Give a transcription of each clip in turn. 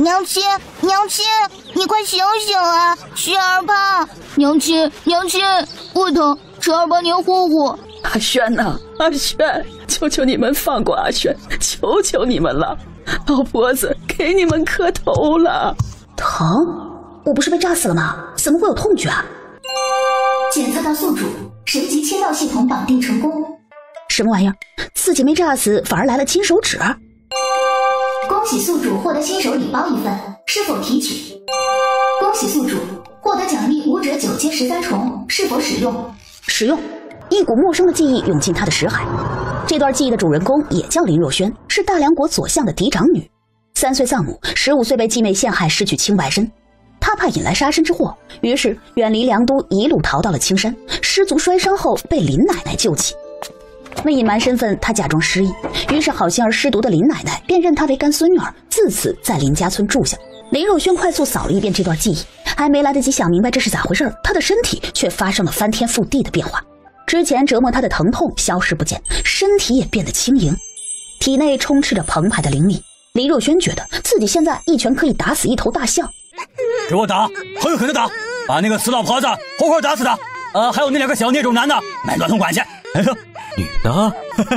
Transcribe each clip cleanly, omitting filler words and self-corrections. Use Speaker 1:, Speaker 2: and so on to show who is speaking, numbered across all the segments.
Speaker 1: 娘亲，娘亲，你快醒醒啊！轩儿怕。
Speaker 2: 娘亲，娘亲，不疼，晨儿帮您护护。
Speaker 3: 阿轩呐，阿轩，求求你们放过阿轩，求求你们了，老婆子给你们磕头了。
Speaker 4: 疼？我不是被炸死了吗？怎么会有痛觉啊？
Speaker 5: 检测到宿主，神级签到系统绑定成功。
Speaker 4: 什么玩意儿？自己没炸死，反而来了金手指？
Speaker 5: 恭喜宿主获得新手礼包1份，是否提取？恭喜宿主获得奖励武者9阶13重，是否使用？
Speaker 4: 使用。一股陌生的记忆涌进他的识海。这段记忆的主人公也叫林若萱，是大梁国左相的嫡长女。3岁丧母，15岁被继妹陷害，失去清白身。他怕引来杀身之祸，于是远离梁都，一路逃到了青山。失足摔伤后，被林奶奶救起。为隐瞒身份，他假装失忆，于是好心而失独的林奶奶便认他为干孙女儿，自此在林家村住下。林若萱快速扫了一遍这段记忆，还没来得及想明白这是咋回事，她的身体却发生了翻天覆地的变化。之前折磨她的疼痛消失不见，身体也变得轻盈，体内充斥着澎湃的灵力。林若萱觉得自己现在一拳可以打死一头大象。
Speaker 6: 给我打，狠狠的打，把那个死老婆子活活打死他！还有那2个小孽种男的，卖乱通关系。哎呀，女的，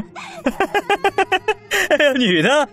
Speaker 6: 女的。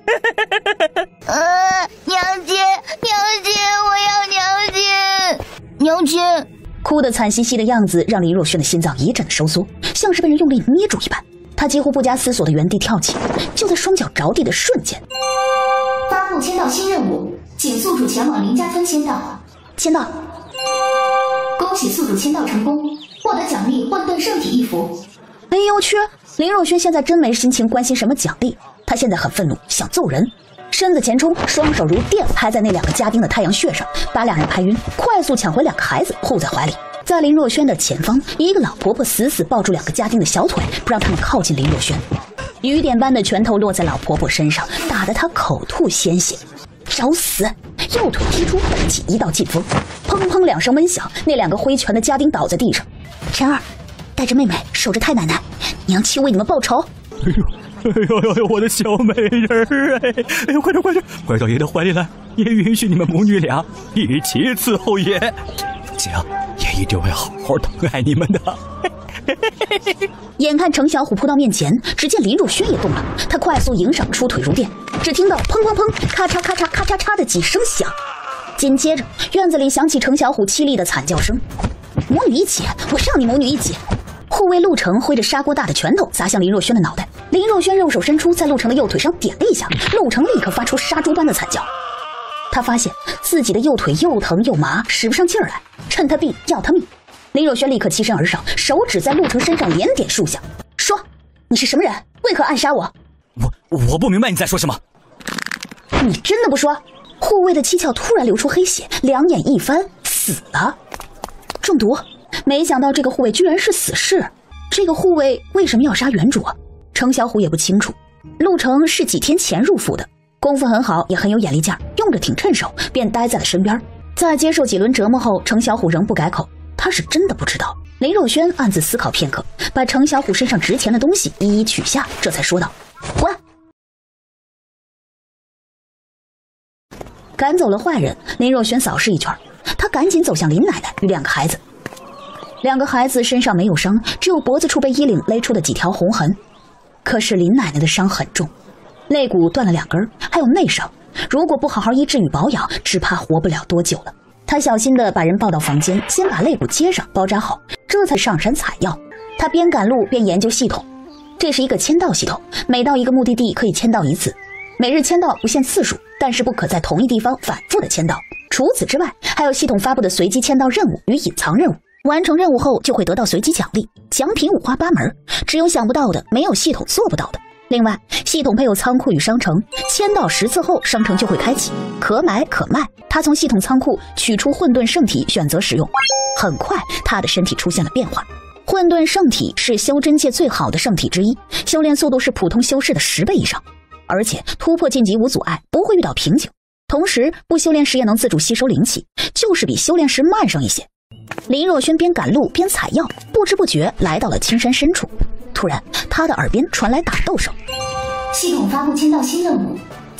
Speaker 1: 娘亲，娘亲，我要娘亲，
Speaker 2: 娘亲。
Speaker 4: 哭得惨兮兮的样子让林若萱的心脏一阵收缩，像是被人用力捏住一般。她几乎不加思索的原地跳起，就在双脚着地的瞬间，
Speaker 5: 发布签到新任务，请宿主前往林家村签到。
Speaker 4: 签到。
Speaker 5: 恭喜宿主签到成功，获得奖励混沌圣体1幅。
Speaker 4: 哎呦我去！林若萱现在真没心情关心什么奖励，她现在很愤怒，想揍人。身子前冲，双手如电拍在那2个家丁的太阳穴上，把2人拍晕，快速抢回2个孩子护在怀里。在林若萱的前方，一个老婆婆死死抱住2个家丁的小腿，不让他们靠近林若萱。雨点般的拳头落在老婆婆身上，打得她口吐鲜血。找死！右腿踢出，带起一道劲风，砰砰2声闷响，那2个挥拳的家丁倒在地上。晨儿，带着妹妹守着太奶奶，娘亲为你们报仇。
Speaker 6: 哎呦，我的小美人儿！哎呦，快点，快到爷的怀里来，爷允许你们母女俩一起伺候爷，这样爷一定会好好疼爱你们的。
Speaker 4: 眼看程小虎扑到面前，只见林若萱也动了，他快速迎上，出腿如电，只听到砰砰砰、咔嚓咔嚓咔嚓嚓的几声响，紧接着院子里响起程小虎凄厉的惨叫声：“母女一起，我让你母女一起！”护卫陆程挥着砂锅大的拳头砸向林若萱的脑袋，林若萱右手伸出，在陆程的右腿上点了一下，陆程立刻发出杀猪般的惨叫。他发现自己的右腿又疼又麻，使不上劲儿来，趁他病要他命。林若萱立刻欺身而上，手指在陆程身上连点数下，说：“你是什么人？为何暗杀我？”
Speaker 6: 我不明白你在说什么。
Speaker 4: 你真的不说？护卫的七窍突然流出黑血，两眼一翻，死了，中毒。没想到这个护卫居然是死士，这个护卫为什么要杀原主啊？程小虎也不清楚。陆程是几天前入府的，功夫很好，也很有眼力劲儿，用着挺趁手，便待在了身边。在接受几轮折磨后，程小虎仍不改口，他是真的不知道。林若萱暗自思考片刻，把程小虎身上值钱的东西一一取下，这才说道：“滚！”赶走了坏人，林若萱扫视一圈，她赶紧走向林奶奶与两个孩子。两个孩子身上没有伤，只有脖子处被衣领勒出的几条红痕。可是林奶奶的伤很重，肋骨断了2根，还有内伤，如果不好好医治与保养，只怕活不了多久了。她小心地把人抱到房间，先把肋骨接上包扎好，这才上山采药。她边赶路边研究系统，这是一个签到系统，每到一个目的地可以签到一次，每日签到不限次数，但是不可在同一地方反复的签到。除此之外，还有系统发布的随机签到任务与隐藏任务，完成任务后就会得到随机奖励，奖品五花八门，只有想不到的，没有系统做不到的。另外，系统配有仓库与商城，签到10次后商城就会开启，可买可卖。他从系统仓库取出混沌圣体，选择使用，很快他的身体出现了变化。混沌圣体是修真界最好的圣体之一，修炼速度是普通修士的10倍以上，而且突破晋级无阻碍，不会遇到瓶颈。同时不修炼时也能自主吸收灵气，就是比修炼时慢上一些。林若萱边赶路边采药，不知不觉来到了青山深处。突然她的耳边传来打斗声。
Speaker 5: 系统发布签到新任务，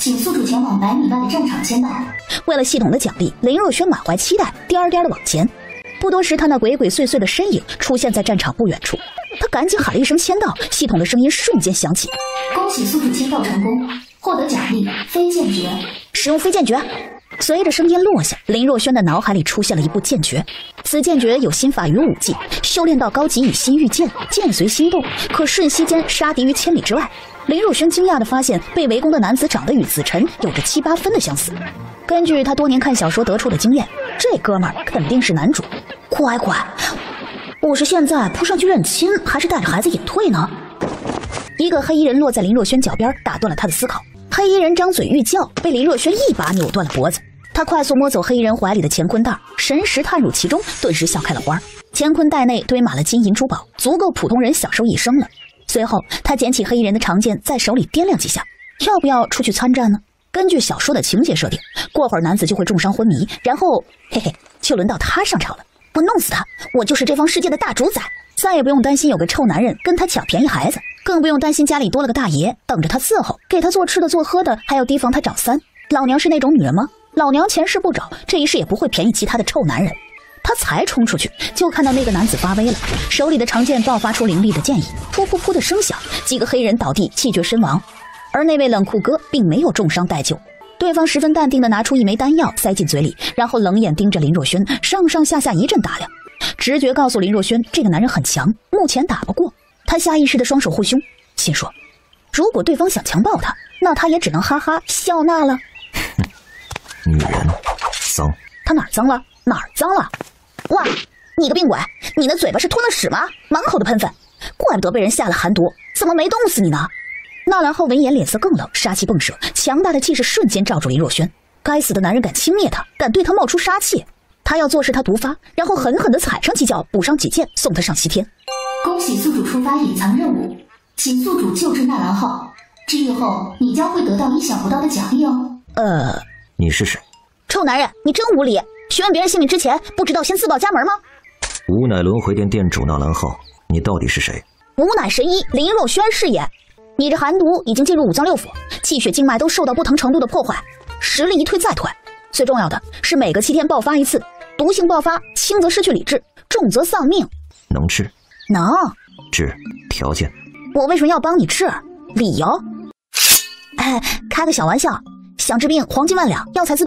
Speaker 5: 请宿主前往100米外的战场签到。
Speaker 4: 为了系统的奖励，林若轩满怀期待，颠颠的往前。不多时，他那鬼鬼祟祟的身影出现在战场不远处。他赶紧喊了一声签到，系统的声音瞬间响起：
Speaker 5: 恭喜宿主签到成功，获得奖励飞剑诀。
Speaker 4: 使用飞剑诀。随着声音落下，林若轩的脑海里出现了一部剑诀。此剑诀有心法与武技，修炼到高级以心御剑，剑随心动，可瞬息间杀敌于千里之外。林若轩惊讶地发现，被围攻的男子长得与子辰有着7、8分的相似。根据他多年看小说得出的经验，这哥们儿肯定是男主。乖乖，我是现在扑上去认亲，还是带着孩子隐退呢？一个黑衣人落在林若轩脚边，打断了他的思考。黑衣人张嘴欲叫，被林若轩一把扭断了脖子。他快速摸走黑衣人怀里的乾坤袋，神识探入其中，顿时笑开了花。乾坤袋内堆满了金银珠宝，足够普通人享受一生了。随后，他捡起黑衣人的长剑，在手里掂量几下，要不要出去参战呢？根据小说的情节设定，过会儿男子就会重伤昏迷，然后嘿嘿，就轮到他上场了。我弄死他，我就是这方世界的大主宰，再也不用担心有个臭男人跟他抢便宜孩子，更不用担心家里多了个大爷等着他伺候，给他做吃的做喝的，还要提防他找三。老娘是那种女人吗？老娘前世不找，这一世也不会便宜其他的臭男人。他才冲出去，就看到那个男子发威了，手里的长剑爆发出凌厉的剑意，噗噗噗的声响，几个黑人倒地气绝身亡。而那位冷酷哥并没有重伤待救，对方十分淡定地拿出一枚丹药塞进嘴里，然后冷眼盯着林若轩，上上下下一阵打量。直觉告诉林若轩，这个男人很强，目前打不过。他下意识的双手护胸，心说，如果对方想强暴他，那他也只能哈哈笑纳了。
Speaker 7: 女人脏，
Speaker 4: 他哪儿脏了？哪儿脏了？哇，你个病鬼，你的嘴巴是吞了屎吗？满口的喷粪，怪不得被人下了寒毒，怎么没冻死你呢？纳兰浩闻言脸色更冷，杀气迸射，强大的气势瞬间罩住林若轩。该死的男人敢轻蔑他，敢对他冒出杀气，他要做是他毒发，然后狠狠地踩上几脚，补上几剑，送他上西天。
Speaker 5: 恭喜宿主触发隐藏任务，请宿主救治纳兰浩，治愈后你将会得到意想不到的奖励哦。
Speaker 7: 你是谁？
Speaker 4: 臭男人，你真无礼！询问别人姓名之前，不知道先自报家门吗？
Speaker 7: 吾乃轮回殿殿主纳兰浩，你到底是谁？
Speaker 4: 吾乃神医林若轩是也。你这寒毒已经进入五脏六腑，气血经脉都受到不同程度的破坏，实力一退再退。最重要的是每隔7天爆发一次，毒性爆发，轻则失去理智，重则丧命。
Speaker 7: 能治？
Speaker 4: 能
Speaker 7: 治，条件？
Speaker 4: 我为什么要帮你治？理由？开个小玩笑，想治病黄金万两，药材自备。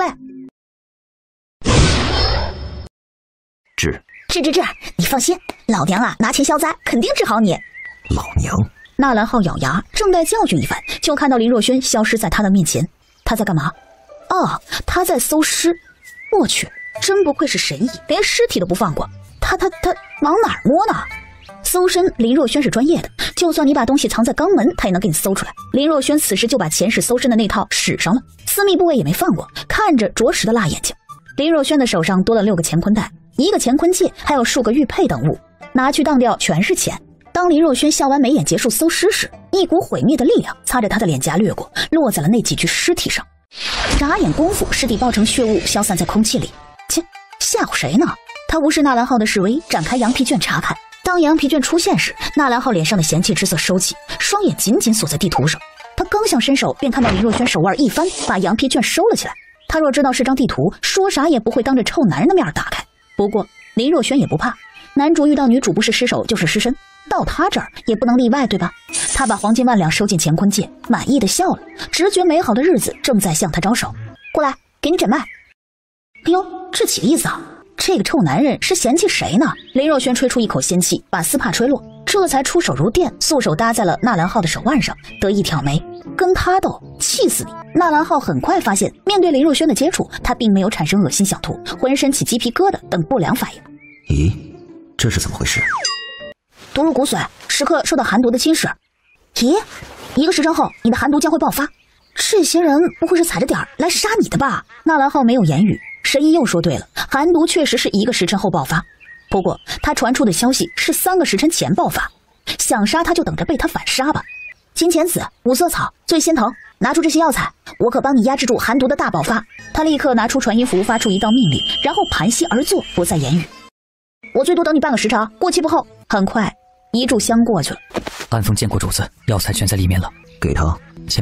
Speaker 7: 治，
Speaker 4: 你放心，老娘啊拿钱消灾，肯定治好你。
Speaker 7: 老娘！
Speaker 4: 纳兰浩咬牙，正待教训一番，就看到林若轩消失在他的面前。他在干嘛？哦，他在搜尸。我去，真不愧是神医，连尸体都不放过。他往哪儿摸呢？搜身，林若轩是专业的，就算你把东西藏在肛门，他也能给你搜出来。林若轩此时就把前世搜身的那套使上了，私密部位也没放过，看着着实的辣眼睛。林若轩的手上多了6个乾坤袋，一个乾坤戒，还有数个玉佩等物，拿去当掉全是钱。当林若轩笑完眉眼结束搜尸时，一股毁灭的力量擦着他的脸颊掠过，落在了那几具尸体上。眨眼功夫，尸体爆成血雾，消散在空气里。切，吓唬谁呢？他无视纳兰浩的示威，展开羊皮卷查看。当羊皮卷出现时，纳兰浩脸上的嫌弃之色收起，双眼紧紧锁在地图上。他刚想伸手，便看到林若轩手腕一翻，把羊皮卷收了起来。他若知道是张地图，说啥也不会当着臭男人的面打开。不过林若轩也不怕，男主遇到女主不是失手就是失身，到他这儿也不能例外，对吧？他把黄金万两收进乾坤戒，满意的笑了，直觉美好的日子正在向他招手。过来，给你诊脉。哟，这起的意思啊！这个臭男人是嫌弃谁呢？林若轩吹出一口仙气，把丝帕吹落，这才出手如电，素手搭在了纳兰浩的手腕上，得意挑眉。跟他斗，气死你！纳兰浩很快发现，面对林若轩的接触，他并没有产生恶心想吐、浑身起鸡皮疙瘩等不良反应。
Speaker 7: 咦，这是怎么回事？
Speaker 4: 毒入骨髓，时刻受到寒毒的侵蚀。咦，1个时辰后，你的寒毒将会爆发。这些人不会是踩着点儿来杀你的吧？纳兰浩没有言语。神医又说对了，寒毒确实是1个时辰后爆发，不过他传出的消息是3个时辰前爆发。想杀他就等着被他反杀吧。金钱子、五色草、醉仙藤，拿出这些药材，我可帮你压制住寒毒的大爆发。他立刻拿出传音符，发出一道命令，然后盘膝而坐，不再言语。我最多等你半个时辰，过期不候。很快1炷香过去了。
Speaker 6: 安风见过主子，药材全在里面了。
Speaker 7: 给他。
Speaker 6: 前辈，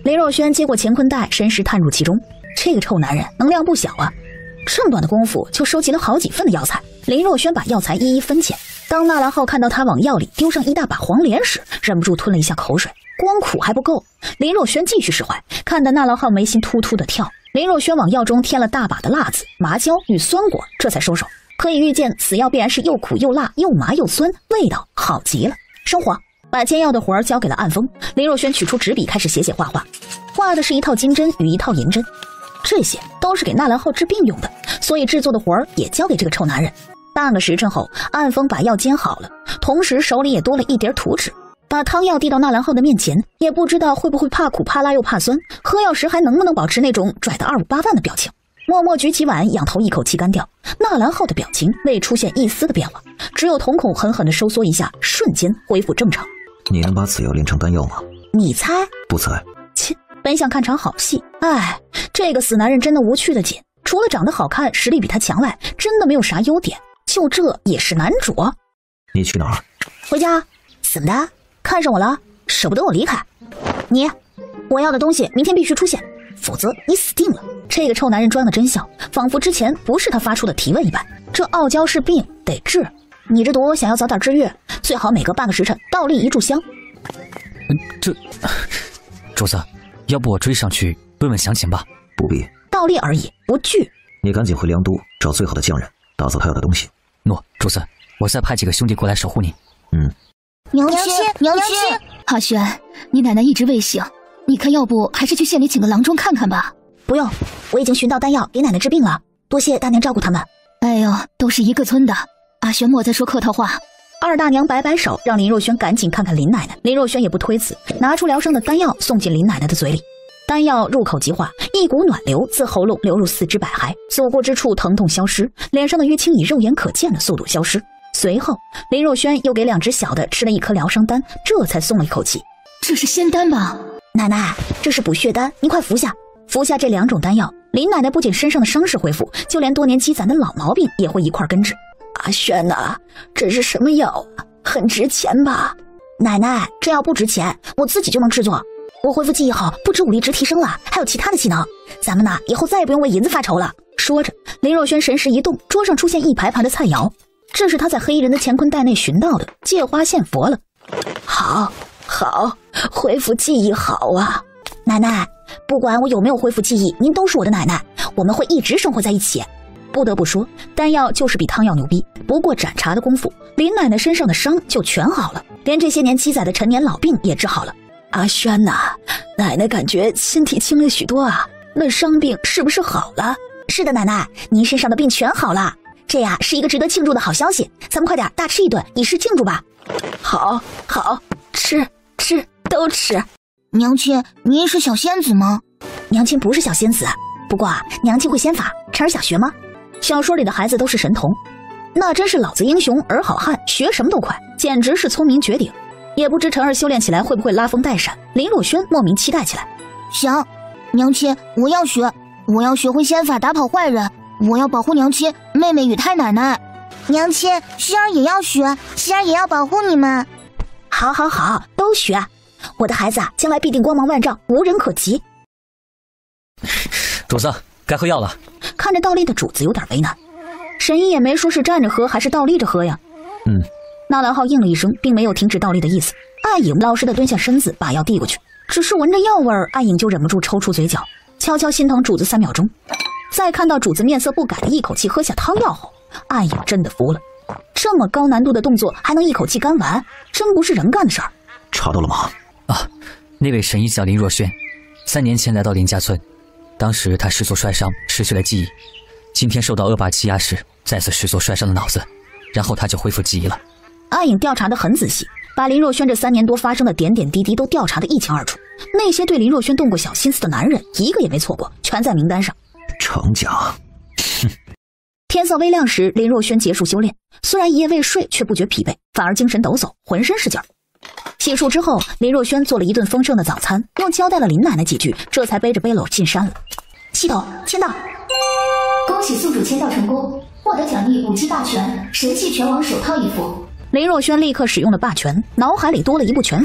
Speaker 4: 林若轩接过乾坤袋，神识探入其中。这个臭男人能量不小啊！这么短的功夫就收集了好几份的药材。林若轩把药材一一分拣。当纳兰浩看到他往药里丢上一大把黄连时，忍不住吞了一下口水。光苦还不够，林若轩继续释怀，看得纳兰浩眉心突突的跳。林若轩往药中添了大把的辣子、麻椒与酸果，这才收手。可以预见，此药必然是又苦又辣又麻又酸，味道好极了。生火，把煎药的活儿交给了暗风。林若轩取出纸笔，开始写画画，画的是一套金针与一套银针，这些都是给纳兰浩治病用的，所以制作的活儿也交给这个臭男人。半个时辰后，暗风把药煎好了，同时手里也多了一叠图纸，把汤药递到纳兰浩的面前，也不知道会不会怕苦怕辣又怕酸，喝药时还能不能保持那种拽得258万的表情。默默举起碗，仰头一口气干掉。纳兰浩的表情未出现一丝的变化，只有瞳孔狠狠地收缩一下，瞬间恢复正常。
Speaker 7: 你能把此药炼成丹药吗？
Speaker 4: 你猜？
Speaker 7: 不猜。
Speaker 4: 切，本想看场好戏，哎，这个死男人真的无趣的紧，除了长得好看，实力比他强外，真的没有啥优点。就这也是男主？
Speaker 7: 你去哪儿？
Speaker 4: 回家。怎么的？看上我了？舍不得我离开？你，我要的东西明天必须出现，否则你死定了。这个臭男人装的真笑，仿佛之前不是他发出的提问一般。这傲娇是病，得治。你这毒想要早点治愈，最好每隔半个时辰倒立一炷香。
Speaker 8: 主子，要不我追上去问问详情吧？
Speaker 7: 不必，
Speaker 4: 倒立而已，不惧。
Speaker 7: 你赶紧回梁都找最好的匠人，打造他要的东西。
Speaker 8: 诺，主子，我再派几个兄弟过来守护你。
Speaker 1: 娘亲，娘亲，
Speaker 2: 阿轩，你奶奶一直未醒，你看要不还是去县里请个郎中看看吧。
Speaker 4: 不用，我已经寻到丹药给奶奶治病了，多谢大娘照顾他们。
Speaker 2: 哎呦，都是一个村的，阿轩莫再说客套话。
Speaker 4: 二大娘摆摆手，让林若轩赶紧看看林奶奶。林若轩也不推辞，拿出疗伤的丹药送进林奶奶的嘴里。丹药入口即化，一股暖流自喉咙流入四肢百骸，所过之处疼痛消失，脸上的淤青以肉眼可见的速度消失。随后，林若轩又给2只小的吃了一颗疗伤丹，这才松了一口气。
Speaker 2: 这是仙丹吧？
Speaker 4: 奶奶，这是补血丹，您快服下。服下这2种丹药，林奶奶不仅身上的伤势恢复，就连多年积攒的老毛病也会一块根治。阿轩呐，这是什么药啊？很值钱吧？奶奶，这药不值钱，我自己就能制作。我恢复记忆后，不止武力值提升了，还有其他的技能。咱们呢，以后再也不用为银子发愁了。说着，林若轩神识一动，桌上出现一排排的菜肴，这是他在黑衣人的乾坤袋内寻到的，借花献佛了。好，恢复记忆好啊！奶奶，不管我有没有恢复记忆，您都是我的奶奶，我们会一直生活在一起。不得不说，丹药就是比汤药牛逼。不过盏茶的功夫，林奶奶身上的伤就全好了，连这些年积攒的陈年老病也治好了。阿轩呐，奶奶感觉身体轻了许多啊，那伤病是不是好了？是的，奶奶，您身上的病全好了，这呀是一个值得庆祝的好消息，咱们快点大吃一顿，以示庆祝吧。好，吃都吃。
Speaker 1: 娘亲，您是小仙子吗？
Speaker 4: 娘亲不是小仙子，不过娘亲会仙法，晨儿想学吗？小说里的孩子都是神童，那真是老子英雄儿好汉，学什么都快，简直是聪明绝顶。也不知晨儿修炼起来会不会拉风带闪，林若轩莫名期待起来。
Speaker 1: 行，娘亲，我要学会仙法打跑坏人，我要保护娘亲、妹妹与太奶奶。娘亲，希儿也要学，希儿也要保护你们。
Speaker 4: 好，都学。我的孩子将来必定光芒万丈，无人可及。
Speaker 8: 主子，该喝药了。
Speaker 4: 看着倒立的主子有点为难，神医也没说是站着喝还是倒立着喝呀。纳兰浩应了一声，并没有停止倒立的意思。暗影老实的蹲下身子，把药递过去。只是闻着药味儿，暗影就忍不住抽出嘴角，悄悄心疼主子3秒钟。在看到主子面色不改的一口气喝下汤药后，暗影真的服了。这么高难度的动作还能一口气干完，真不是人干的事儿。
Speaker 7: 查到了吗？
Speaker 8: 那位神医叫林若轩，3年前来到林家村，当时他失足摔伤，失去了记忆。今天受到恶霸欺压时，再次失足摔伤了脑子，然后他就恢复记忆了。
Speaker 4: 暗影调查得很仔细，把林若轩这3年多发生的点点滴滴都调查得一清二楚。那些对林若轩动过小心思的男人，一个也没错过，全在名单上。
Speaker 7: 程家，
Speaker 4: 天色微亮时，林若轩结束修炼，虽然一夜未睡，却不觉疲惫，反而精神抖擞，浑身是劲儿。洗漱之后，林若轩做了一顿丰盛的早餐，又交代了林奶奶几句，这才背着背篓进山了。系统签到，
Speaker 5: 恭喜宿主签到成功，获得奖励武技霸权、神器拳王手套一副。
Speaker 4: 林若轩立刻使用了霸权，脑海里多了一部拳法，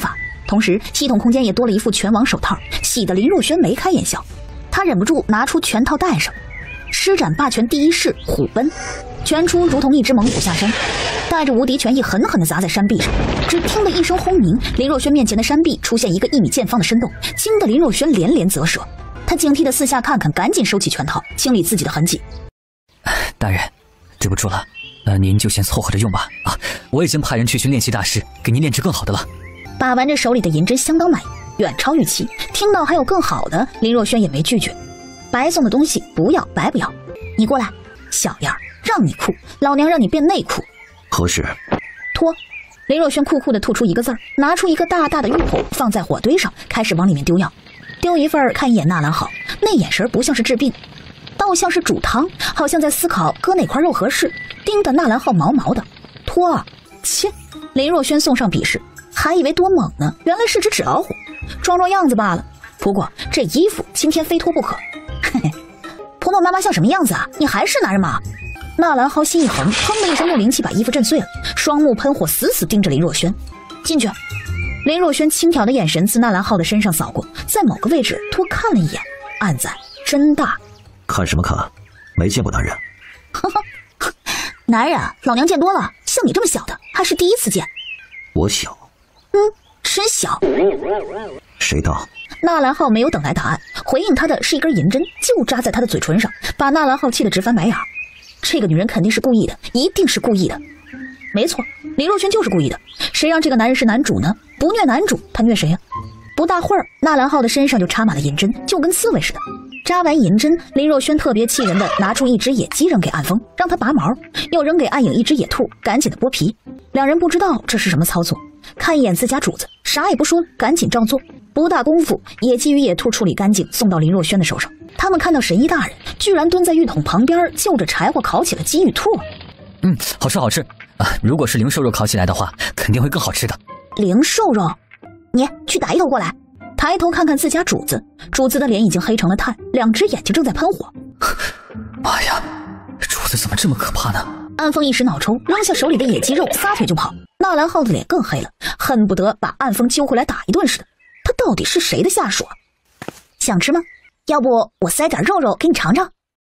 Speaker 4: 同时系统空间也多了一副拳王手套，喜得林若轩眉开眼笑。他忍不住拿出拳套戴上，施展霸权第一式虎奔，拳出如同一只猛虎下山，带着无敌拳意狠狠地砸在山壁上。只听得一声轰鸣，林若轩面前的山壁出现一个1米见方的深洞，惊得林若轩连连啧舌。他警惕地四下看看，赶紧收起拳套，清理自己的痕迹。
Speaker 8: 大人，对不住了，您就先凑合着用吧。我已经派人去寻练习大师，给您炼制更好的了。
Speaker 4: 把玩着手里的银针，相当满意，远超预期。听到还有更好的，林若轩也没拒绝。白送的东西不要白不要，你过来，小样，让你酷，老娘让你变内裤。
Speaker 7: 何事？
Speaker 4: 脱。林若轩酷酷地吐出一个字儿，拿出一个大大的玉桶放在火堆上，开始往里面丢药。丢一份看一眼纳兰好，那眼神不像是治病，倒像是煮汤，好像在思考搁哪块肉合适，盯得纳兰浩毛毛的。脱啊！切！林若轩送上鄙视，还以为多猛呢，原来是只纸老虎，装装样子罢了。不过这衣服今天非脱不可。嘿嘿，婆婆妈妈像什么样子啊？你还是男人吗？纳兰浩心一横，砰的一声用灵气把衣服震碎了，双目喷火，死死盯着林若轩。进去。林若轩轻佻的眼神自纳兰浩的身上扫过，在某个位置多看了一眼，暗赞真大。
Speaker 7: 看什么看？没见过男人。
Speaker 4: 呵呵，男人老娘见多了，像你这么小的还是第一次见。
Speaker 7: 我小？
Speaker 4: 真小。
Speaker 7: 谁大？
Speaker 4: 纳兰浩没有等来答案，回应他的是一根银针，就扎在他的嘴唇上，把纳兰浩气得直翻白眼。这个女人肯定是故意的，一定是故意的。没错，林若轩就是故意的。谁让这个男人是男主呢？不虐男主，他虐谁呀？不大会儿，纳兰浩的身上就插满了银针，就跟刺猬似的。扎完银针，林若轩特别气人的拿出一只野鸡扔给暗风，让他拔毛，又扔给暗影一只野兔，赶紧的剥皮。两人不知道这是什么操作，看一眼自家主子，啥也不说了，赶紧照做。不大功夫，野鸡与野兔处理干净，送到林若轩的手上。他们看到神医大人居然蹲在浴桶旁边，就着柴火烤起了鸡与兔。
Speaker 8: 好吃好吃啊！如果是灵兽肉烤起来的话，肯定会更好吃的。
Speaker 4: 灵兽肉，你去打一头过来。抬头看看自家主子，主子的脸已经黑成了炭，两只眼睛正在喷火。
Speaker 8: 妈呀，主子怎么这么可怕呢？
Speaker 4: 暗风一时脑抽，扔下手里的野鸡肉，撒腿就跑。纳兰浩的脸更黑了，恨不得把暗风揪回来打一顿似的。他到底是谁的下属啊？想吃吗？要不我塞点肉肉给你尝尝。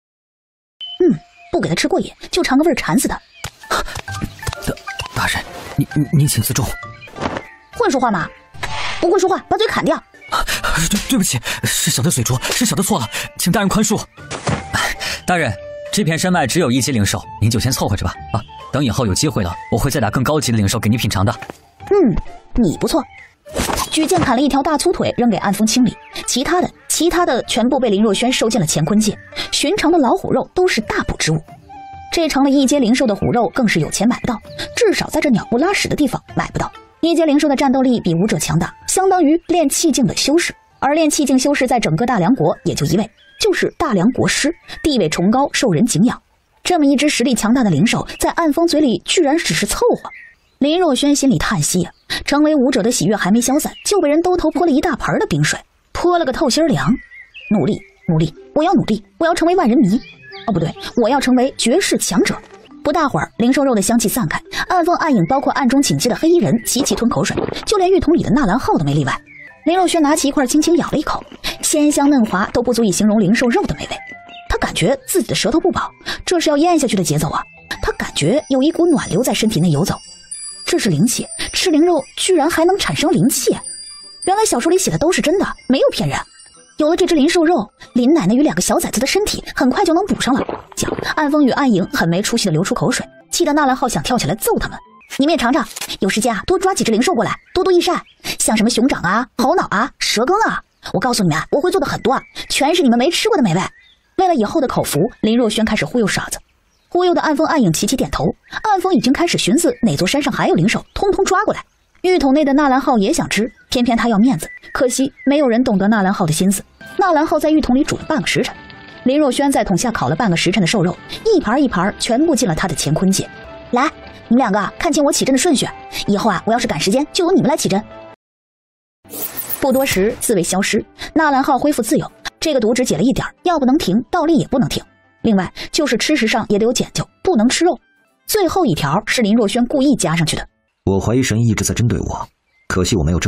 Speaker 4: 不给他吃过瘾，就尝个味儿馋死他。
Speaker 8: 大人，您请自重。
Speaker 4: 会说话吗？不会说话，把嘴砍掉。
Speaker 8: 对不起，是小的嘴拙，是小的错了，请大人宽恕。大人，这片山脉只有1阶灵兽，您就先凑合着吧。等以后有机会了，我会再打更高级的灵兽给您品尝的。
Speaker 4: 你不错。举剑砍了一条大粗腿，扔给暗风清理，其他的全部被林若轩收进了乾坤界。寻常的老虎肉都是大补之物，这成了1阶灵兽的虎肉更是有钱买不到，至少在这鸟不拉屎的地方买不到。1阶灵兽的战斗力比武者强大，相当于练气境的修士，而练气境修士在整个大梁国也就一位，就是大梁国师，地位崇高，受人敬仰。这么一只实力强大的灵兽，在暗风嘴里居然只是凑合。林若轩心里叹息啊，成为武者的喜悦还没消散，就被人兜头泼了一大盆的冰水，泼了个透心凉。努力，我要努力，我要成为万人迷。不对，我要成为绝世强者。不大会儿，灵兽肉的香气散开，暗风暗影包括暗中谨记的黑衣人齐齐吞口水，就连浴桶里的纳兰浩都没例外。林若轩拿起一块轻轻咬了一口，鲜香嫩滑都不足以形容灵兽肉的美味。他感觉自己的舌头不饱，这是要咽下去的节奏啊。他感觉有一股暖流在身体内游走，这是灵气，吃灵肉居然还能产生灵气。原来小说里写的都是真的，没有骗人。有了这只灵兽肉，林奶奶与2个小崽子的身体很快就能补上了。讲暗风与暗影很没出息的流出口水，气得纳兰浩想跳起来揍他们。你们也尝尝，有时间多抓几只灵兽过来，多多益善。像什么熊掌啊、猴脑啊、蛇羹啊，我告诉你们，我会做的很多，全是你们没吃过的美味。为了以后的口福，林若轩开始忽悠傻子，忽悠的暗风暗影齐齐点头。暗风已经开始寻思哪座山上还有灵兽，通通抓过来。浴桶内的纳兰浩也想吃，偏偏他要面子，可惜没有人懂得纳兰浩的心思。纳兰浩在浴桶里煮了半个时辰，林若轩在桶下烤了半个时辰的瘦肉，一盘一盘全部进了他的乾坤界。来，你们2个看清我起针的顺序，以后我要是赶时间，就由你们来起针。不多时，自卫消失，纳兰浩恢复自由。这个毒只解了一点，药不能停，倒立也不能停。另外就是吃食上也得有讲究，不能吃肉。最后一条是林若轩故意加上去的。
Speaker 7: 我怀疑神医一直在针对我，可惜我没有证据。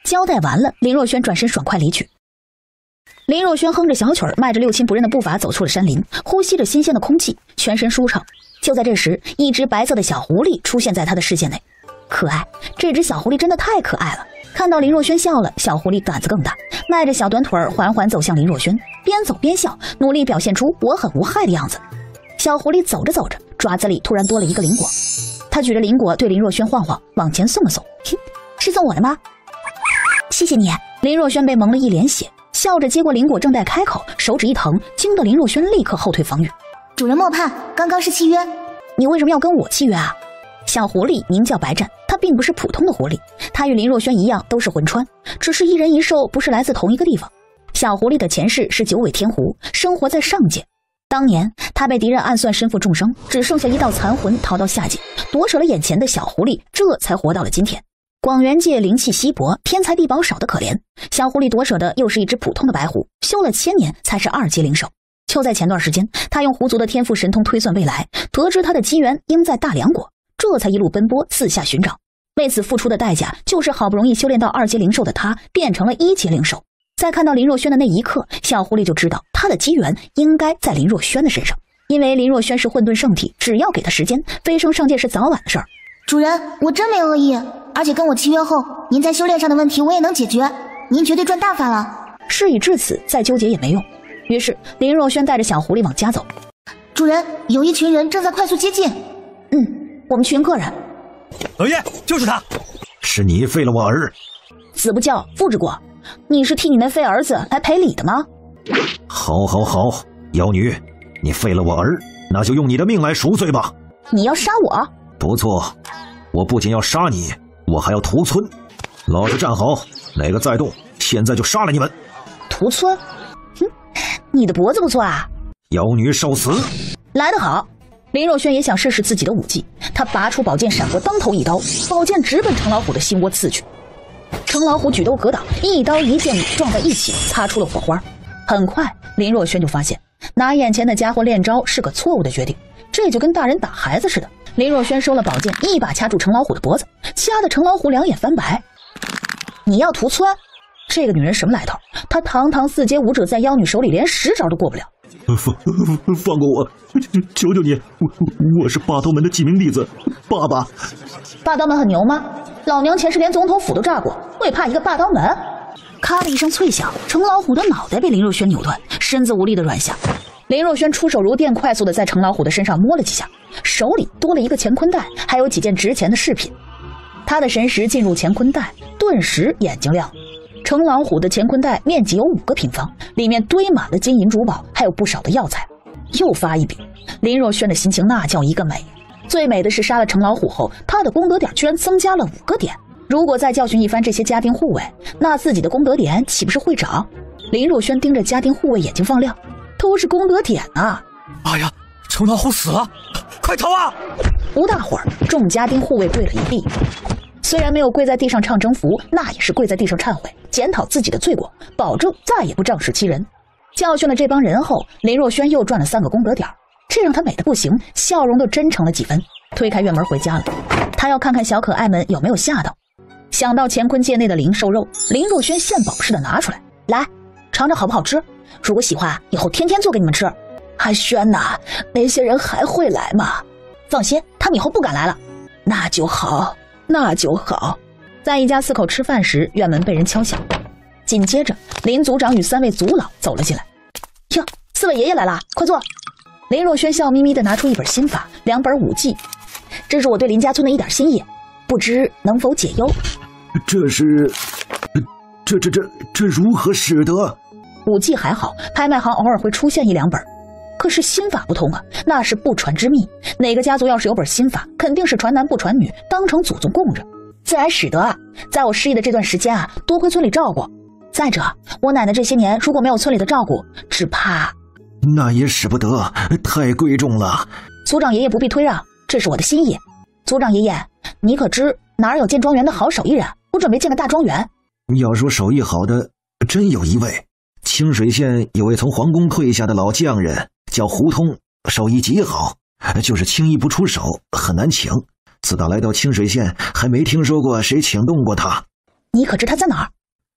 Speaker 4: 交代完了，林若轩转身爽快离去。林若轩哼着小曲儿，迈着六亲不认的步伐走出了山林，呼吸着新鲜的空气，全身舒畅。就在这时，一只白色的小狐狸出现在他的视线内，可爱，这只小狐狸真的太可爱了。看到林若轩笑了，小狐狸胆子更大，迈着小短腿儿缓缓走向林若轩，边走边笑，努力表现出我很无害的样子。小狐狸走着走着，爪子里突然多了一个灵果，他举着灵果对林若轩晃晃，往前送了送，是送我的吗？谢谢你。林若轩被蒙了一脸血，笑着接过灵果，正待开口，手指一疼，惊得林若轩立刻后退防御。
Speaker 1: 主人莫怕，刚刚是契约。
Speaker 4: 你为什么要跟我契约啊？小狐狸名叫白战，它并不是普通的狐狸，它与林若轩一样都是魂穿，只是一人一兽，不是来自同一个地方。小狐狸的前世是九尾天狐，生活在上界。当年他被敌人暗算身负重伤，只剩下一道残魂逃到下界，夺舍了眼前的小狐狸，这才活到了今天。广元界灵气稀薄，天材地宝少得可怜，小狐狸夺舍的又是一只普通的白狐，修了1000年才是2阶灵兽。就在前段时间，他用狐族的天赋神通推算未来，得知他的机缘应在大梁国，这才一路奔波四下寻找。为此付出的代价，就是好不容易修炼到2阶灵兽的他，变成了1阶灵兽。在看到林若轩的那一刻，小狐狸就知道他的机缘应该在林若轩的身上，因为林若轩是混沌圣体，只要给他时间，飞升上界是早晚的事儿。
Speaker 1: 主人，我真没恶意，而且跟我契约后，您在修炼上的问题我也能解决，您绝对赚大发了。
Speaker 4: 事已至此，再纠结也没用。于是林若轩带着小狐狸往家走。
Speaker 1: 主人，有一群人正在快速接近。
Speaker 4: 我们群客人。
Speaker 6: 老爷，就是他。
Speaker 9: 是你废了我儿。
Speaker 4: 子不教，父之过。你是替你那废儿子来赔礼的吗？
Speaker 9: 好，好，好，妖女，你废了我儿，那就用你的命来赎罪吧。
Speaker 4: 你要杀我？
Speaker 9: 不错，我不仅要杀你，我还要屠村。老子站好，哪个再动，现在就杀了你们。
Speaker 4: 屠村？你的脖子不错啊。
Speaker 9: 妖女受死。
Speaker 4: 来得好。林若轩也想试试自己的武技，他拔出宝剑闪过，当头一刀，宝剑直奔程老虎的心窝刺去。程老虎举刀格挡，一刀一剑撞在一起，擦出了火花。很快林若轩就发现拿眼前的家伙练招是个错误的决定，这就跟大人打孩子似的。林若轩收了宝剑，一把掐住程老虎的脖子，掐得程老虎两眼翻白。你要屠村？这个女人什么来头？她堂堂4阶武者，在妖女手里连10招都过不了。
Speaker 9: 放过我，求求你，我是霸道门的几名弟子，爸爸。
Speaker 4: 霸道门很牛吗？老娘前世连总统府都炸过，我也怕一个霸道门。咔的一声脆响，程老虎的脑袋被林若轩扭断，身子无力的软下。林若轩出手如电，快速的在程老虎的身上摸了几下，手里多了一个乾坤袋，还有几件值钱的饰品。他的神识进入乾坤袋，顿时眼睛亮。程老虎的乾坤袋面积有5个平方，里面堆满了金银珠宝，还有不少的药材。又发一笔，林若轩的心情那叫一个美。最美的是杀了程老虎后，他的功德点居然增加了5个点。如果再教训一番这些家丁护卫，那自己的功德点岂不是会涨？林若轩盯着家丁护卫，眼睛放亮，都是功德点啊！
Speaker 6: 哎呀，程老虎死了，快逃啊！
Speaker 4: 不大会儿，众家丁护卫跪了一地。虽然没有跪在地上唱征服，那也是跪在地上忏悔，检讨自己的罪过，保证再也不仗势欺人。教训了这帮人后，林若轩又赚了3个功德点，这让他美得不行，笑容都真诚了几分。推开院门回家了，他要看看小可爱们有没有吓到。想到乾坤界内的灵兽肉，林若轩献宝似的拿出来，来尝尝好不好吃？如果喜欢，以后天天做给你们吃。阿轩呐，那些人还会来吗？放心，他们以后不敢来了。那就好，那就好。在一家4口吃饭时，院门被人敲响，紧接着林族长与3位族老走了进来。哟，4位爷爷来了，快坐。林若轩笑眯眯地拿出一本心法，2本武技，这是我对林家村的一点心意，不知能否解忧？
Speaker 9: 这是，这如何使得？
Speaker 4: 武技还好，拍卖行偶尔会出现1、2本，可是心法不同啊，那是不传之秘。哪个家族要是有本心法，肯定是传男不传女，当成祖宗供着，自然使得啊。在我失忆的这段时间啊，多亏村里照顾。再者，我奶奶这些年如果没有村里的照顾，只怕……
Speaker 9: 那也使不得，太贵重了。
Speaker 4: 族长爷爷不必推让，这是我的心意。族长爷爷，你可知哪儿有建庄园的好手艺人？我准备建个大庄园。
Speaker 9: 要说手艺好的，真有一位。清水县有位从皇宫退下的老匠人，叫胡通，手艺极好，就是轻易不出手，很难请。自打来到清水县，还没听说过谁请动过他。
Speaker 4: 你可知他在哪儿？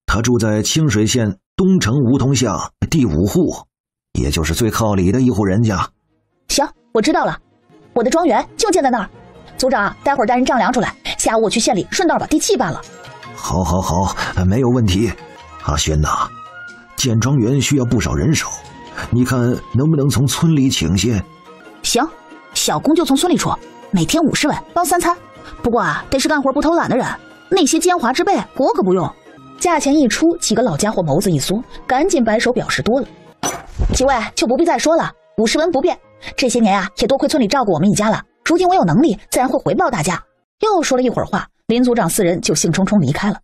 Speaker 9: 他住在清水县东城梧桐巷第5户，也就是最靠里的一户人家。
Speaker 4: 行，我知道了，我的庄园就建在那儿。组长，待会儿带人丈量出来，下午我去县里顺道把地契办了。
Speaker 9: 好，没有问题。阿轩呐，建庄园需要不少人手，你看能不能从村里请些？
Speaker 4: 行，小工就从村里出，每天50文包3餐。不过啊，得是干活不偷懒的人，那些奸猾之辈我可不用。价钱一出，几个老家伙眸子一缩，赶紧摆手表示多了。几位就不必再说了，50文不变。这些年啊，也多亏村里照顾我们一家了，如今我有能力，自然会回报大家。又说了一会儿话，林组长4人就兴冲冲离开了。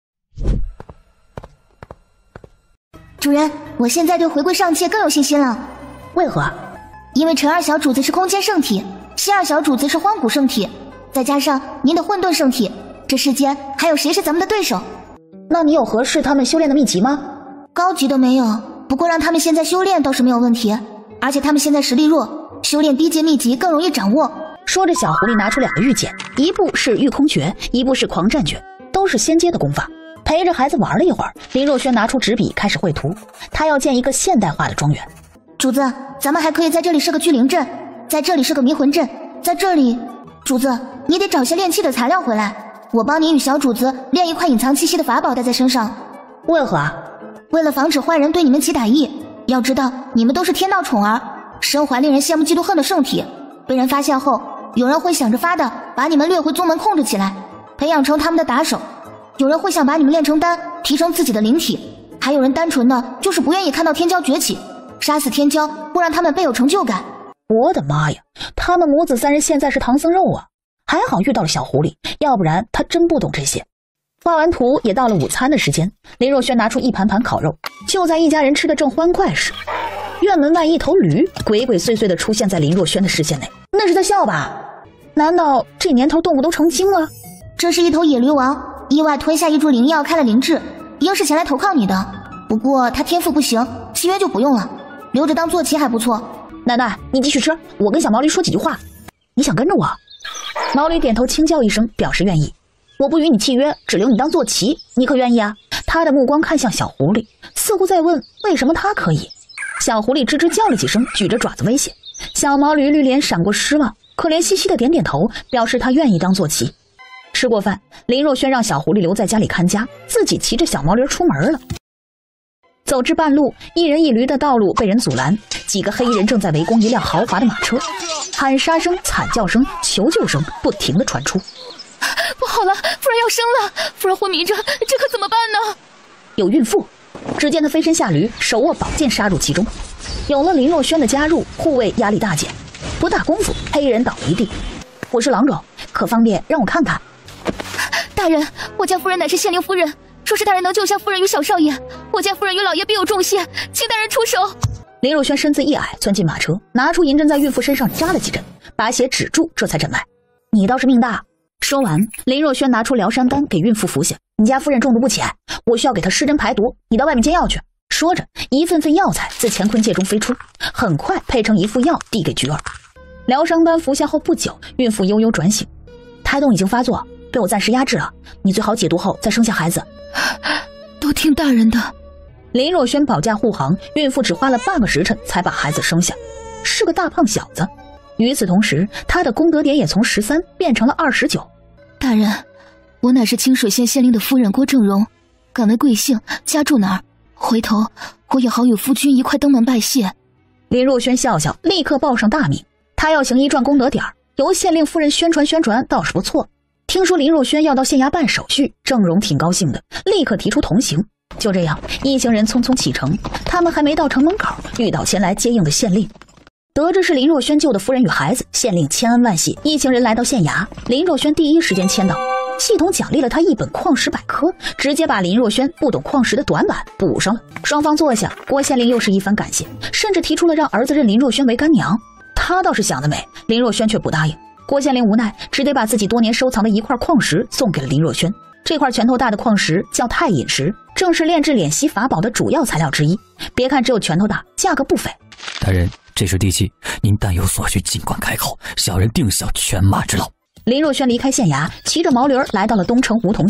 Speaker 1: 主人，我现在对回归上界更有信心了。
Speaker 4: 为何？
Speaker 1: 因为陈二小主子是空间圣体，西二小主子是荒古圣体，再加上您的混沌圣体，这世间还有谁是咱们的对手？
Speaker 4: 那你有合适他们修炼的秘籍吗？
Speaker 1: 高级的没有，不过让他们现在修炼倒是没有问题，而且他们现在实力弱，修炼低阶秘籍更容易掌握。
Speaker 4: 说着，小狐狸拿出2个玉简，一部是御空诀，一部是狂战诀，都是仙阶的功法。陪着孩子玩了一会儿，林若轩拿出纸笔开始绘图。他要建一个现代化的庄园。
Speaker 1: 主子，咱们还可以在这里设个聚灵阵，在这里设个迷魂阵，在这里……主子，你得找些炼器的材料回来，我帮你与小主子炼一块隐藏气息的法宝带在身上。
Speaker 4: 为何啊？
Speaker 1: 为了防止坏人对你们起歹意。要知道，你们都是天道宠儿，身怀令人羡慕嫉妒恨的圣体，被人发现后，有人会想着法的把你们掠回宗门控制起来，培养成他们的打手。有人会想把你们炼成丹，提升自己的灵体，还有人单纯的就是不愿意看到天骄崛起，杀死天骄会让他们倍有成就感。
Speaker 4: 我的妈呀，他们母子3人现在是唐僧肉啊！还好遇到了小狐狸，要不然他真不懂这些。画完图也到了午餐的时间，林若轩拿出一盘盘烤肉。就在一家人吃得正欢快时，院门外一头驴鬼鬼祟祟地出现在林若轩的视线内。那是在笑吧？难道这年头动物都成精了？
Speaker 1: 这是一头野驴王，意外吞下一株灵药开了灵智，应是前来投靠你的。不过他天赋不行，契约就不用了，留着当坐骑还不错。
Speaker 4: 奶奶，你继续吃，我跟小毛驴说几句话。你想跟着我？毛驴点头轻叫一声，表示愿意。我不与你契约，只留你当坐骑，你可愿意啊？他的目光看向小狐狸，似乎在问为什么他可以。小狐狸吱吱叫了几声，举着爪子威胁。小毛驴绿脸闪过失望，可怜兮兮的点点头，表示他愿意当坐骑。吃过饭，林若轩让小狐狸留在家里看家，自己骑着小毛驴出门了。走至半路，一人一驴的道路被人阻拦，几个黑衣人正在围攻一辆豪华的马车，喊杀声、惨叫声、求救声不停地传出。
Speaker 2: 不好了，夫人要生了，夫人昏迷着，这可怎么办呢？
Speaker 4: 有孕妇，只见他飞身下驴，手握宝剑杀入其中。有了林若轩的加入，护卫压力大减，不大功夫，黑衣人倒了一地。我是郎中，可方便让我看看？
Speaker 2: 大人，我家夫人乃是县令夫人，若是大人能救下夫人与小少爷，我家夫人与老爷必有重谢，请大人出手。
Speaker 4: 林若轩身子一矮，钻进马车，拿出银针在孕妇身上扎了几针，把血止住，这才诊脉。你倒是命大。说完，林若轩拿出疗山丹给孕妇服下。你家夫人中毒不浅，我需要给她施针排毒，你到外面煎药去。说着，一份份药材自乾坤界中飞出，很快配成一副药递给菊儿。疗伤丹服下后不久，孕妇悠悠转醒，胎动已经发作，被我暂时压制了，你最好解毒后再生下孩子。
Speaker 2: 都听大人的。
Speaker 4: 林若轩保驾护航，孕妇只花了半个时辰才把孩子生下，是个大胖小子。与此同时，他的功德点也从13变成了29。
Speaker 2: 大人，我乃是清水县县令的夫人郭正荣，敢为贵姓，家住哪儿？回头我也好与夫君一块登门拜谢。
Speaker 4: 林若轩笑笑，立刻报上大名。他要行一转功德点，由县令夫人宣传倒是不错。听说林若轩要到县衙办手续，郑荣挺高兴的，立刻提出同行。就这样，一行人匆匆启程。他们还没到城门口，遇到前来接应的县令。得知是林若轩救的夫人与孩子，县令千恩万谢。一行人来到县衙，林若轩第一时间签到，系统奖励了他一本矿石百科，直接把林若轩不懂矿石的短板补上了。双方坐下，郭县令又是一番感谢，甚至提出了让儿子认林若轩为干娘。他倒是想得美，林若轩却不答应。郭县令无奈，只得把自己多年收藏的一块矿石送给了林若轩。这块拳头大的矿石叫太隐石，正是炼制敛息法宝的主要材料之一。别看只有拳头大，价格不菲。
Speaker 8: 大人，这是地契，您但有所需尽管开口，小人定效犬马之劳。
Speaker 4: 林若轩离开县衙，骑着毛驴来到了东城梧桐巷。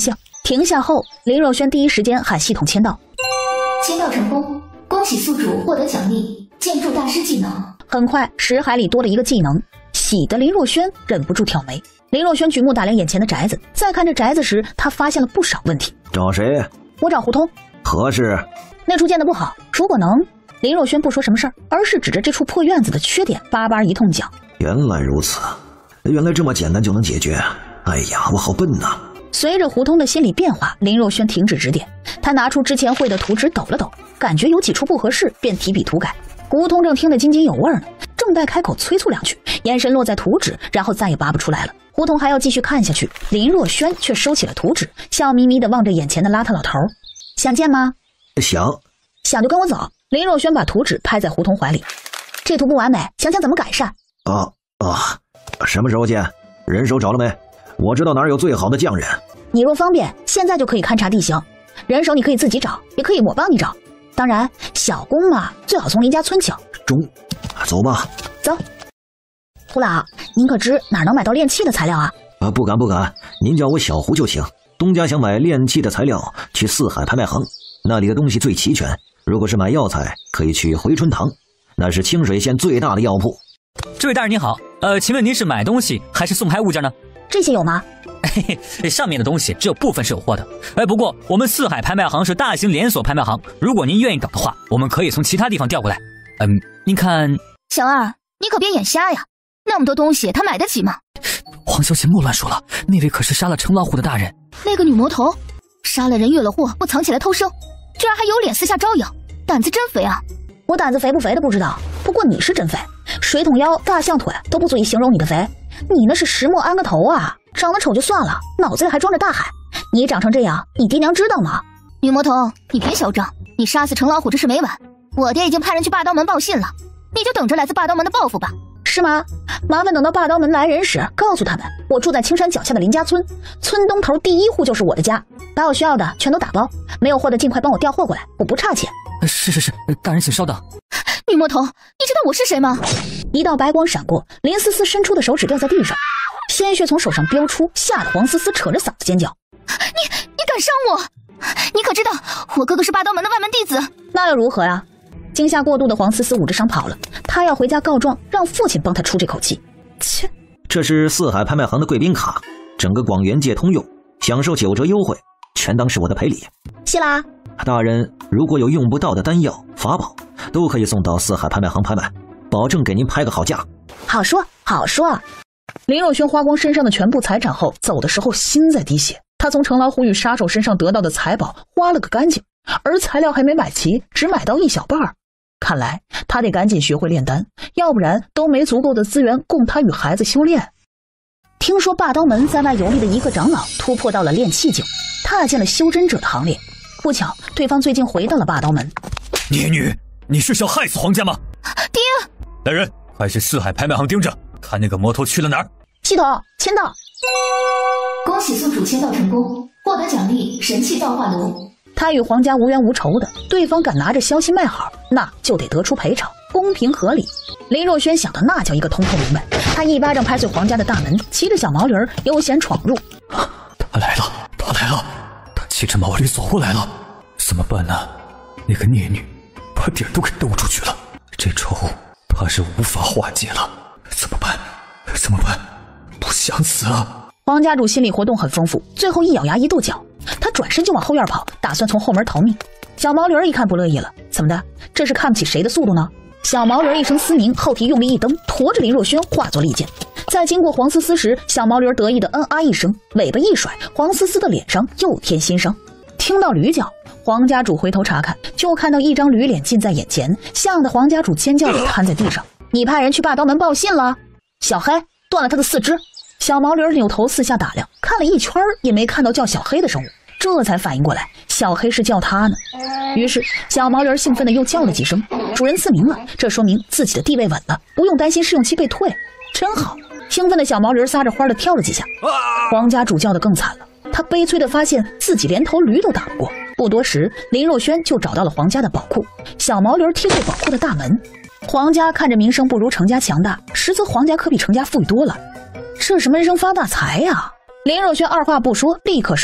Speaker 4: 停下后，林若萱第一时间喊系统签到。
Speaker 5: 签到成功，恭喜宿主获得奖励建筑大师技能。
Speaker 4: 很快，识海里多了一个技能，喜得林若萱忍不住挑眉。林若萱举目打量眼前的宅子，在看这宅子时，她发现了不少问题。
Speaker 9: 找谁？
Speaker 4: 我找胡通。
Speaker 9: 合适。
Speaker 4: 那处建得不好，如果能……林若萱不说什么事儿，而是指着这处破院子的缺点巴巴一通讲。
Speaker 9: 原来如此，原来这么简单就能解决。哎呀，我好笨呐！
Speaker 4: 随着胡通的心理变化，林若萱停止指点，她拿出之前绘的图纸抖了抖，感觉有几处不合适，便提笔涂改。胡通正听得津津有味呢，正待开口催促两句，眼神落在图纸，然后再也拔不出来了。胡通还要继续看下去，林若萱却收起了图纸，笑眯眯地望着眼前的邋遢老头。想见吗？
Speaker 9: 想
Speaker 4: 就跟我走。林若萱把图纸拍在胡通怀里。这图不完美，想想怎么改善。
Speaker 9: 什么时候见？人手找了没？我知道哪儿有最好的匠人。
Speaker 4: 你若方便，现在就可以勘察地形。人手你可以自己找，也可以我帮你找。当然，小工嘛，最好从林家村请。
Speaker 9: 走吧。
Speaker 4: 走。胡老，您可知哪儿能买到炼器的材料啊？
Speaker 9: 不敢，您叫我小胡就行。东家想买炼器的材料，去四海拍卖行，那里的东西最齐全。如果是买药材，可以去回春堂，那是清水县最大的药铺。
Speaker 8: 这位大人您好，请问您是买东西还是送拍物件呢？
Speaker 4: 这些有吗？
Speaker 8: 上面的东西只有部分是有货的。不过我们四海拍卖行是大型连锁拍卖行，如果您愿意找的话，我们可以从其他地方调过来。您看，
Speaker 2: 小二，你可别眼瞎呀，那么多东西他买得起吗？
Speaker 8: 黄小姐莫乱说了，那位可是杀了程老虎的大人。
Speaker 2: 那个女魔头杀了人越了货，不藏起来偷生，居然还有脸私下招摇，胆子真肥啊！
Speaker 4: 我胆子肥不肥的不知道，不过你是真肥，水桶腰大象腿都不足以形容你的肥，你那是石磨安个头啊！长得丑就算了，脑子里还装着大海。你长成这样，你爹娘知道吗？
Speaker 2: 女魔头，你别嚣张，你杀死程老虎这事没完，我爹已经派人去霸刀门报信了，你就等着来自霸刀门的报复吧。
Speaker 4: 是吗？麻烦等到霸刀门来人时，告诉他们我住在青山脚下的林家村，村东头第一户就是我的家，把我需要的全都打包，没有货的尽快帮我调货过来，我不差钱。
Speaker 8: 是，大人请稍等。
Speaker 2: 女魔头，你知道我是谁吗？
Speaker 4: 一道白光闪过，林思思伸出的手指掉在地上，鲜血从手上飙出，吓得黄思思扯着嗓子尖叫。
Speaker 2: 你敢伤我？你可知道我哥哥是霸刀门的外门弟子？
Speaker 4: 那又如何呀？惊吓过度的黄思思捂着伤跑了，她要回家告状，让父亲帮她出这口气。切，
Speaker 9: 这是四海拍卖行的贵宾卡，整个广元界通用，享受9折优惠，全当是我的赔礼。
Speaker 4: 谢啦。
Speaker 9: 大人如果有用不到的丹药法宝，都可以送到四海拍卖行拍卖，保证给您拍个好价。
Speaker 4: 好说。林若萱花光身上的全部财产后，走的时候心在滴血。她从程老虎与杀手身上得到的财宝花了个干净，而材料还没买齐，只买到一小半。看来他得赶紧学会炼丹，要不然都没足够的资源供他与孩子修炼。听说霸刀门在外游历的一个长老突破到了炼器境，踏进了修真者的行列。不巧，对方最近回到了霸刀门。
Speaker 6: 孽女，你是想害死皇家吗？
Speaker 2: 爹！
Speaker 6: 来人，快去四海拍卖行盯着，看那个魔头去了哪儿。
Speaker 4: 系统签到。
Speaker 5: 恭喜宿主签到成功，获得奖励神器造化炉。
Speaker 4: 他与皇家无冤无仇的，对方敢拿着消息卖好，那就得得出赔偿，公平合理。林若萱想的那叫一个通透明白，他一巴掌拍碎皇家的大门，骑着小毛驴悠闲闯入。
Speaker 6: 他来了，他骑着毛驴走过来了，怎么办呢？那个孽女把点都给兜出去了，这仇怕是无法化解了。怎么办？不想死啊！
Speaker 4: 皇家主心理活动很丰富，最后一咬牙一跺脚，他转身就往后院跑，打算从后门逃命。小毛驴一看不乐意了，怎么的？这是看不起谁的速度呢？小毛驴一声嘶鸣，后蹄用力一蹬，驮着林若萱化作利剑。在经过黄思思时，小毛驴得意的嗯啊一声，尾巴一甩，黄思思的脸上又添新伤。听到驴叫，皇家主回头查看，就看到一张驴脸近在眼前，吓得皇家主尖叫着瘫在地上。你派人去霸刀门报信了？小黑断了他的4肢。小毛驴扭头四下打量，看了一圈也没看到叫小黑的生物，这才反应过来小黑是叫他呢。于是小毛驴兴奋的又叫了几声，主人赐名了，这说明自己的地位稳了，不用担心试用期被退，真好。兴奋的小毛驴撒着欢的跳了几下。皇家主叫得更惨了，他悲催地发现自己连头驴都打不过。不多时，林若萱就找到了皇家的宝库，小毛驴踢碎宝库的大门。皇家看着名声不如程家强大，实则皇家可比程家富裕多了，这是闷声发大财呀！林若萱二话不说，立刻收走，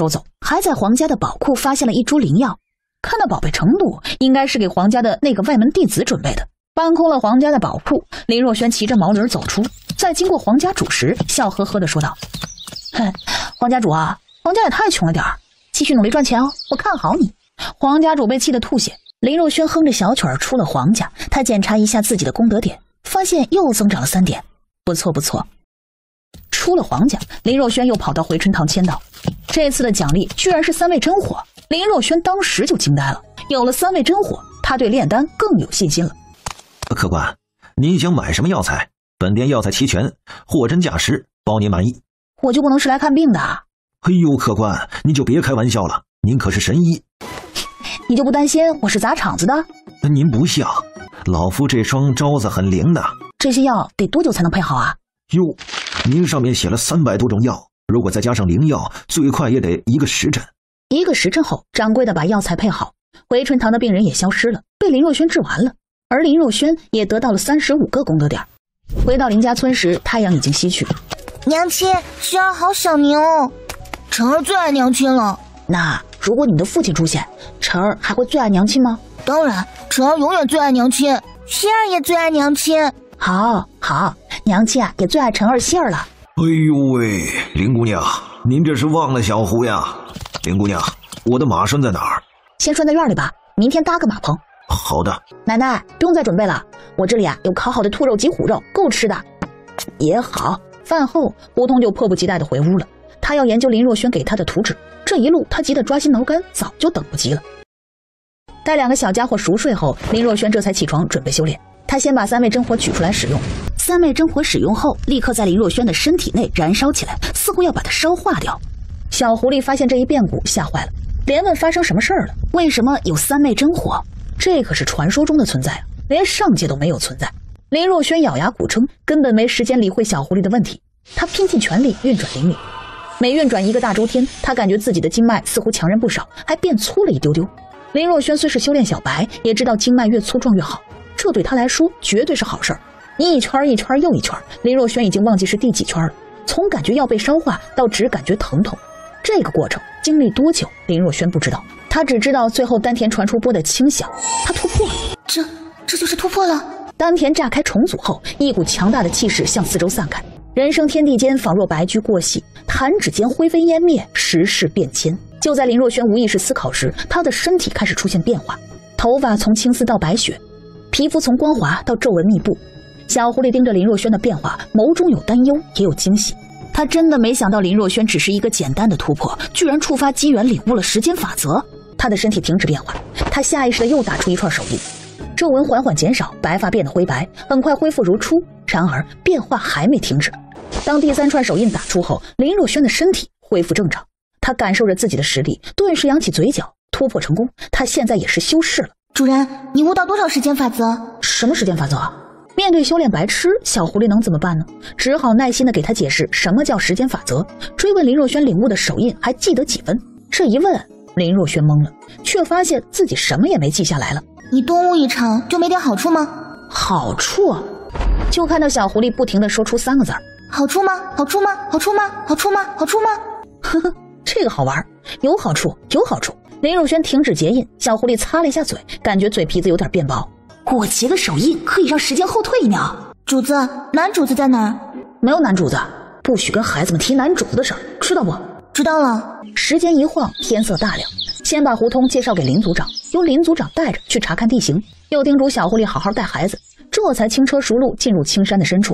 Speaker 4: 还在皇家的宝库发现了一株灵药，看那宝贝程度，应该是给皇家的那个外门弟子准备的。搬空了皇家的宝库，林若轩骑着毛驴走出，在经过皇家主时，笑呵呵地说道：“哼，皇家主啊，皇家也太穷了点儿，继续努力赚钱哦，我看好你。”皇家主被气得吐血。林若轩哼着小曲儿出了皇家，他检查一下自己的功德点，发现又增长了3点，不错不错。出了皇家，林若轩又跑到回春堂签到，这次的奖励居然是3味真火。林若轩当时就惊呆了，有了3味真火，他对炼丹更有信心了。
Speaker 9: 客官，您想买什么药材？本店药材齐全，货真价实，包您满意。
Speaker 4: 我就不能是来看病的？
Speaker 9: 哎呦，客官，您就别开玩笑了，您可是神医。
Speaker 4: 你就不担心我是砸场子的？
Speaker 9: 您不像，老夫这双招子很灵的。
Speaker 4: 这些药得多久才能配好啊？
Speaker 9: 哟，您上面写了300多种药，如果再加上灵药，最快也得1个时辰。
Speaker 4: 1个时辰后，掌柜的把药材配好，回春堂的病人也消失了，被林若轩治完了，而林若轩也得到了35个功德点。回到林家村时，太阳已经西去。
Speaker 1: 娘亲，萱儿好想您哦，晨儿最爱娘亲了。
Speaker 4: 那如果你的父亲出现，晨儿还会最爱娘亲吗？
Speaker 1: 当然，晨儿永远最爱娘亲，希儿也最爱娘亲。
Speaker 4: 好，娘亲啊，也最爱晨儿希儿了。
Speaker 9: 哎呦喂，林姑娘，您这是忘了小胡呀？林姑娘，我的马拴在哪儿？
Speaker 4: 先拴在院里吧，明天搭个马棚。
Speaker 9: 好的。
Speaker 4: 奶奶，不用再准备了，我这里啊有烤好的兔肉及虎肉，够吃的。也好。饭后，胡同就迫不及待地回屋了。他要研究林若轩给他的图纸，这一路他急得抓心挠肝，早就等不及了。待2个小家伙熟睡后，林若轩这才起床准备修炼。他先把3味真火取出来使用，3味真火使用后，立刻在林若轩的身体内燃烧起来，似乎要把它烧化掉。小狐狸发现这一变故，吓坏了，连问发生什么事儿了？为什么有3味真火？这可是传说中的存在啊，连上界都没有存在。林若轩咬牙苦撑，根本没时间理会小狐狸的问题。他拼尽全力运转灵力，每运转1个大周天，他感觉自己的经脉似乎强韧不少，还变粗了一丢丢。林若轩虽是修炼小白，也知道经脉越粗壮越好，这对他来说绝对是好事儿。一圈一圈又一圈，林若轩已经忘记是第几圈了。从感觉要被烧化到只感觉疼痛，这个过程经历多久，林若轩不知道，他只知道最后丹田传出波的轻响，他突破了。
Speaker 1: 这就是突破了。
Speaker 4: 丹田炸开重组后，一股强大的气势向四周散开，人生天地间仿若白驹过隙，弹指间灰飞烟灭，时势变迁。就在林若轩无意识思考时，他的身体开始出现变化，头发从青丝到白雪，皮肤从光滑到皱纹密布。小狐狸盯着林若轩的变化，眸中有担忧也有惊喜。他真的没想到林若轩只是一个简单的突破，居然触发机缘领悟了时间法则。他的身体停止变化，他下意识地又打出一串手印，皱纹缓缓减少，白发变得灰白，很快恢复如初。然而变化还没停止，当第3串手印打出后，林若轩的身体恢复正常。他感受着自己的实力，顿时扬起嘴角，突破成功。他现在也是修士了。
Speaker 1: 主人，你悟到多少时间法则？
Speaker 4: 什么时间法则？面对修炼白痴，小狐狸能怎么办呢？只好耐心地给他解释什么叫时间法则，追问林若轩领悟的手印还记得几分。这一问，林若轩懵了，却发现自己什么也没记下来了。
Speaker 1: 你多悟一场就没点好处吗？
Speaker 4: 好处？就看到小狐狸不停地说出3个字儿：
Speaker 1: 好处吗？好处吗？好处吗？好处吗？好处吗？
Speaker 4: 呵呵，这个好玩，有好处，有好处。林若轩停止结印，小狐狸擦了一下嘴，感觉嘴皮子有点变薄。我结的手印可以让时间后退1秒。
Speaker 1: 主子，男主子在哪儿？
Speaker 4: 没有男主子，不许跟孩子们提男主子的事儿，知道不？
Speaker 1: 知道了。
Speaker 4: 时间一晃，天色大亮，先把胡同介绍给林组长，由林组长带着去查看地形，又叮嘱小狐狸好好带孩子，这才轻车熟路进入青山的深处。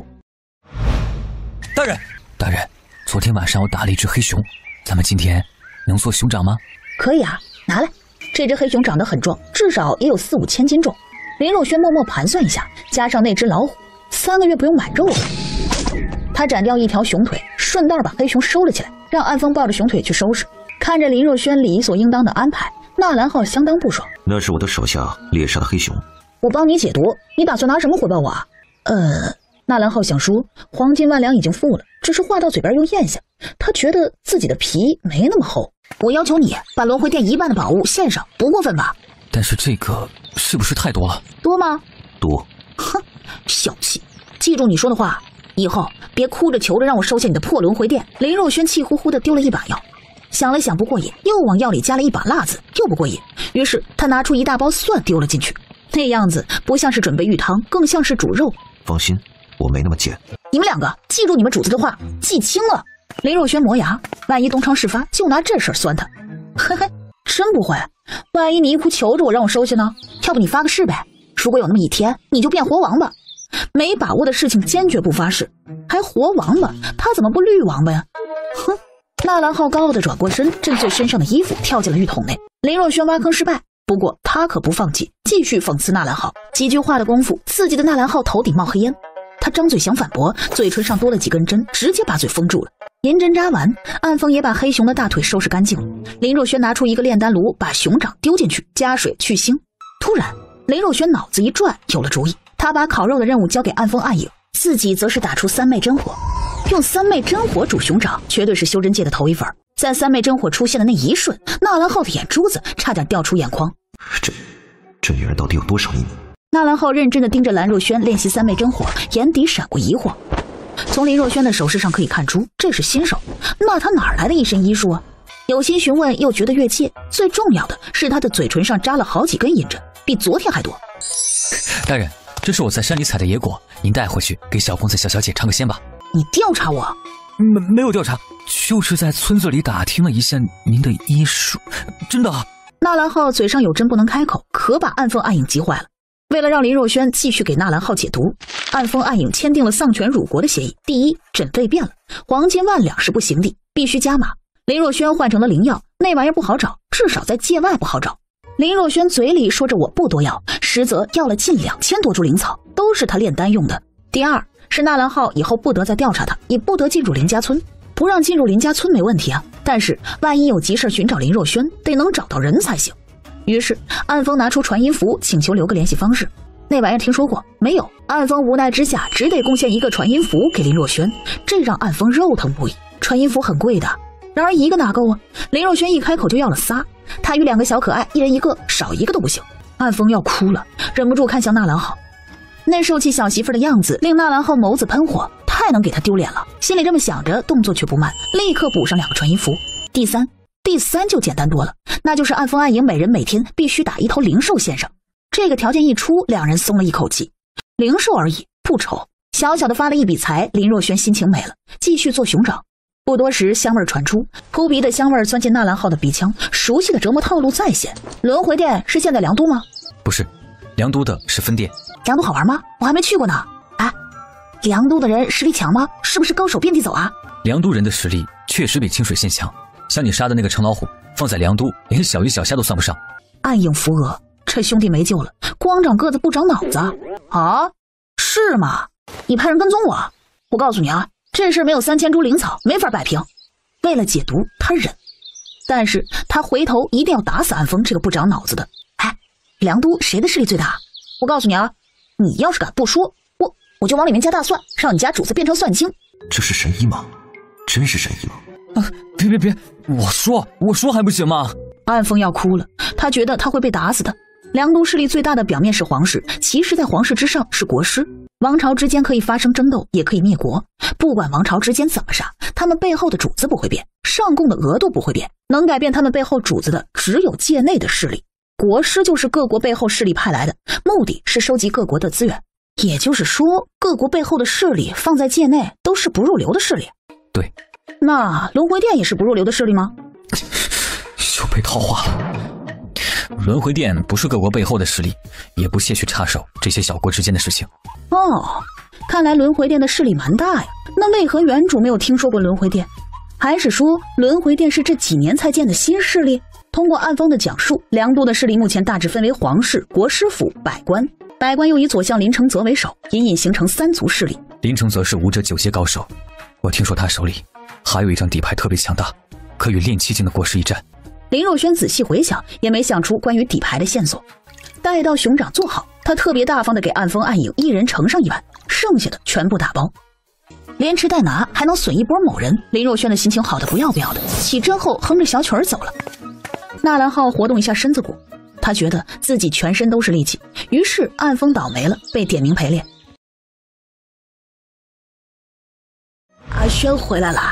Speaker 8: 大人，昨天晚上我打了一只黑熊，咱们今天能做熊掌吗？
Speaker 4: 可以啊，拿来。这只黑熊长得很壮，至少也有4、5千斤重。林若轩默默盘算一下，加上那只老虎，3个月不用买肉了。他斩掉1条熊腿，顺道把黑熊收了起来，让安峰抱着熊腿去收拾。看着林若轩理所应当的安排，纳兰浩相当不爽。
Speaker 9: 那是我的手下猎杀的黑熊，
Speaker 4: 我帮你解毒，你打算拿什么回报我啊？纳兰浩想说黄金万两已经付了，只是话到嘴边又咽下，他觉得自己的皮没那么厚。我要求你把轮回殿1半的宝物献上，不过分吧？
Speaker 8: 但是这个是不是太多了？
Speaker 4: 多吗？
Speaker 9: 多。
Speaker 4: 哼，小气！记住你说的话，以后别哭着求着让我收下你的破轮回殿。林若轩气呼呼地丢了1把药。 想了想不过瘾，又往药里加了一把辣子，又不过瘾。于是他拿出一大包蒜丢了进去，那样子不像是准备浴汤，更像是煮肉。
Speaker 9: 放心，我没那么贱。
Speaker 4: 你们两个记住你们主子的话，记清了。林若轩磨牙，万一东窗事发，就拿这事儿酸他。嘿嘿，真不会。万一你一哭求着我让我收下呢？要不你发个誓呗。如果有那么一天，你就变活王八。没把握的事情坚决不发誓，还活王八，他怎么不绿王八呀？哼！纳兰浩高傲地转过身，震碎身上的衣服，跳进了浴桶内。林若轩挖坑失败，不过他可不放弃，继续讽刺纳兰浩。几句话的功夫，刺激的纳兰浩头顶冒黑烟。他张嘴想反驳，嘴唇上多了几根针，直接把嘴封住了。银针扎完，暗风也把黑熊的大腿收拾干净了。林若轩拿出一个炼丹炉，把熊掌丢进去，加水去腥。突然，林若轩脑子一转，有了主意。他把烤肉的任务交给暗风暗影，自己则是打出三昧真火。用三昧真火煮熊掌，绝对是修真界的头一份。在三昧真火出现的那一瞬，纳兰浩的眼珠子差点掉出眼眶。
Speaker 9: 这女人到底有多少秘密？
Speaker 4: 纳兰浩认真地盯着蓝若轩练习三昧真火，眼底闪过疑惑。从林若轩的手势上可以看出，这是新手。那他哪来的一身医术啊？有心询问，又觉得越界。最重要的是，他的嘴唇上扎了好几根银针，比昨天还多。
Speaker 8: 大人，这是我在山里采的野果，您带回去给小公子、小小姐尝个鲜吧。
Speaker 4: 你调查我？
Speaker 8: 没有调查，就是在村子里打听了一下您的医术，真的。
Speaker 4: 纳兰浩嘴上有针不能开口，可把暗风暗影急坏了。为了让林若轩继续给纳兰浩解毒，暗风暗影签订了丧权辱国的协议。第一，诊费变了，黄金10000两是不行的，必须加码。林若轩换成了灵药，那玩意儿不好找，至少在界外不好找。林若轩嘴里说着我不多要，实则要了近2000多株灵草，都是他炼丹用的。第二是纳兰浩以后不得再调查他，也不得进入林家村。不让进入林家村没问题啊，但是万一有急事寻找林若轩，得能找到人才行。于是暗风拿出传音符，请求留个联系方式。那玩意儿听说过没有？暗风无奈之下只得贡献一个传音符给林若轩，这让暗风肉疼不已。传音符很贵的，然而一个哪够啊？林若轩一开口就要了仨，他与2个小可爱，一人一个，少一个都不行。暗风要哭了，忍不住看向纳兰浩，那受气小媳妇的样子令纳兰浩眸子喷火，太能给他丢脸了。心里这么想着，动作却不慢，立刻补上2个传音符。第三就简单多了，那就是暗风暗影每人每天必须打1头灵兽献上。这个条件一出，两人松了一口气。灵兽而已，不愁。小小的发了一笔财，林若轩心情美了，继续做熊掌。不多时，香味传出，扑鼻的香味钻进纳兰浩的鼻腔，熟悉的折磨套路再现。轮回殿是现在良都吗？
Speaker 8: 不是，良都的是分店。
Speaker 4: 良都好玩吗？我还没去过呢。哎，良都的人实力强吗？是不是高手遍地走啊？
Speaker 8: 良都人的实力确实比清水县强，像你杀的那个程老虎，放在良都连小鱼小虾都算不上。
Speaker 4: 暗影扶额，这兄弟没救了，光长个子不长脑子啊？是吗？你派人跟踪我？我告诉你啊，这事没有3000株灵草没法摆平。为了解毒，他忍，但是他回头一定要打死暗风这个不长脑子的。哎，良都谁的势力最大？我告诉你啊，你要是敢不说，我就往里面加大蒜，让你家主子变成蒜精。
Speaker 9: 这是神医吗？真是神医吗？
Speaker 8: 别，我说还不行吗？
Speaker 4: 暗风要哭了，他觉得他会被打死的。良都势力最大的表面是皇室，其实在皇室之上是国师。王朝之间可以发生争斗，也可以灭国。不管王朝之间怎么杀，他们背后的主子不会变，上贡的额度不会变，能改变他们背后主子的只有界内的势力。国师就是各国背后势力派来的，目的是收集各国的资源。也就是说，各国背后的势力放在界内都是不入流的势力。
Speaker 8: 对，
Speaker 4: 那轮回殿也是不入流的势力吗？
Speaker 8: 又被套话了。轮回殿不是各国背后的势力，也不屑去插手这些小国之间的事情。
Speaker 4: 哦，看来轮回殿的势力蛮大呀。那为何原主没有听说过轮回殿？还是说轮回殿是这几年才建的新势力？通过暗风的讲述，良都的势力目前大致分为皇室、国师府、百官。百官又以左相林承泽为首，隐隐形成3族势力。
Speaker 8: 林承泽是武者9阶高手，我听说他手里还有一张底牌特别强大，可与炼气境的国师一战。
Speaker 4: 林若轩仔细回想，也没想出关于底牌的线索。待到熊掌做好，他特别大方地给暗风暗影一人盛上1碗，剩下的全部打包。连吃带拿，还能损一波某人。林若轩的心情好得不要不要的，起针后哼着小曲儿走了。纳兰浩活动一下身子骨，他觉得自己全身都是力气，于是暗风倒霉了，被点名陪练。阿轩回来了，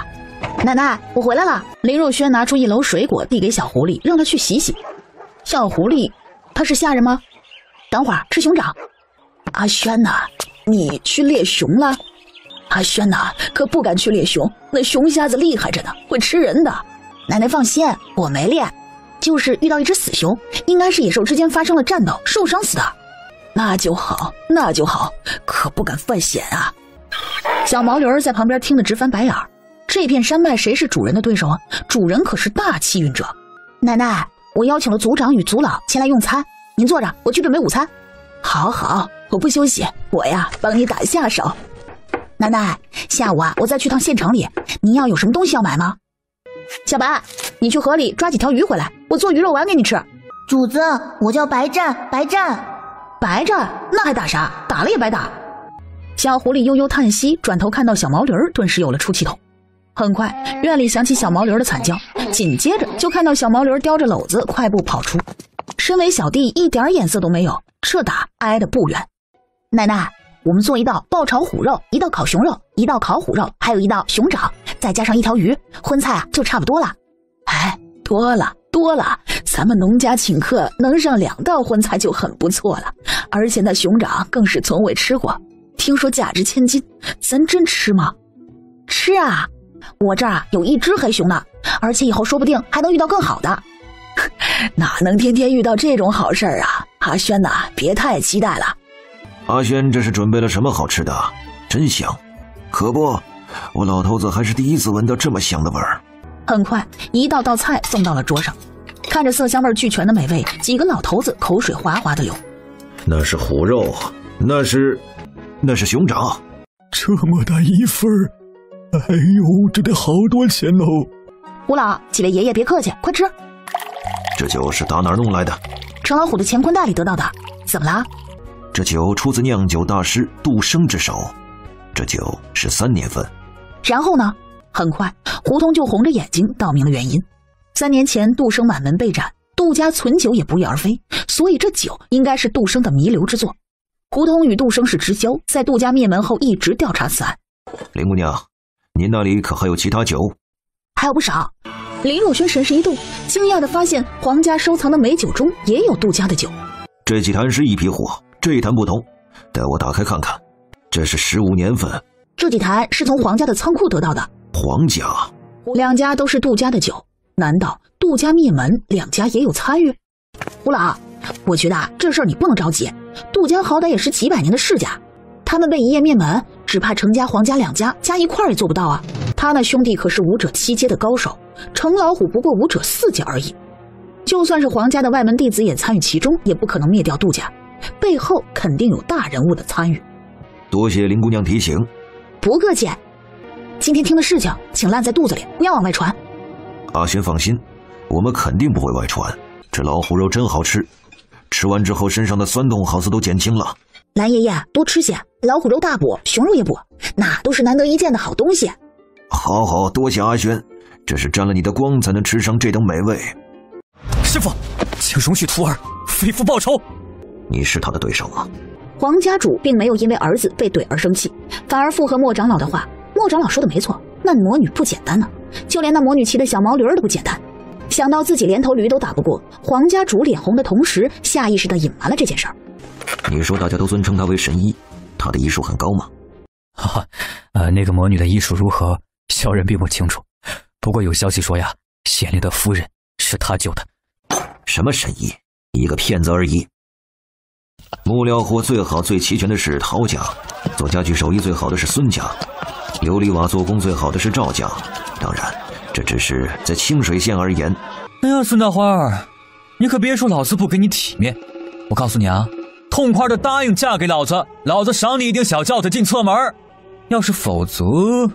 Speaker 4: 奶奶，我回来了。林若轩拿出一篓水果递给小狐狸，让他去洗洗。小狐狸，他是下人吗？等会儿吃熊掌。阿轩呐，你去猎熊了？阿轩呐，可不敢去猎熊，那熊瞎子厉害着呢，会吃人的。奶奶放心，我没猎，就是遇到一只死熊，应该是野兽之间发生了战斗，受伤死的。那就好，那就好，可不敢犯险啊。小毛驴儿在旁边听得直翻白眼儿。这片山脉谁是主人的对手啊？主人可是大气运者。奶奶，我邀请了族长与族老前来用餐，您坐着，我去准备午餐。好好，我不休息，我呀帮你打下手。奶奶，下午啊我再去趟县城里，您要有什么东西要买吗？小白，你去河里抓几条鱼回来，我做鱼肉丸给你吃。
Speaker 1: 主子，我叫白战，白战。
Speaker 4: 白战？那还打啥？打了也白打。小狐狸悠悠叹息，转头看到小毛驴儿，顿时有了出气筒。很快，院里响起小毛驴儿的惨叫，紧接着就看到小毛驴儿叼着篓子快步跑出。身为小弟，一点眼色都没有，这打挨得不远。奶奶，我们做一道爆炒虎肉，一道烤熊肉，一道烤虎肉，还有一道熊掌，再加上一条鱼，荤菜啊就差不多了。哎，多了，咱们农家请客能上2道荤菜就很不错了，而且那熊掌更是从未吃过，听说价值千金，咱真吃吗？吃啊！我这儿有1只黑熊呢，而且以后说不定还能遇到更好的。哪能天天遇到这种好事儿啊？阿轩呐，别太期待了。
Speaker 9: 阿轩这是准备了什么好吃的？真香！可不，我老头子还是第一次闻到这么香的味儿。
Speaker 4: 很快，一道道菜送到了桌上，看着色香味俱全的美味，几个老头子口水哗哗的流。
Speaker 9: 那是虎肉，那是熊掌，
Speaker 6: 这么大一份儿，哎呦，这得好多钱哦！
Speaker 4: 吴老，几位爷爷别客气，快吃。
Speaker 9: 这酒是打哪儿弄来的？
Speaker 4: 程老虎的乾坤袋里得到的。怎么了？
Speaker 9: 这酒出自酿酒大师杜生之手，这酒是3年份。
Speaker 4: 然后呢？很快，胡同就红着眼睛道明了原因。3年前，杜生满门被斩，杜家存酒也不翼而飞，所以这酒应该是杜生的弥留之作。胡同与杜生是知交，在杜家灭门后一直调查此案。
Speaker 9: 林姑娘，您那里可还有其他酒？
Speaker 4: 还有不少。林若轩神识一动，惊讶地发现皇家收藏的美酒中也有杜家的酒。
Speaker 9: 这几坛是一批货，这一坛不同，带我打开看看。这是15年份。
Speaker 4: 这几坛是从皇家的仓库得到的。
Speaker 9: 皇家
Speaker 4: ？2家都是杜家的酒，难道杜家灭门2家也有参与？吴老，我觉得这事儿你不能着急，杜家好歹也是几百年的世家，他们被一夜灭门，只怕程家、黄家2家加一块儿也做不到啊。他那兄弟可是武者7阶的高手，程老虎不过武者4阶而已。就算是皇家的外门弟子也参与其中，也不可能灭掉杜家，背后肯定有大人物的参与。
Speaker 9: 多谢林姑娘提醒。
Speaker 4: 不客气。今天听的事情，请烂在肚子里，不要往外传。
Speaker 9: 阿轩放心，我们肯定不会外传。这老虎肉真好吃，吃完之后身上的酸痛好似都减轻了。
Speaker 4: 蓝爷爷多吃些，老虎肉大补，熊肉也补，那都是难得一见的好东西。
Speaker 9: 好，多谢阿轩，这是沾了你的光才能吃上这等美味。
Speaker 8: 师父，请容许徒儿为父报仇。
Speaker 9: 你是他的对手吗？
Speaker 4: 黄家主并没有因为儿子被怼而生气，反而附和莫长老的话。莫长老说的没错，那魔女不简单呢，就连那魔女骑的小毛驴都不简单。想到自己连头驴都打不过，黄家主脸红的同时，下意识地隐瞒了这件事儿。
Speaker 9: 你说大家都尊称他为神医，他的医术很高吗？
Speaker 8: 哈哈，那个魔女的医术如何，小人并不清楚。不过有消息说呀，县令的夫人是他救的。
Speaker 9: 什么神医？一个骗子而已。木料货最好最齐全的是陶家，做家具手艺最好的是孙家，琉璃瓦做工最好的是赵家。当然，这只是在清水县而言。
Speaker 8: 哎呀，孙大花儿，你可别说老子不给你体面。我告诉你啊，痛快的答应嫁给老子，老子赏你一顶小轿子进侧门。要是否则，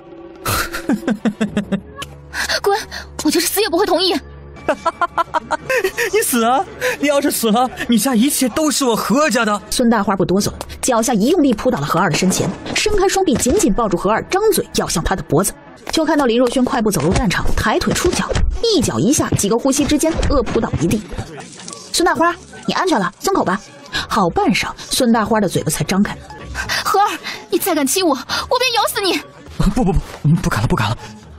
Speaker 2: 滚！我就是死也不会同意。
Speaker 8: 你死啊！你要是死了，你家一切都是我何家的。
Speaker 4: 孙大花不哆嗦了，脚下一用力扑倒了何二的身前，伸开双臂紧紧抱住何二，张嘴要向他的脖子。就看到林若轩快步走入战场，抬腿出脚，一脚一下，几个呼吸之间扑倒一地。孙大花，你安全了，松口吧。好半晌，孙大花的嘴巴才张开。
Speaker 2: 何二，你再敢欺我，我便咬死你！
Speaker 8: 不敢了，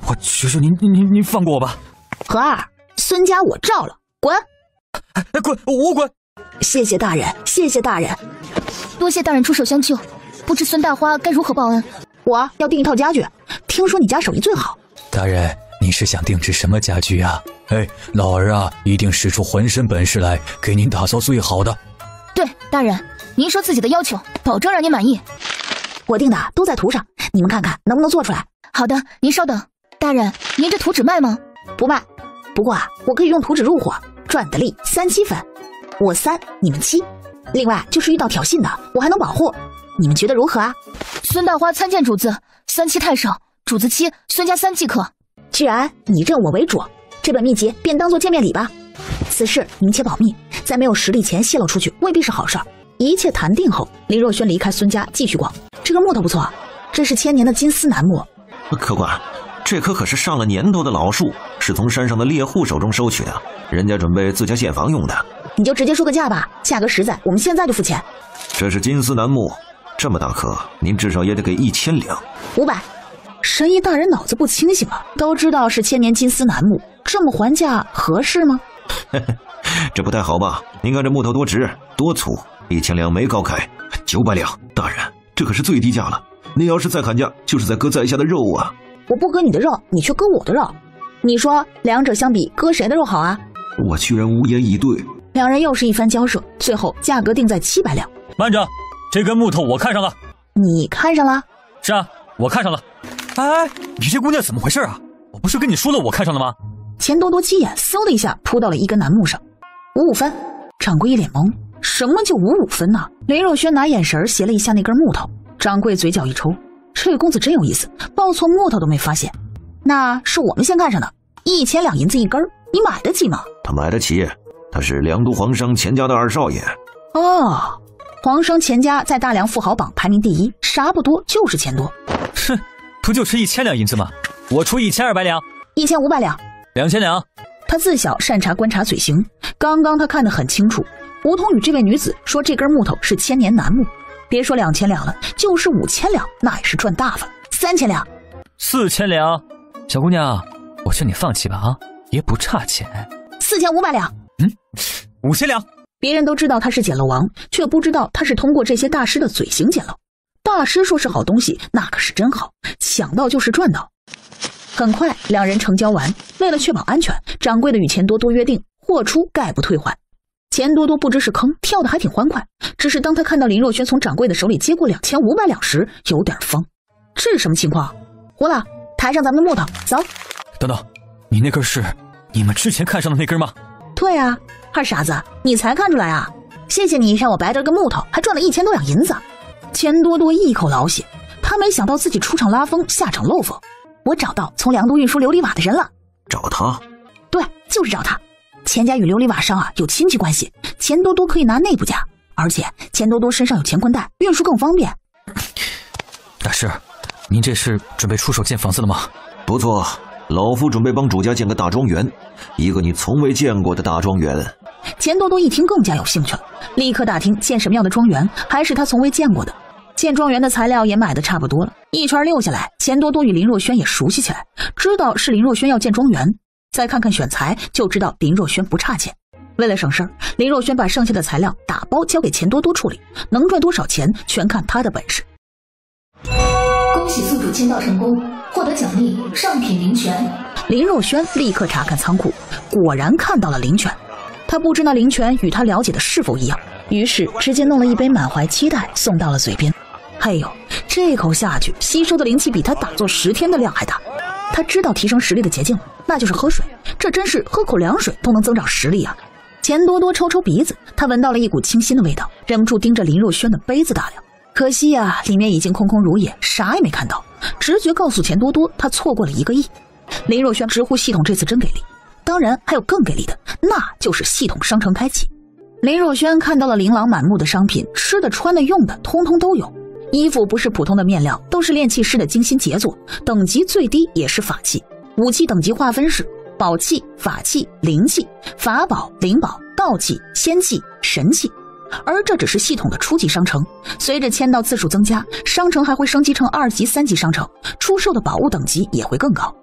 Speaker 6: 我求求您放过我吧。
Speaker 4: 何二，孙家我罩了，滚！
Speaker 6: 滚，我滚！
Speaker 4: 谢谢大人，谢谢大人，
Speaker 2: 多谢大人出手相救，不知孙大花该如何报恩？
Speaker 4: 我要订一套家具，听说你家手艺最好。
Speaker 8: 大人，你是想定制什么家具啊？老儿啊，一定使出浑身本事来给您打造最好的。
Speaker 2: 对，大人，您说自己的要求，保证让您满意。
Speaker 4: 我定的都在图上，你们看看能不能做出来。
Speaker 2: 好的，您稍等。大人，您这图纸卖吗？
Speaker 4: 不卖，不过我可以用图纸入伙，赚的利3-7分，我3，你们7。另外就是遇到挑衅的，我还能保护。你们觉得如何啊？
Speaker 2: 孙大花参见主子，3-7太少，主子7，孙家3即可。
Speaker 4: 既然你认我为主，这本秘籍便当作见面礼吧。此事您且保密，在没有实力前泄露出去未必是好事儿。一切谈定后，林若轩离开孙家继续逛。这个木头不错，这是1000年的金丝楠木。
Speaker 9: 客官，这棵可是上了年头的老树，是从山上的猎户手中收取的，人家准备自家建房用的。
Speaker 4: 你就直接说个价吧，价格实在，我们现在就付钱。
Speaker 9: 这是金丝楠木，这么大棵，您至少也得给1000两。
Speaker 4: 500。神医大人脑子不清醒啊，都知道是1000年金丝楠木，这么还价合适吗？
Speaker 9: 这不太好吧？您看这木头多直多粗，1000两没高开，900两。大人，这可是最低价了，您要是再砍价，就是在割在下的肉啊。
Speaker 4: 我不割你的肉，你却割我的肉，你说两者相比，割谁的肉好啊？
Speaker 9: 我居然无言以对。
Speaker 4: 两人又是一番交涉，最后价格定在700两。
Speaker 8: 慢着，这根木头我看上了。
Speaker 4: 你看上了？
Speaker 8: 是啊，我看上了。你这姑娘怎么回事啊？我不是跟你说了我看上了吗？
Speaker 4: 钱多多鸡眼嗖的一下扑到了一根楠木上，55分。掌柜一脸懵，什么就55分呢？林若轩拿眼神斜了一下那根木头，掌柜嘴角一抽，这位公子真有意思，报错木头都没发现。那是我们先看上的，1000两银子一根，你买得起吗？
Speaker 9: 他买得起，他是梁都皇商钱家的2少爷。
Speaker 4: 哦，皇商钱家在大梁富豪榜排名第1，啥不多就是钱多。
Speaker 8: 哼，不就值1000两银子吗？我出1200两
Speaker 4: ，1500两
Speaker 8: ，2000两。
Speaker 4: 他自小擅长观察嘴型，刚刚他看得很清楚，吴桐宇这位女子说这根木头是1000年楠木，别说2000两了，就是5000两那也是赚大发了。3000两
Speaker 8: ，4000两。小姑娘，我劝你放弃吧啊，也不差钱。
Speaker 4: 4500两
Speaker 8: ，5000两。
Speaker 4: 别人都知道他是捡漏王，却不知道他是通过这些大师的嘴型捡漏。大师说是好东西，那可是真好，抢到就是赚到。很快两人成交完，为了确保安全，掌柜的与钱多多约定货出概不退还。钱多多不知是坑，跳得还挺欢快，只是当他看到林若轩从掌柜的手里接过2500两时，有点慌。这是什么情况？胡了，抬上咱们的木头，走。
Speaker 8: 等等，你那根是你们之前看上的那根吗？
Speaker 4: 对啊，二傻子，你才看出来啊？谢谢你让我白得个木头，还赚了1000多两银子。钱多多一口老血，他没想到自己出场拉风，下场漏风。我找到从梁都运输琉璃瓦的人了。
Speaker 9: 找他？
Speaker 4: 对，就是找他。钱家与琉璃瓦商有亲戚关系，钱多多可以拿内部价，而且钱多多身上有乾坤袋，运输更方便。
Speaker 8: 大师，您这是准备出手建房子了吗？
Speaker 9: 不错，老夫准备帮主家建个大庄园，一个你从未见过的大庄园。
Speaker 4: 钱多多一听更加有兴趣了，立刻打听建什么样的庄园，还是他从未见过的。建庄园的材料也买得差不多了，一圈溜下来，钱多多与林若轩也熟悉起来，知道是林若轩要建庄园，再看看选材就知道林若轩不差钱。为了省事儿，林若轩把剩下的材料打包交给钱多多处理，能赚多少钱全看他的本事。
Speaker 5: 恭喜宿主签到成功，获得奖励上品灵泉。
Speaker 4: 林若轩立刻查看仓库，果然看到了灵泉。他不知那灵泉与他了解的是否一样，于是直接弄了一杯，满怀期待送到了嘴边。嘿呦，这口下去，吸收的灵气比他打坐10天的量还大。他知道提升实力的捷径，那就是喝水，这真是喝口凉水都能增长实力啊。钱多多抽抽鼻子，他闻到了一股清新的味道，忍不住盯着林若轩的杯子打量。可惜啊，里面已经空空如也，啥也没看到。直觉告诉钱多多，他错过了1个亿。林若轩直呼系统这次真给力，当然还有更给力的，那就是系统商城开启。林若轩看到了琳琅满目的商品，吃的穿的用的通通都有。衣服不是普通的面料，都是炼器师的精心杰作，等级最低也是法器。武器等级划分是宝器、法器、灵器、法宝、灵宝、道器、仙器、神器。而这只是系统的初级商城，随着签到次数增加，商城还会升级成2级、3级商城，出售的宝物等级也会更高。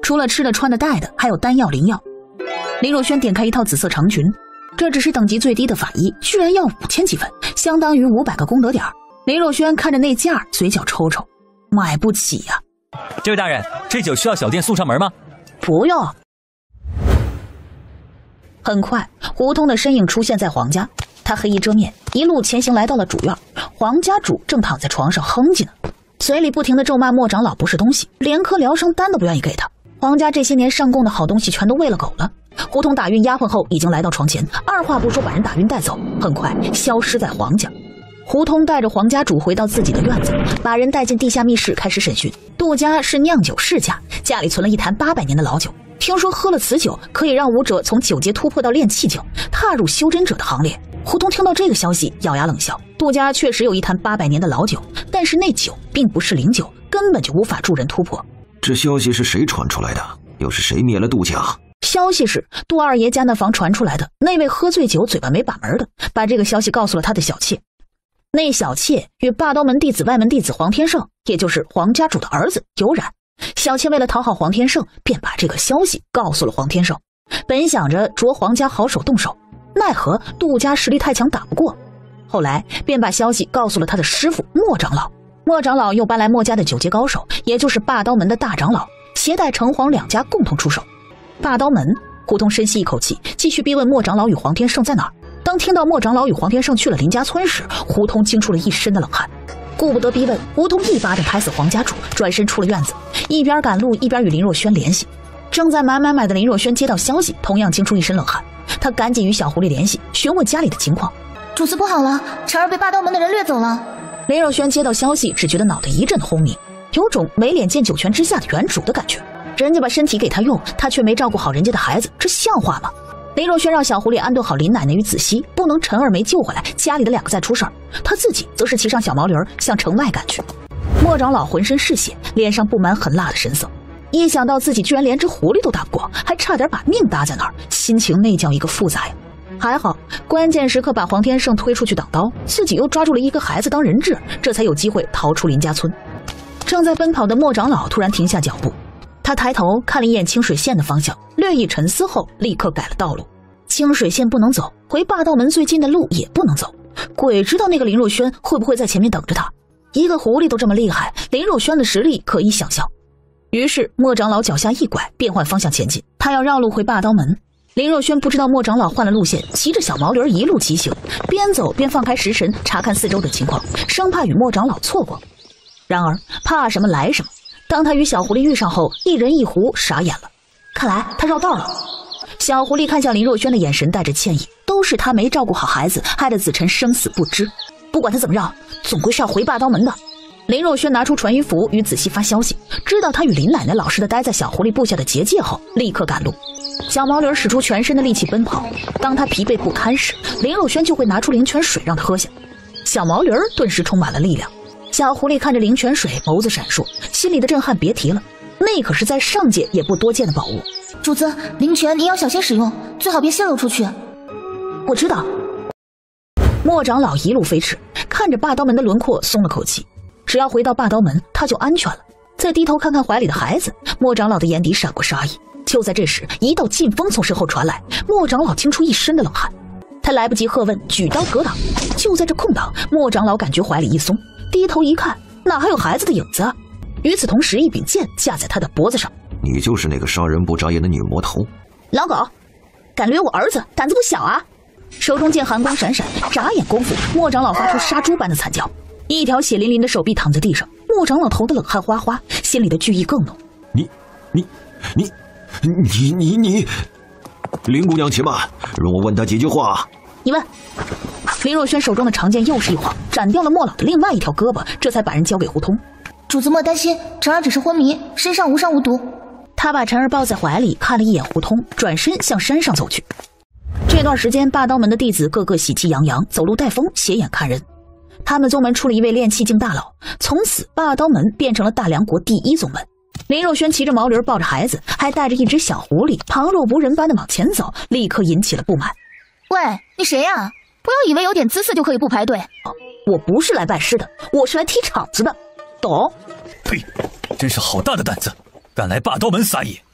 Speaker 4: 除了吃的、穿的、戴的，还有丹药、灵药。林若轩点开一套紫色长裙，这只是等级最低的法衣，居然要5000积分，相当于500个功德点。林若轩看着那价，嘴角抽抽，买不起呀。
Speaker 8: 这位大人，这酒需要小店送上门吗？
Speaker 4: 不用。很快，胡通的身影出现在黄家，他黑衣遮面，一路前行来到了主院。黄家主正躺在床上哼唧呢，嘴里不停地咒骂莫长老不是东西，连颗疗伤丹都不愿意给他。黄家这些年上供的好东西全都喂了狗了。胡通打晕丫鬟后已经来到床前，二话不说把人打晕带走，很快消失在黄家。胡通带着黄家主回到自己的院子，把人带进地下密室开始审讯。杜家是酿酒世家，家里存了一坛800年的老酒，听说喝了此酒可以让武者从9阶突破到炼气境，踏入修真者的行列。胡通听到这个消息咬牙冷笑，杜家确实有一坛800年的老酒，但是那酒并不是灵酒，根本就无法助人突破。
Speaker 9: 这消息是谁传出来的？又是谁灭了杜家？
Speaker 4: 消息是杜二爷家那房传出来的，那位喝醉酒嘴巴没把门的把这个消息告诉了他的小妾。那小妾与霸刀门弟子外门弟子黄天胜，也就是黄家主的儿子有染。小妾为了讨好黄天胜，便把这个消息告诉了黄天胜，本想着着黄家好手动手，奈何杜家实力太强打不过，后来便把消息告诉了他的师傅莫长老。莫长老又搬来莫家的9阶高手，也就是霸刀门的大长老，携带城隍2家共同出手。霸刀门，胡通深吸一口气，继续逼问莫长老与黄天胜在哪儿。当听到莫长老与黄天胜去了林家村时，胡通惊出了一身的冷汗。顾不得逼问，胡通一巴掌拍死黄家主，转身出了院子，一边赶路一边与林若轩联系。正在买的林若轩接到消息，同样惊出一身冷汗。他赶紧与小狐狸联系，询问家里的情况。
Speaker 1: 主子不好了，晨儿被霸道门的人掠走了。
Speaker 4: 林若轩接到消息，只觉得脑袋一阵轰鸣，有种没脸见九泉之下的原主的感觉。人家把身体给他用，他却没照顾好人家的孩子，这像话吗？林若轩让小狐狸安顿好林奶奶与子熙，不能陈儿没救回来，家里的2个再出事儿。他自己则是骑上小毛驴向城外赶去。莫长老浑身是血，脸上布满狠辣的神色，一想到自己居然连只狐狸都打不过，还差点把命搭在那儿，心情那叫一个复杂呀。还好关键时刻把黄天胜推出去挡刀，自己又抓住了一个孩子当人质，这才有机会逃出林家村。正在奔跑的莫长老突然停下脚步，他抬头看了一眼清水县的方向，略一沉思后立刻改了道路。清水县不能走，回霸道门最近的路也不能走，鬼知道那个林若轩会不会在前面等着他。一个狐狸都这么厉害，林若轩的实力可以想象。于是莫长老脚下一拐，变换方向前进，他要绕路回霸刀门。林若轩不知道莫长老换了路线，骑着小毛驴一路疾行，边走边放开食神查看四周的情况，生怕与莫长老错过。然而怕什么来什么，当他与小狐狸遇上后，一人一狐傻眼了，看来他绕道了。小狐狸看向林若轩的眼神带着歉意，都是他没照顾好孩子，害得子辰生死不知。不管他怎么绕，总归是要回霸刀门的。林若轩拿出传音符与子熙发消息，知道他与林奶奶老实的待在小狐狸布下的结界后，立刻赶路。小毛驴使出全身的力气奔跑，当他疲惫不堪时，林若轩就会拿出灵泉水让他喝下。小毛驴顿时充满了力量。小狐狸看着灵泉水，眸子闪烁，心里的震撼别提了，那可是在上界也不多见的宝物。
Speaker 1: 主子，灵泉您要小心使用，最好别泄露出去。
Speaker 4: 我知道。莫长老一路飞驰，看着霸刀门的轮廓松了口气，只要回到霸刀门他就安全了。再低头看看怀里的孩子，莫长老的眼底闪过杀意。就在这时，一道劲风从身后传来，莫长老惊出一身的冷汗。他来不及喝问，举刀格挡。就在这空档，莫长老感觉怀里一松，低头一看，哪还有孩子的影子啊？与此同时，一柄剑架在他的脖子上。
Speaker 9: 你就是那个杀人不眨眼的女魔头。
Speaker 4: 老狗，敢掠我儿子，胆子不小啊！手中剑寒光闪闪，眨眼功夫，莫长老发出杀猪般的惨叫，一条血淋淋的手臂躺在地上。莫长老头的冷汗哗哗，心里的惧意更浓。
Speaker 9: 你，林姑娘且慢，容我问她几句话。
Speaker 4: 你问。林若轩手中的长剑又是一晃，斩掉了莫老的另外一条胳膊，这才把人交给胡通。
Speaker 1: 主子莫担心，晨儿只是昏迷，身上无伤无毒。
Speaker 4: 他把晨儿抱在怀里，看了一眼胡通，转身向山上走去。这段时间，霸刀门的弟子个个喜气洋洋，走路带风，斜眼看人。他们宗门出了一位炼气境大佬，从此霸刀门变成了大梁国第1宗门。林若轩骑着毛驴，抱着孩子，还带着一只小狐狸，旁若无人般的往前走，立刻引起了不满。
Speaker 1: 喂，你谁呀？不要以为有点姿色就可以不排队。
Speaker 4: 我不是来拜师的，我是来踢场子的，懂？
Speaker 6: 呸！真是好大的胆子，敢来霸刀门撒野！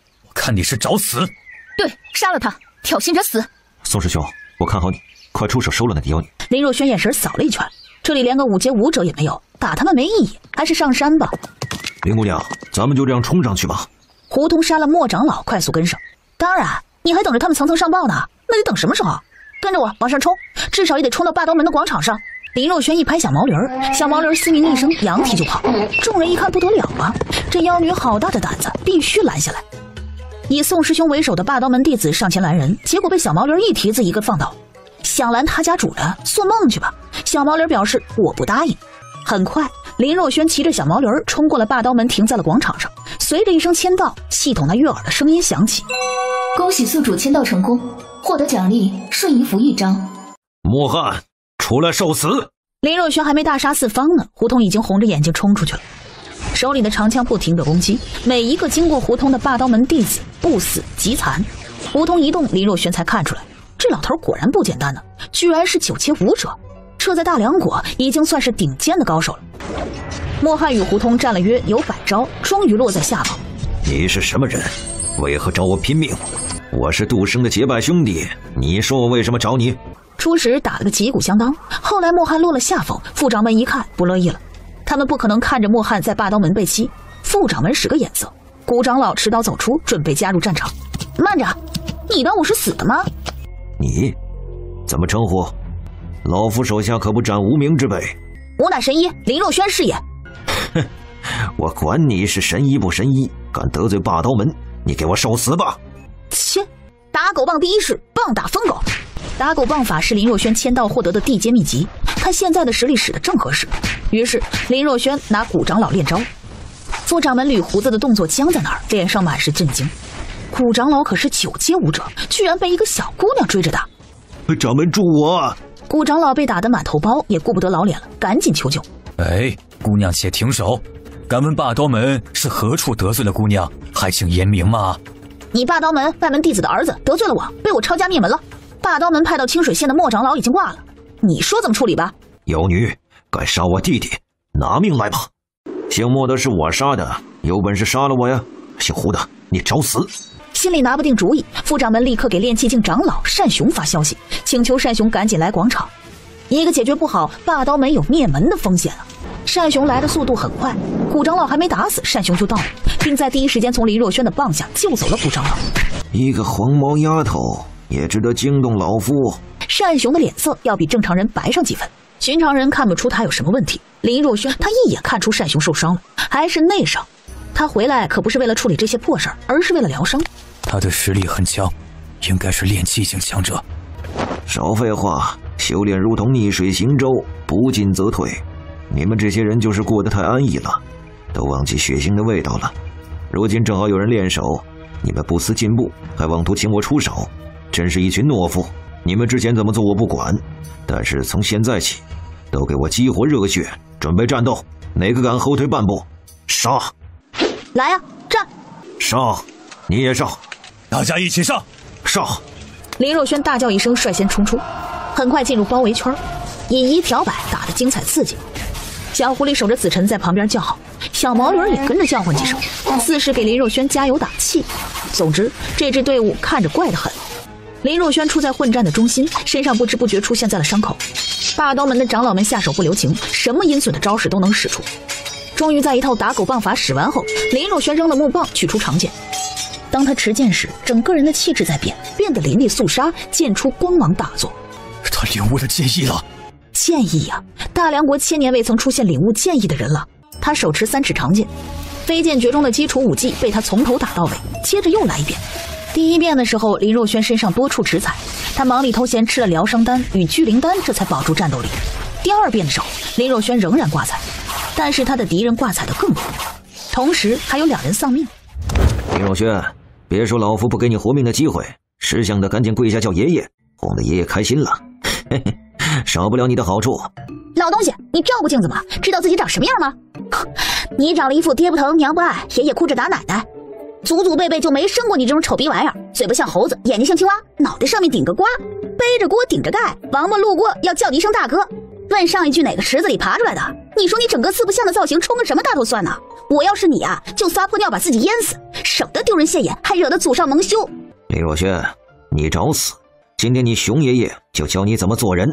Speaker 8: 看你是找死！
Speaker 2: 对，杀了他，挑衅者死。
Speaker 9: 宋师兄，我看好你，快出手收了那妖女。
Speaker 4: 林若轩眼神扫了一圈，这里连个5阶武者也没有，打他们没意义，还是上山吧。
Speaker 9: 林姑娘，咱们就这样冲上去吧。
Speaker 4: 胡同杀了莫长老，快速跟上。当然，你还等着他们层层上报呢，那得等什么时候？跟着我往上冲，至少也得冲到霸刀门的广场上。林若轩一拍小毛驴儿，小毛驴嘶鸣一声，扬蹄就跑。众人一看不得了啊，这妖女好大的胆子，必须拦下来。以宋师兄为首的霸刀门弟子上前拦人，结果被小毛驴一蹄子一个放倒。想拦他家主人，做梦去吧！小毛驴表示我不答应。很快，林若轩骑着小毛驴冲过了霸刀门，停在了广场上。随着一声签到，系统那悦耳的声音响起：
Speaker 1: 恭喜宿主签到成功，获得奖励瞬移符1张。
Speaker 9: 莫汉，出来受死！
Speaker 4: 林若轩还没大杀四方呢，胡同已经红着眼睛冲出去了，手里的长枪不停地攻击，每一个经过胡同的霸刀门弟子不死即残。胡同一动，林若轩才看出来，这老头果然不简单呢，居然是9阶武者，这在大梁国已经算是顶尖的高手了。莫汉与胡同战了约有100招，终于落在下风。
Speaker 9: 你是什么人？为何找我拼命？我是杜生的结拜兄弟，你说我为什么找你？
Speaker 4: 初时打了个旗鼓相当，后来莫汉落了下风，副掌门一看不乐意了，他们不可能看着莫汉在霸刀门被欺。副掌门使个眼色，古长老持刀走出，准备加入战场。慢着，你当我是死的吗？
Speaker 9: 你怎么称呼？老夫手下可不沾无名之辈。
Speaker 4: 吾乃神医林若轩是也。
Speaker 9: 哼，我管你是神医不神医，敢得罪霸刀门，你给我受死吧！
Speaker 4: 切，打狗棒第一式，棒打疯狗。打狗棒法是林若轩签到获得的地阶秘籍，他现在的实力使得正合适。于是林若轩拿古长老练招。副掌门捋胡子的动作僵在那儿，脸上满是震惊。古长老可是9阶武者，居然被一个小姑娘追着打。
Speaker 9: 掌门助我！
Speaker 4: 古长老被打得满头包，也顾不得老脸了，赶紧求救。
Speaker 8: 哎，姑娘且停手！敢问霸刀门是何处得罪了姑娘？还请言明嘛！
Speaker 4: 你霸刀门外门弟子的儿子得罪了我，被我抄家灭门了。霸刀门派到清水县的莫长老已经挂了，你说怎么处理吧？
Speaker 9: 妖女，敢杀我弟弟，拿命来吧！姓莫的是我杀的，有本事杀了我呀！姓胡的，你找死！
Speaker 4: 心里拿不定主意，副掌门立刻给炼气境长老单雄发消息，请求单雄赶紧来广场。一个解决不好，霸刀门有灭门的风险啊！单雄来的速度很快，古长老还没打死，单雄就到了，并在第一时间从林若轩的棒下救走了古长老。
Speaker 9: 一个黄毛丫头也值得惊动老夫。
Speaker 4: 单雄的脸色要比正常人白上几分，寻常人看不出他有什么问题。林若轩他一眼看出单雄受伤了，还是内伤。他回来可不是为了处理这些破事儿，而是为了疗伤。
Speaker 8: 他的实力很强，应该是炼气境强者。
Speaker 9: 少废话，修炼如同逆水行舟，不进则退。你们这些人就是过得太安逸了，都忘记血腥的味道了。如今正好有人练手，你们不思进步，还妄图请我出手，真是一群懦夫。你们之前怎么做我不管，但是从现在起，都给我激活热血，准备战斗。哪个敢后退半步，杀！
Speaker 4: 来呀，战！
Speaker 9: 上！你也上！
Speaker 8: 大家一起上！
Speaker 9: 上！
Speaker 4: 林若轩大叫一声，率先冲出，很快进入包围圈，以一调百，打得精彩刺激。小狐狸守着子晨在旁边叫好，小毛驴也跟着叫唤几声，似是给林若轩加油打气。总之，这支队伍看着怪得很。林若轩处在混战的中心，身上不知不觉出现在了伤口。霸刀门的长老们下手不留情，什么阴损的招式都能使出。终于在一套打狗棒法使完后，林若轩扔了木棒，取出长剑。当他持剑时，整个人的气质在变，变得凌厉肃杀，剑出光芒大作。
Speaker 8: 他领悟了剑意了。
Speaker 4: 剑意呀，大梁国千年未曾出现领悟剑意的人了。他手持3尺长剑，飞剑诀中的基础武技被他从头打到尾，接着又来一遍。第一遍的时候，林若轩身上多处持彩，他忙里偷闲吃了疗伤丹与聚灵丹，这才保住战斗力。第二遍的时候，林若轩仍然挂彩，但是他的敌人挂彩的更多，同时还有2人丧命。
Speaker 9: 林若轩，别说老夫不给你活命的机会，识相的赶紧跪下叫爷爷，哄得爷爷开心了。嘿嘿，少不了你的好处。
Speaker 4: 老东西，你照过镜子吗？知道自己长什么样吗？你长了一副爹不疼娘不爱，爷爷哭着打奶奶，祖祖辈辈就没生过你这种丑逼玩意儿。嘴巴像猴子，眼睛像青蛙，脑袋上面顶个瓜，背着锅顶着盖，王八路过要叫你一声大哥。问上一句哪个池子里爬出来的？你说你整个四不像的造型，充个什么大头蒜呢？我要是你啊，就撒泼尿把自己淹死， 省得丢人现眼，还惹得祖上蒙羞。
Speaker 9: 林若轩，你找死！今天你熊爷爷就教你怎么做人。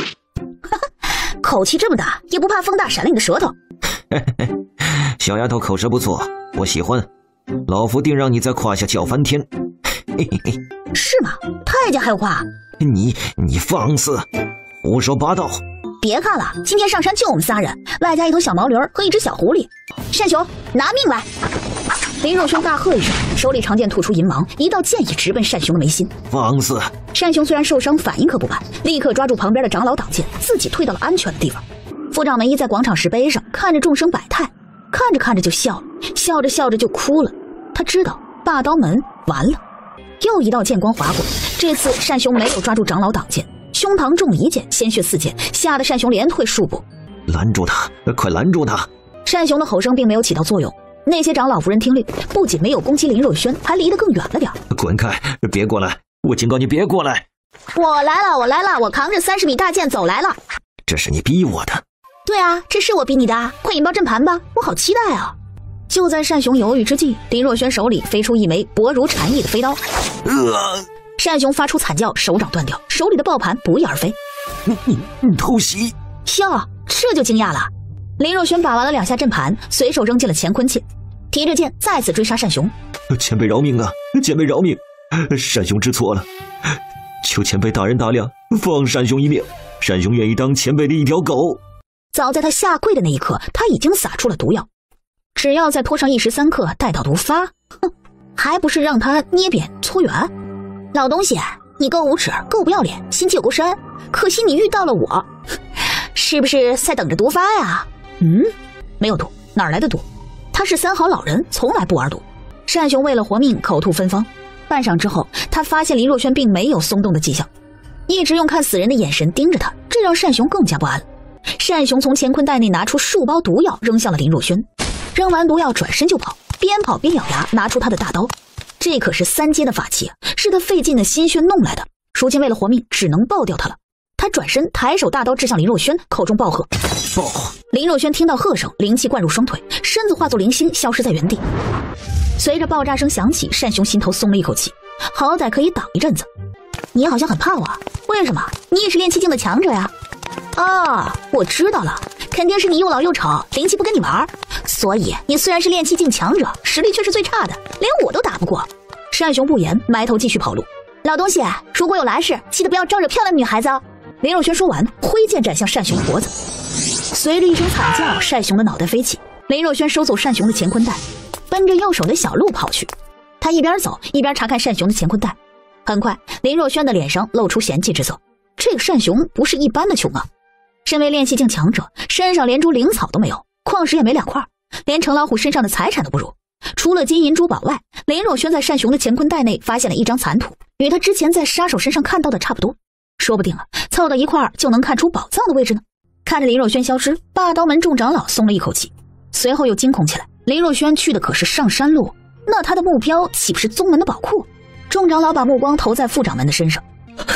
Speaker 4: 口气这么大，也不怕风大闪了你的舌头。
Speaker 9: 小丫头口舌不错，我喜欢。老夫定让你在胯下叫翻天。
Speaker 4: 是吗？太监还有话？
Speaker 9: 你放肆，胡说八道！
Speaker 4: 别看了，今天上山就我们仨人，外加一头小毛驴和一只小狐狸。单雄，拿命来！林若轩大喝一声，手里长剑吐出银芒，一道剑意直奔单雄的眉心。
Speaker 9: 放肆！
Speaker 4: 单雄虽然受伤，反应可不慢，立刻抓住旁边的长老挡剑，自己退到了安全的地方。副掌门一在广场石碑上看着众生百态，看着看着就笑了，笑着笑着就哭了。他知道霸刀门完了。又一道剑光划过，这次单雄没有抓住长老挡剑，胸膛中了一剑，鲜血四溅，吓得单雄连退数步。
Speaker 9: 拦住他，快拦住他！
Speaker 4: 单雄的吼声并没有起到作用，那些长老无人听令，不仅没有攻击林若轩，还离得更远了点。
Speaker 9: 滚开，别过来！我警告你别过来！
Speaker 4: 我来了，我扛着30米大剑走来了。
Speaker 9: 这是你逼我的。
Speaker 4: 对啊，这是我逼你的，快引爆阵盘吧，我好期待啊！就在单雄犹豫之际，林若轩手里飞出一枚薄如蝉翼的飞刀。单雄发出惨叫，手掌断掉，手里的爆盘不翼而飞。
Speaker 9: 你偷袭！
Speaker 4: 哟，这就惊讶了。林若轩把玩了2下阵盘，随手扔进了乾坤剑，提着剑再次追杀单雄。
Speaker 9: 前辈饶命啊！前辈饶命！单雄知错了，求前辈大人大量，放单雄一命。单雄愿意当前辈的一条狗。
Speaker 4: 早在他下跪的那一刻，他已经撒出了毒药，只要再拖上1时3刻，待到毒发，还不是让他捏扁搓圆？老东西，你够无耻，够不要脸，心机有够深，可惜你遇到了我，是不是在等着毒发呀？没有毒，哪来的毒？他是3好老人，从来不玩毒。单雄为了活命，口吐芬芳。半晌之后，他发现林若轩并没有松动的迹象，一直用看死人的眼神盯着他，这让单雄更加不安了。单雄从乾坤袋内拿出数包毒药，扔向了林若轩。扔完毒药，转身就跑，边跑边咬牙，拿出他的大刀。这可是3阶的法器，是他费尽的心血弄来的，如今为了活命，只能爆掉他了。他转身，抬手大刀掷向林若轩，口中暴喝：
Speaker 9: 爆！
Speaker 4: 林若轩听到喝声，灵气灌入双腿，身子化作零星，消失在原地。随着爆炸声响起，单雄心头松了一口气，好歹可以挡一阵子。你好像很怕我，为什么？你也是炼气境的强者呀？我知道了，肯定是你又老又丑，灵气不跟你玩，所以你虽然是炼气境强者，实力却是最差的，连我都打不过。单雄不言，埋头继续跑路。老东西，如果有来世，记得不要招惹漂亮女孩子哦。林若轩说完，挥剑斩向单雄的脖子。随着一声惨叫，单雄的脑袋飞起。林若轩收走单雄的乾坤袋，奔着右手的小路跑去。他一边走一边查看单雄的乾坤袋。很快，林若轩的脸上露出嫌弃之色。这个单雄不是一般的穷啊！身为炼气境强者，身上连株灵草都没有，矿石也没2块，连程老虎身上的财产都不如。除了金银珠宝外，林若轩在单雄的乾坤袋内发现了一张残图，与他之前在杀手身上看到的差不多，说不定凑到一块就能看出宝藏的位置呢。看着林若轩消失，霸刀门众长老松了一口气，随后又惊恐起来。林若轩去的可是上山路，那他的目标岂不是宗门的宝库？众长老把目光投在副掌门的身上。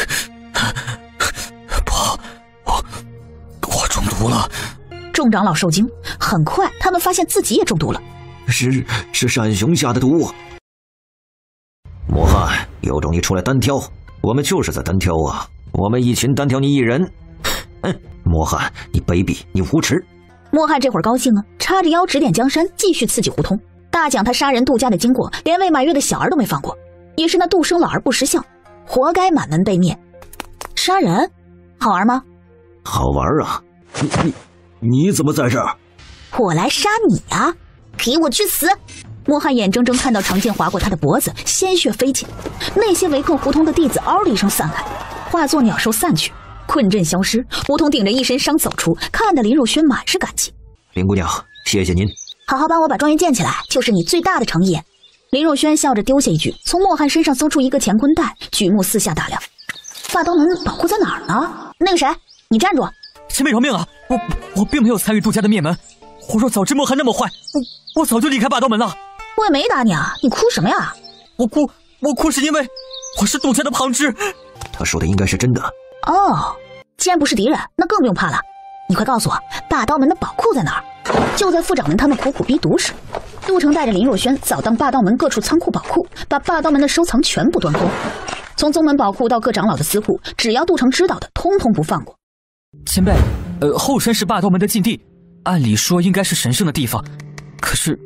Speaker 6: 我中毒了。
Speaker 4: 众长老受惊，很快他们发现自己也中毒了。
Speaker 9: 是单雄下的毒。魔汉，有种你出来单挑，我们就是在单挑啊，我们一群单挑你一人。魔汉，你卑鄙，你无耻。
Speaker 4: 魔汉这会儿高兴啊，叉着腰指点江山，继续刺激胡同，大讲他杀人杜家的经过，连未满月的小儿都没放过，也是那杜生老儿不识相，活该满门被灭。杀人好玩吗？
Speaker 9: 好玩啊！你怎么在这儿？
Speaker 4: 我来杀你啊！给我去死！莫汉眼睁睁看到长剑划过他的脖子，鲜血飞溅，那些围困胡同的弟子嗷的一声散开，化作鸟兽散去，困阵消失。胡同顶着一身伤走出，看得林若轩满是感激。
Speaker 9: 林姑娘，谢谢您，
Speaker 4: 好好帮我把庄园建起来，就是你最大的诚意。林若轩笑着丢下一句，从莫汉身上搜出一个乾坤袋，举目四下打量。霸刀门宝库在哪儿呢？那个谁，你站住！
Speaker 6: 前辈饶命啊！我并没有参与杜家的灭门，我若早知莫汉那么坏，我早就离开霸刀门了。
Speaker 4: 我也没打你啊，你哭什么呀？
Speaker 6: 我哭是因为我是杜家的旁支。
Speaker 9: 他说的应该是真的。
Speaker 4: 哦，既然不是敌人，那更不用怕了。你快告诉我，霸刀门的宝库在哪儿？就在副掌门他们苦苦逼毒时， 杜城带着林若轩扫荡霸道门各处仓库宝库，把霸道门的收藏全部端空。从宗门宝库到各长老的私库，只要杜城知道的，通通不放过。
Speaker 8: 前辈，后山是霸道门的禁地，按理说应该是神圣的地方，可是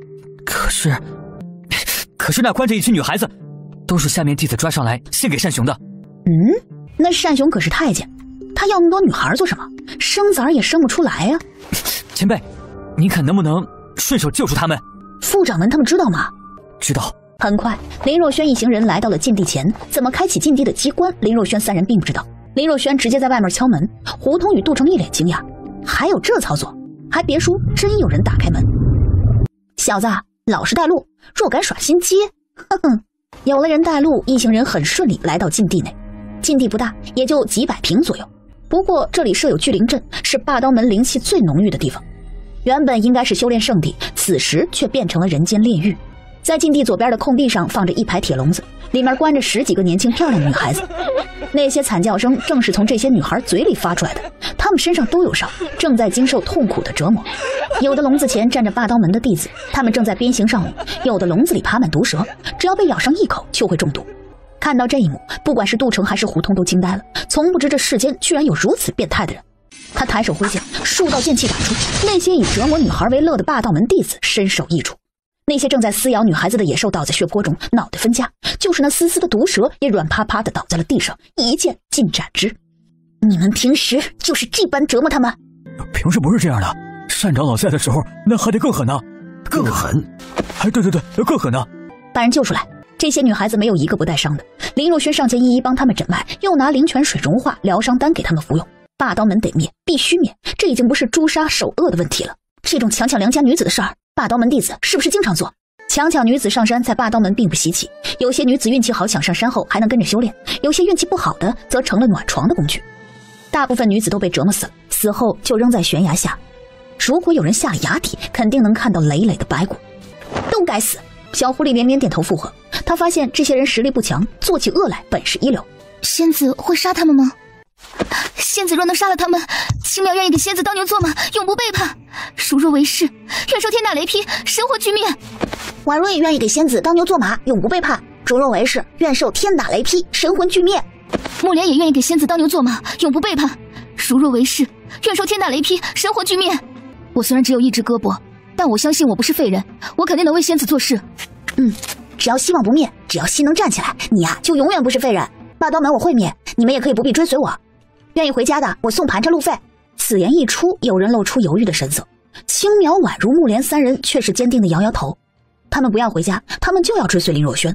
Speaker 8: 那关着一群女孩子，都是下面弟子抓上来献给单雄的。
Speaker 4: 那单雄可是太监，他要那么多女孩做什么？生崽儿也生不出来呀。
Speaker 8: 前辈，您看能不能顺手救出他们？
Speaker 4: 副掌门他们知道吗？
Speaker 8: 知道。
Speaker 4: 很快，林若轩一行人来到了禁地前，怎么开启禁地的机关，林若轩三人并不知道。林若轩直接在外面敲门，胡同与杜城一脸惊讶，还有这操作？还别说，真有人打开门。小子，老实带路，若敢耍心机，哼哼！有了人带路，一行人很顺利来到禁地内。禁地不大，也就几百平左右。不过这里设有聚灵阵，是霸刀门灵气最浓郁的地方。原本应该是修炼圣地，此时却变成了人间炼狱。在禁地左边的空地上放着一排铁笼子，里面关着10几个年轻漂亮的女孩子。那些惨叫声正是从这些女孩嘴里发出来的，她们身上都有伤，正在经受痛苦的折磨。有的笼子前站着霸刀门的弟子，他们正在鞭刑上午；有的笼子里爬满毒蛇，只要被咬上一口就会中毒。看到这一幕，不管是杜城还是胡同都惊呆了，从不知这世间居然有如此变态的人。他抬手挥剑，数道剑气打出，那些以折磨女孩为乐的霸道门弟子身首异处。那些正在撕咬女孩子的野兽倒在血泊中，脑袋分家，就是那丝丝的毒蛇也软趴趴的倒在了地上，一剑尽斩之。你们平时就是这般折磨他们？
Speaker 6: 平时不是这样的，单长老在的时候那还得更狠呢。
Speaker 9: 更狠？
Speaker 6: 哎，对，更狠呢。
Speaker 4: 把人救出来，这些女孩子没有一个不带伤的。林若轩上前一一帮他们诊脉，又拿灵泉水融化疗伤丹给他们服用。霸刀门得灭，必须灭，这已经不是诛杀守恶的问题了。这种强抢良家女子的事儿，霸刀门弟子是不是经常做？强抢女子上山在霸刀门并不稀奇，有些女子运气好抢上山后还能跟着修炼，有些运气不好的则成了暖床的工具。大部分女子都被折磨死了，死后就扔在悬崖下。如果有人下了崖底，肯定能看到累累的白骨。都该死！小狐狸连连点头附和。他发现这些人实力不强，做起恶来本事一流。
Speaker 2: 仙子会杀他们吗？仙子若能杀了他们，青苗愿意给仙子当牛做马，永不背叛。孰若为是，愿受天打雷劈，神魂俱灭。
Speaker 4: 婉若也愿意给仙子当牛做马，永不背叛。竹若为是，愿受天打雷劈，神魂俱灭。
Speaker 2: 木莲也愿意给仙子当牛做马，永不背叛。孰若为是，愿受天打雷劈，神魂俱灭。我虽然只有一只胳膊，但我相信我不是废人，我肯定能为仙子做事。
Speaker 4: 只要希望不灭，只要心能站起来，你啊就永远不是废人。霸刀门我会灭，你们也可以不必追随我。愿意回家的，我送盘缠路费。此言一出，有人露出犹豫的神色。青苗、宛如、木莲三人却是坚定的摇摇头。他们不要回家，他们就要追随林若轩。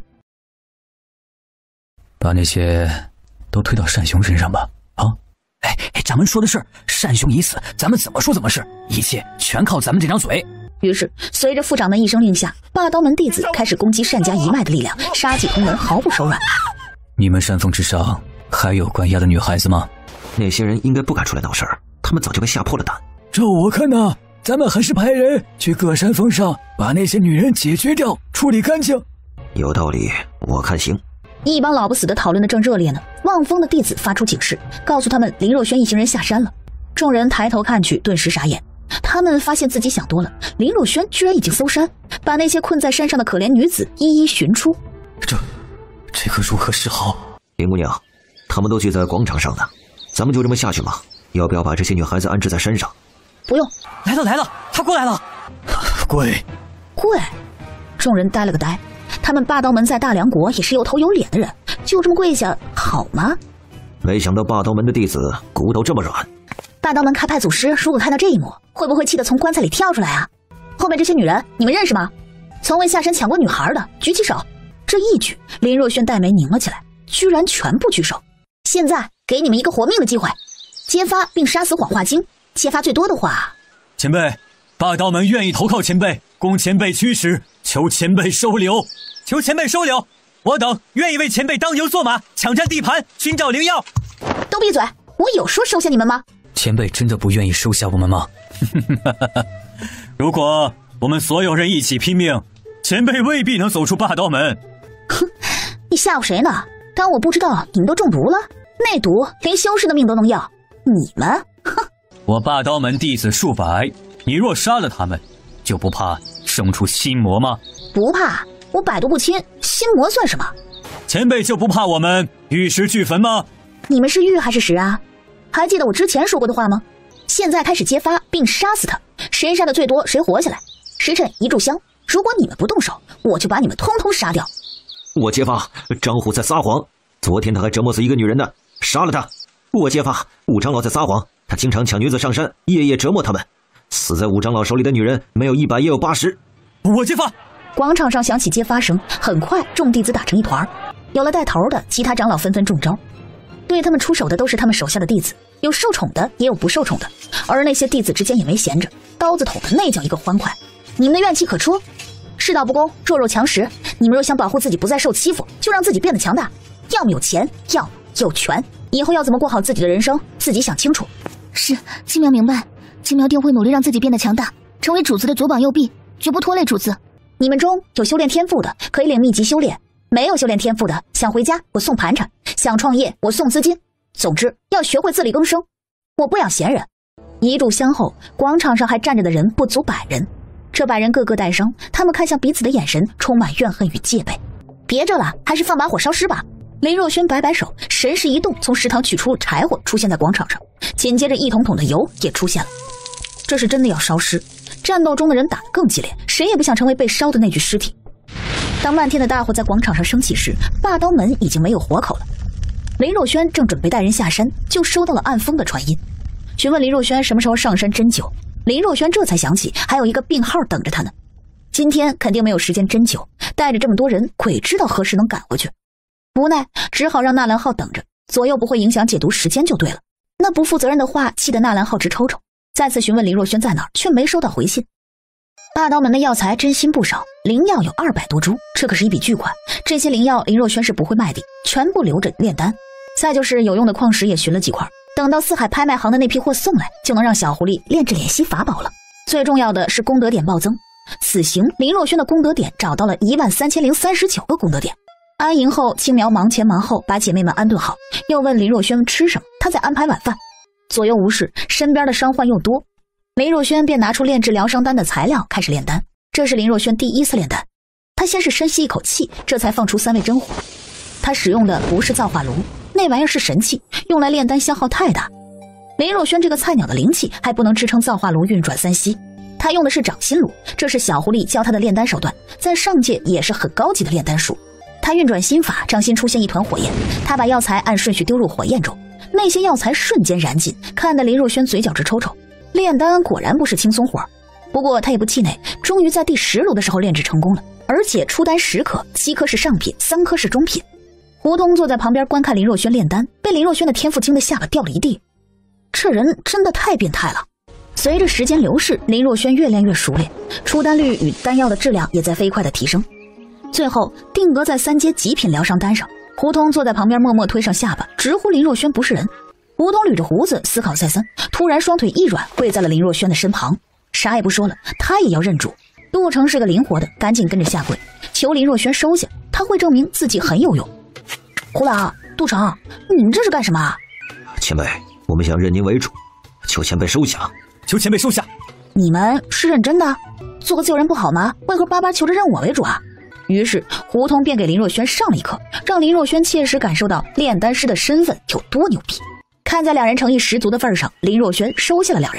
Speaker 8: 把那些都推到单雄身上吧。
Speaker 6: 掌门说的是，单雄已死，咱们怎么说怎么是，一切全靠咱们这张嘴。
Speaker 4: 于是，随着副掌门一声令下，霸刀门弟子开始攻击单家一脉的力量，杀气同门，毫不手软。
Speaker 8: 你们山峰之上还有关押的女孩子吗？
Speaker 9: 那些人应该不敢出来闹事儿，他们早就被吓破了胆。
Speaker 6: 照我看呢，咱们还是派人去各山峰上把那些女人解决掉，处理干净。
Speaker 9: 有道理，我看行。
Speaker 4: 一帮老不死的讨论的正热烈呢，望风的弟子发出警示，告诉他们林若轩一行人下山了。众人抬头看去，顿时傻眼。他们发现自己想多了，林若轩居然已经搜山，把那些困在山上的可怜女子一一寻出。
Speaker 8: 这可如何是好？
Speaker 9: 林姑娘，他们都聚在广场上呢，咱们就这么下去吗？要不要把这些女孩子安置在山上？
Speaker 4: 不用。
Speaker 8: 来了，他过来了。
Speaker 6: 跪！
Speaker 4: 众人呆了个呆。他们霸刀门在大梁国也是有头有脸的人，就这么跪下好吗？
Speaker 9: 没想到霸刀门的弟子骨头这么软。
Speaker 4: 霸刀门开派祖师如果看到这一幕，会不会气得从棺材里跳出来啊？后面这些女人你们认识吗？从未下山抢过女孩的举起手。这一举，林若轩黛眉拧了起来，居然全部举手。现在给你们一个活命的机会，揭发并杀死谎话精，揭发最多的话。
Speaker 6: 前辈，霸刀门愿意投靠前辈，供前辈驱使，求前辈收留。
Speaker 8: 求前辈收留，我等愿意为前辈当牛做马，抢占地盘，寻找灵药。
Speaker 4: 都闭嘴！我有说收下你们吗？
Speaker 8: 前辈真的不愿意收下我们吗？
Speaker 6: 如果我们所有人一起拼命，前辈未必能走出霸刀门。
Speaker 4: 哼，你吓唬谁呢？当我不知道你们都中毒了？那毒连修士的命都能要，你们，哼！
Speaker 6: 我霸刀门弟子数百，你若杀了他们，就不怕
Speaker 8: 生出心魔吗？
Speaker 4: 不怕，我百毒不侵，心魔算什么？
Speaker 6: 前辈就不怕我们玉石俱焚吗？
Speaker 4: 你们是玉还是石啊？还记得我之前说过的话吗？现在开始揭发并杀死他，谁杀的最多谁活下来。时辰一炷香，如果你们不动手，我就把你们通通杀掉。
Speaker 9: 我揭发张虎在撒谎，昨天他还折磨死一个女人呢，杀了他。我揭发武长老在撒谎，他经常抢女子上山，夜夜折磨他们。死在武长老手里的女人没有100也有80。
Speaker 6: 我揭发。
Speaker 4: 广场上响起揭发声，很快众弟子打成一团，有了带头的，其他长老纷纷中招。对他们出手的都是他们手下的弟子，有受宠的，也有不受宠的，而那些弟子之间也没闲着，刀子捅的那叫一个欢快。你们的怨气可出？世道不公，弱肉强食。你们若想保护自己不再受欺负，就让自己变得强大，要么有钱，要么有权。以后要怎么过好自己的人生，自己想清楚。
Speaker 2: 是，青苗明白，青苗定会努力让自己变得强大，成为主子的左膀右臂，绝不拖累主子。
Speaker 4: 你们中有修炼天赋的，可以领秘籍修炼；没有修炼天赋的，想回家我送盘缠，想创业我送资金。总之要学会自力更生，我不养闲人。一炷香后，广场上还站着的人不足100人，这100人个个带伤，他们看向彼此的眼神充满怨恨与戒备。别着了，还是放把火烧尸吧。林若轩摆摆手，神识一动，从食堂取出柴火，出现在广场上，紧接着一桶桶的油也出现了。这是真的要烧尸。战斗中的人打得更激烈，谁也不想成为被烧的那具尸体。当漫天的大火在广场上升起时，霸刀门已经没有活口了。林若轩正准备带人下山，就收到了暗风的传音，询问林若轩什么时候上山针灸。林若轩这才想起还有一个病号等着他呢，今天肯定没有时间针灸，带着这么多人，鬼知道何时能赶回去。无奈只好让纳兰浩等着，左右不会影响解毒时间就对了。那不负责任的话气得纳兰浩直抽抽，再次询问林若轩在哪儿，却没收到回信。霸刀门的药材真心不少，灵药有200多株，这可是一笔巨款。这些灵药林若轩是不会卖的，全部留着炼丹。再就是有用的矿石也寻了几块，等到四海拍卖行的那批货送来，就能让小狐狸炼制敛息法宝了。最重要的是功德点暴增，此行林若轩的功德点找到了13039个功德点。安营后，青苗忙前忙后把姐妹们安顿好，又问林若轩吃什么，他在安排晚饭。左右无事，身边的伤患又多，林若轩便拿出炼制疗伤丹的材料开始炼丹。这是林若轩第一次炼丹，他先是深吸一口气，这才放出3味真火。他使用的不是造化炉，那玩意儿是神器，用来炼丹消耗太大。林若轩这个菜鸟的灵气还不能支撑造化炉运转3息，他用的是掌心炉，这是小狐狸教他的炼丹手段，在上界也是很高级的炼丹术。他运转心法，掌心出现一团火焰，他把药材按顺序丢入火焰中，那些药材瞬间燃尽，看得林若轩嘴角直抽抽。炼丹果然不是轻松活，不过他也不气馁，终于在第10炉的时候炼制成功了，而且出丹10颗，7颗是上品，3颗是中品。胡通坐在旁边观看林若轩炼丹，被林若轩的天赋惊得下巴掉了一地。这人真的太变态了。随着时间流逝，林若轩越练越熟练，出丹率与丹药的质量也在飞快的提升。最后定格在3阶极品疗伤丹上，胡通坐在旁边默默推上下巴，直呼林若轩不是人。胡通捋着胡子思考再三，突然双腿一软，跪在了林若轩的身旁，啥也不说了，他也要认主。杜成是个灵活的，赶紧跟着下跪，求林若轩收下，他会证明自己很有用。胡老，杜成，你们这是干什么啊？
Speaker 9: 前辈，我们想认您为主，求前辈收下。
Speaker 6: 求前辈收下。
Speaker 4: 你们是认真的？做个救人不好吗？为何巴巴求着认我为主啊？于是胡通便给林若轩上了一课，让林若轩切实感受到炼丹师的身份有多牛逼。看在2人诚意十足的份上，林若轩收下了2人。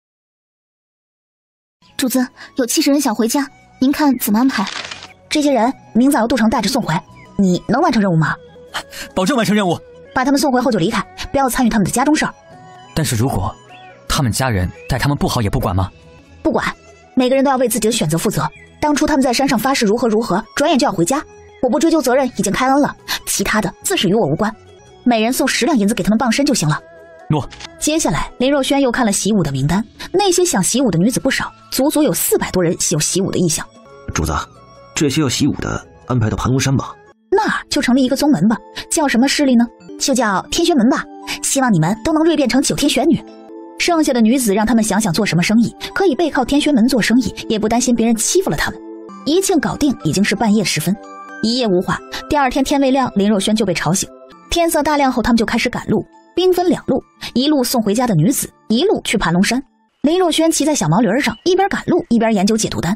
Speaker 2: 主子，有70人想回家，您看怎么安排？
Speaker 4: 这些人明早由杜城带着送回，你能完成任务吗？
Speaker 6: 保证完成任务。
Speaker 4: 把他们送回后就离开，不要参与他们的家中事儿。
Speaker 8: 但是如果他们家人待他们不好也不管吗？
Speaker 4: 不管，每个人都要为自己的选择负责。当初他们在山上发誓如何如何，转眼就要回家，我不追究责任，已经开恩了，其他的自是与我无关。每人送10两银子给他们傍身就行了。
Speaker 8: 诺。
Speaker 4: 接下来林若轩又看了习武的名单，那些想习武的女子不少，足足有400多人有习武的意向。
Speaker 9: 主子，这些要习武的安排到盘龙山吧。
Speaker 4: 那就成立一个宗门吧，叫什么势力呢？就叫天玄门吧，希望你们都能蜕变成9天玄女。剩下的女子让他们想想做什么生意，可以背靠天玄门做生意，也不担心别人欺负了他们。一切搞定已经是半夜时分，一夜无话。第2天天未亮，林若轩就被吵醒。天色大亮后，他们就开始赶路，兵分2路，一路送回家的女子，一路去盘龙山。林若轩骑在小毛驴上，一边赶路一边研究解毒丹。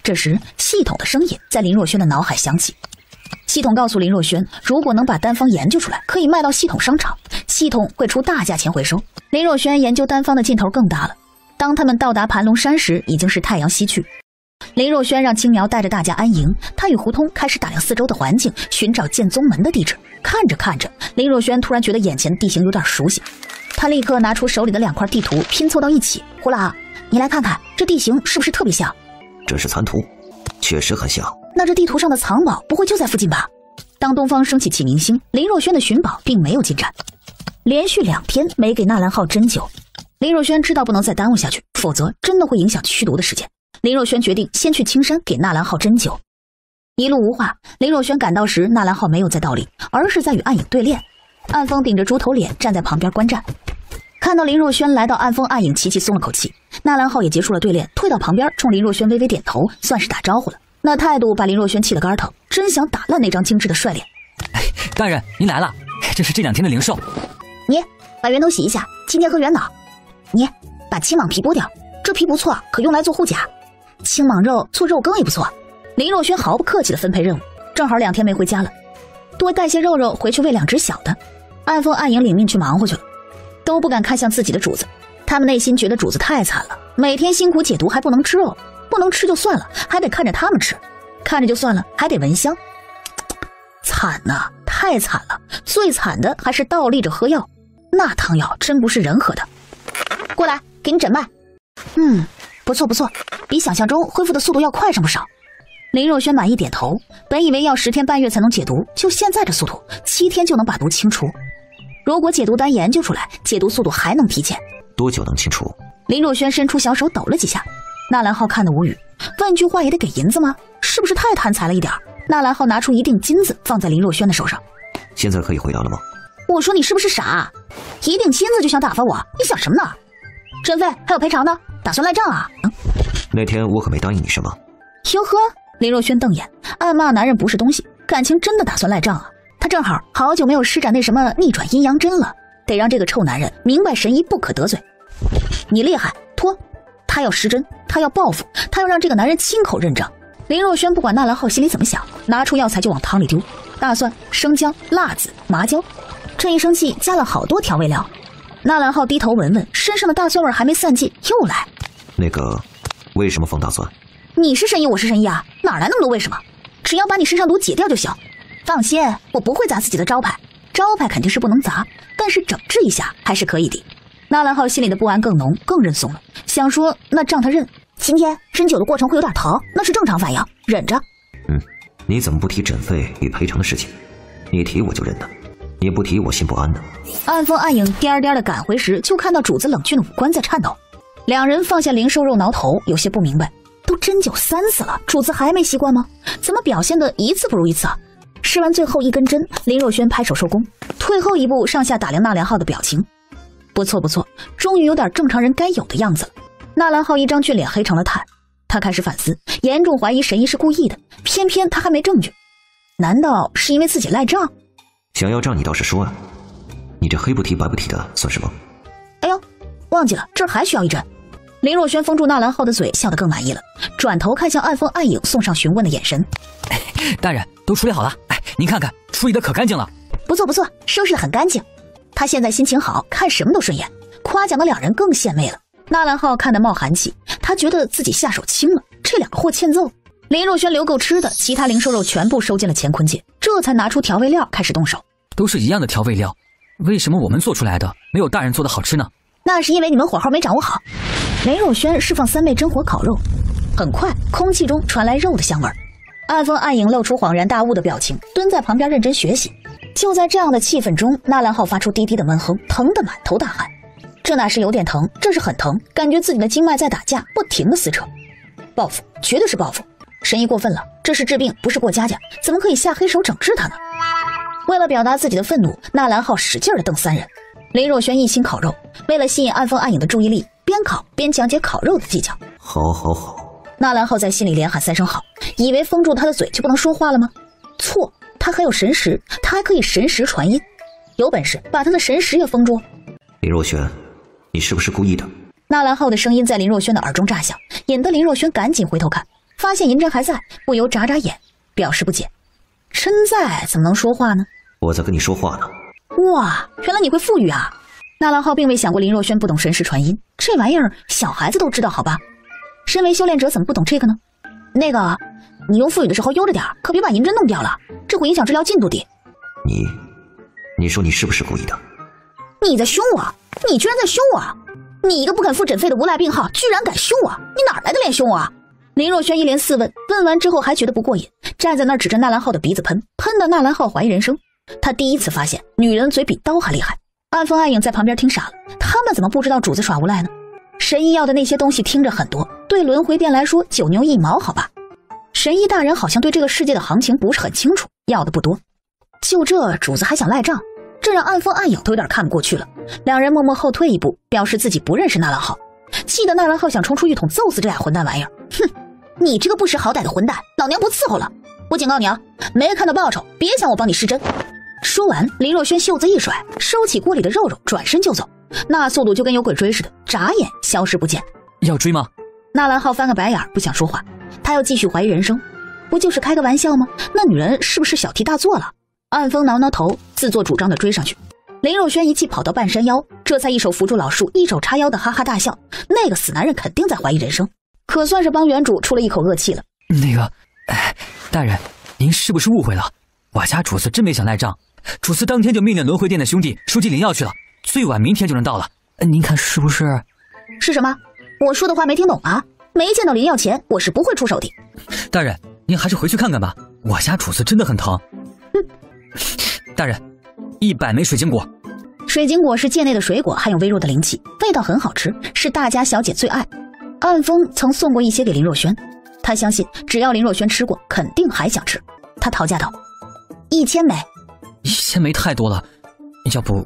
Speaker 4: 这时，系统的声音在林若轩的脑海响起。系统告诉林若轩，如果能把单方研究出来，可以卖到系统商场，系统会出大价钱回收。林若轩研究单方的劲头更大了。当他们到达盘龙山时，已经是太阳西去。林若轩让青苗带着大家安营，他与胡通开始打量四周的环境，寻找剑宗门的地址。看着看着，林若轩突然觉得眼前的地形有点熟悉，他立刻拿出手里的2块地图拼凑到一起。胡老，你来看看这地形是不是特别像？
Speaker 9: 这是残图，确实很像。
Speaker 4: 那这地图上的藏宝不会就在附近吧？当东方升起启明星，林若轩的寻宝并没有进展，连续2天没给纳兰浩针灸。林若轩知道不能再耽误下去，否则真的会影响驱毒的时间。林若轩决定先去青山给纳兰浩针灸。一路无话，林若轩赶到时，纳兰浩没有在道里，而是在与暗影对练。暗风顶着猪头脸站在旁边观战，看到林若轩来到，暗风暗影齐齐松了口气。纳兰浩也结束了对练，退到旁边冲林若轩微微点头，算是打招呼了。那态度把林若轩气得肝疼，真想打烂那张精致的帅脸。
Speaker 8: 大人您来了，这是这2天的零售。
Speaker 4: 你把源头洗一下，今天喝元脑。你把青蟒皮剥掉，这皮不错，可用来做护甲。青蟒肉做肉羹也不错。林若轩毫不客气地分配任务，正好2天没回家了，多带些肉肉回去喂2只小的。暗风暗影领命去忙活去了，都不敢看向自己的主子，他们内心觉得主子太惨了，每天辛苦解毒还不能吃肉，不能吃就算了，还得看着他们吃，看着就算了，还得闻香，惨呐，太惨了。最惨的还是倒立着喝药，那汤药真不是人喝的。过来，给你诊脉。不错不错，比想象中恢复的速度要快上不少。林若轩满意点头，本以为要10天半月才能解毒，就现在这速度，7天就能把毒清除。如果解毒丹研究出来，解毒速度还能提前。
Speaker 9: 多久能清除？
Speaker 4: 林若轩伸出小手抖了几下。纳兰浩看得无语，问句话也得给银子吗？是不是太贪财了一点？纳兰浩拿出一锭金子放在林若轩的手上。
Speaker 9: 现在可以回答了吗？
Speaker 4: 我说你是不是傻？一锭金子就想打发我？你想什么呢？诊费还有赔偿呢？打算赖账啊？
Speaker 9: 那天我可没答应你什么。
Speaker 4: 哟呵，林若轩瞪眼，暗骂男人不是东西，感情真的打算赖账啊？他正好好久没有施展那什么逆转阴阳针了，得让这个臭男人明白神医不可得罪。你厉害，拖！他要施针，他要报复，他要让这个男人亲口认账。林若轩不管纳兰浩心里怎么想，拿出药材就往汤里丢，大蒜、生姜、辣子、麻椒，这一生气加了好多调味料。纳兰浩低头闻闻，身上的大蒜味还没散尽，又来。
Speaker 9: 那个，为什么放大蒜？
Speaker 4: 你是神医，我是神医啊，哪来那么多为什么？只要把你身上毒解掉就行。放心，我不会砸自己的招牌，招牌肯定是不能砸，但是整治一下还是可以的。纳兰浩心里的不安更浓，更认怂了，想说那让他认。今天针灸的过程会有点疼，那是正常反应，忍着。
Speaker 9: 你怎么不提诊费与赔偿的事情？你提我就认的，你不提我心不安的。
Speaker 4: 暗风暗影颠颠的赶回时，就看到主子冷峻的五官在颤抖。2人放下灵兽肉挠头，有些不明白，都针灸3次了，主子还没习惯吗？怎么表现的一次不如一次啊？试完最后一根针，林若轩拍手收工，退后一步，上下打量纳兰浩的表情。不错不错，终于有点正常人该有的样子了。纳兰浩一张俊脸黑成了炭，他开始反思，严重怀疑神医是故意的，偏偏他还没证据，难道是因为自己赖账？
Speaker 9: 想要账你倒是说啊，你这黑不提白不提的算什么？
Speaker 4: 哎呦，忘记了，这儿还需要一针。林若轩封住纳兰浩的嘴，笑得更满意了，转头看向暗风暗影，送上询问的眼神。
Speaker 8: 大人，都处理好了，您看看，处理得可干净了。
Speaker 4: 不错不错，收拾得很干净。他现在心情好，看什么都顺眼，夸奖的2人更献媚了。纳兰浩看得冒寒气，他觉得自己下手轻了，这2个货欠揍。林若轩留够吃的，其他灵兽肉全部收进了乾坤界，这才拿出调味料开始动手。
Speaker 8: 都是一样的调味料，为什么我们做出来的没有大人做的好吃呢？
Speaker 4: 那是因为你们火候没掌握好。林若轩释放3倍真火烤肉，很快空气中传来肉的香味。暗风暗影露出恍然大悟的表情，蹲在旁边认真学习。就在这样的气氛中，纳兰浩发出低低的闷哼，疼得满头大汗。这哪是有点疼，这是很疼，感觉自己的经脉在打架，不停的撕扯。报复，绝对是报复！神医过分了，这是治病，不是过家家，怎么可以下黑手整治他呢？为了表达自己的愤怒，纳兰浩使劲地瞪3人。林若轩一心烤肉，为了吸引暗风暗影的注意力，边烤边讲解烤肉的技巧。
Speaker 9: 好好好。
Speaker 4: 纳兰浩在心里连喊3声好，以为封住他的嘴就不能说话了吗？错，他还有神识，他还可以神识传音，有本事把他的神识也封住。
Speaker 9: 林若轩，你是不是故意的？
Speaker 4: 纳兰浩的声音在林若轩的耳中炸响，引得林若轩赶紧回头看， 发现银针还在，不由眨眨眼，表示不解。真在怎么能说话呢？
Speaker 9: 我在跟你说话呢。
Speaker 4: 哇，原来你会腹语啊！纳兰浩并未想过林若轩不懂神识传音，这玩意儿小孩子都知道好吧？身为修炼者怎么不懂这个呢？那个，你用腹语的时候悠着点，可别把银针弄掉了，这会影响治疗进度的。
Speaker 9: 你说你是不是故意的？
Speaker 4: 你在凶我？你居然在凶我！你一个不肯付诊费的无赖病号，居然敢凶我！你哪来的脸凶我啊？林若轩一连4问，问完之后还觉得不过瘾，站在那儿指着纳兰浩的鼻子喷的纳兰浩怀疑人生。他第一次发现女人嘴比刀还厉害。暗风暗影在旁边听傻了，他们怎么不知道主子耍无赖呢？神医要的那些东西听着很多，对轮回殿来说9牛1毛好吧。神医大人好像对这个世界的行情不是很清楚，要的不多。就这主子还想赖账，这让暗风暗影都有点看不过去了。两人默默后退一步，表示自己不认识纳兰浩，气得纳兰浩想冲出浴桶揍死这俩混蛋玩意儿。哼，你这个不识好歹的混蛋，老娘不伺候了！我警告你啊，没看到报酬，别想我帮你施针。说完，林若轩袖子一甩，收起锅里的肉肉，转身就走，那速度就跟有鬼追似的，眨眼消失不见。
Speaker 8: 要追吗？
Speaker 4: 纳兰浩翻个白眼，不想说话。他要继续怀疑人生，不就是开个玩笑吗？那女人是不是小题大做了？暗风挠挠头，自作主张的追上去。林若轩一气跑到半山腰，这才一手扶住老树，一手叉腰的哈哈大笑。那个死男人肯定在怀疑人生，可算是帮原主出了一口恶气了。
Speaker 8: 那个，大人，您是不是误会了？我家主子真没想赖账，主子当天就命令轮回殿的兄弟收集灵药去了，最晚明天就能到了。您看是不是？
Speaker 4: 是什么？我说的话没听懂啊？没见到灵药钱，我是不会出手的。
Speaker 8: 大人，您还是回去看看吧，我家主子真的很疼。大人，100枚水晶果。
Speaker 4: 水晶果是界内的水果，含有微弱的灵气，味道很好吃，是大家小姐最爱。暗风曾送过一些给林若轩，他相信只要林若轩吃过，肯定还想吃。他讨价道：1000枚。
Speaker 8: 1000枚太多了，要不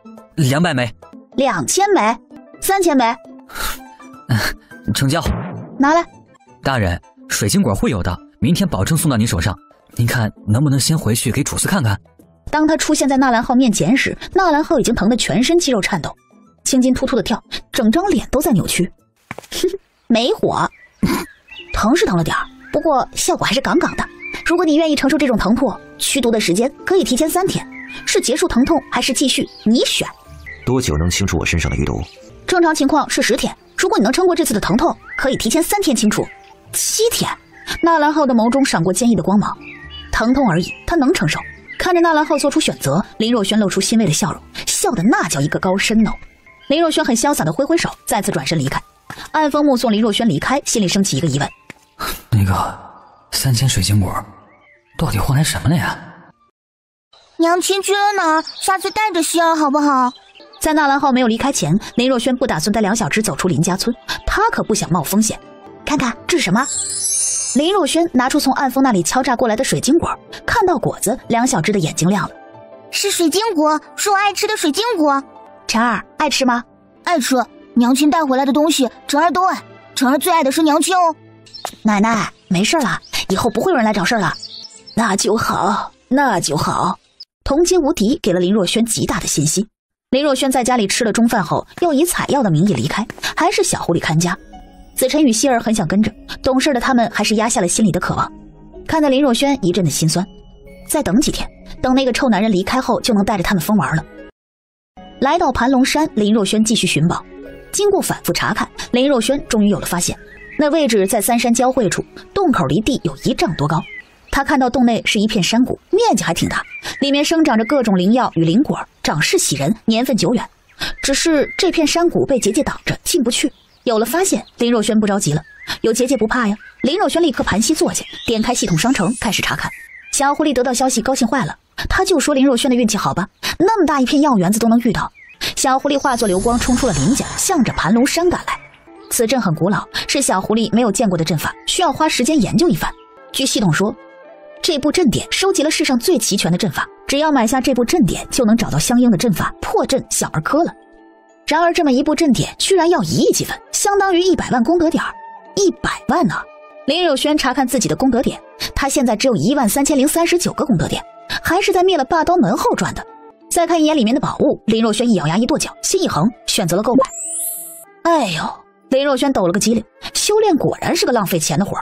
Speaker 8: 200枚
Speaker 4: ？2000枚？3000枚？
Speaker 8: 成交。
Speaker 4: 拿来。
Speaker 8: 大人，水晶果会有的，明天保证送到您手上。您看能不能先回去给主子看看？
Speaker 4: 当他出现在纳兰浩面前时，纳兰浩已经疼得全身肌肉颤抖，青筋突突的跳，整张脸都在扭曲。没火，疼是疼了点儿，不过效果还是杠杠的。如果你愿意承受这种疼痛，驱毒的时间可以提前3天，是结束疼痛还是继续，你选。
Speaker 9: 多久能清除我身上的余毒？
Speaker 4: 正常情况是10天，如果你能撑过这次的疼痛，可以提前3天清除。7天？纳兰浩的眸中闪过坚毅的光芒。疼痛而已，他能承受。看着纳兰浩做出选择，林若轩露出欣慰的笑容，笑得那叫一个高深哦。林若轩很潇洒的挥挥手，再次转身离开。暗风目送林若轩离开，心里升起一个疑问：
Speaker 8: 那个3000水晶果到底换来什么了呀？
Speaker 1: 娘亲去了哪儿？下次带着希儿好不好？
Speaker 4: 在纳兰浩没有离开前，林若轩不打算带2小只走出林家村，他可不想冒风险。看看这是什么？林若轩拿出从暗风那里敲诈过来的水晶果，看到果子，2小只的眼睛亮了。
Speaker 1: 是水晶果，是我爱吃的水晶果。
Speaker 4: 晨儿爱吃吗？
Speaker 1: 爱吃，娘亲带回来的东西晨儿都爱，晨儿最爱的是娘亲哦。
Speaker 4: 奶奶没事了，以后不会有人来找事了。那就好，那就好。同阶无敌给了林若轩极大的信心。林若轩在家里吃了中饭后，又以采药的名义离开，还是小狐狸看家。子晨与希儿很想跟着，懂事的他们还是压下了心里的渴望。看在林若轩一阵的心酸，再等几天，等那个臭男人离开后，就能带着他们疯玩了。来到盘龙山，林若轩继续寻宝。经过反复查看，林若轩终于有了发现。那位置在3山交汇处，洞口离地有1丈多高。他看到洞内是一片山谷，面积还挺大，里面生长着各种灵药与灵果，长势喜人，年份久远。只是这片山谷被结界挡着，进不去。有了发现，林若轩不着急了，有结界不怕呀。林若轩立刻盘膝坐下，点开系统商城开始查看。小狐狸得到消息高兴坏了，他就说林若轩的运气好吧，那么大一片药园子都能遇到。小狐狸化作流光冲出了林家，向着盘龙山赶来。此阵很古老，是小狐狸没有见过的阵法，需要花时间研究一番。据系统说，这部阵典收集了世上最齐全的阵法，只要买下这部阵典，就能找到相应的阵法，破阵小儿科了。然而这么一部阵典居然要1亿积分，相当于100万功德点，100万呢！林若轩查看自己的功德点，他现在只有13039个功德点，还是在灭了霸刀门后赚的。再看一眼里面的宝物，林若轩一咬牙一跺脚，心一横，选择了购买。哎呦，林若轩抖了个机灵，修炼果然是个浪费钱的活儿。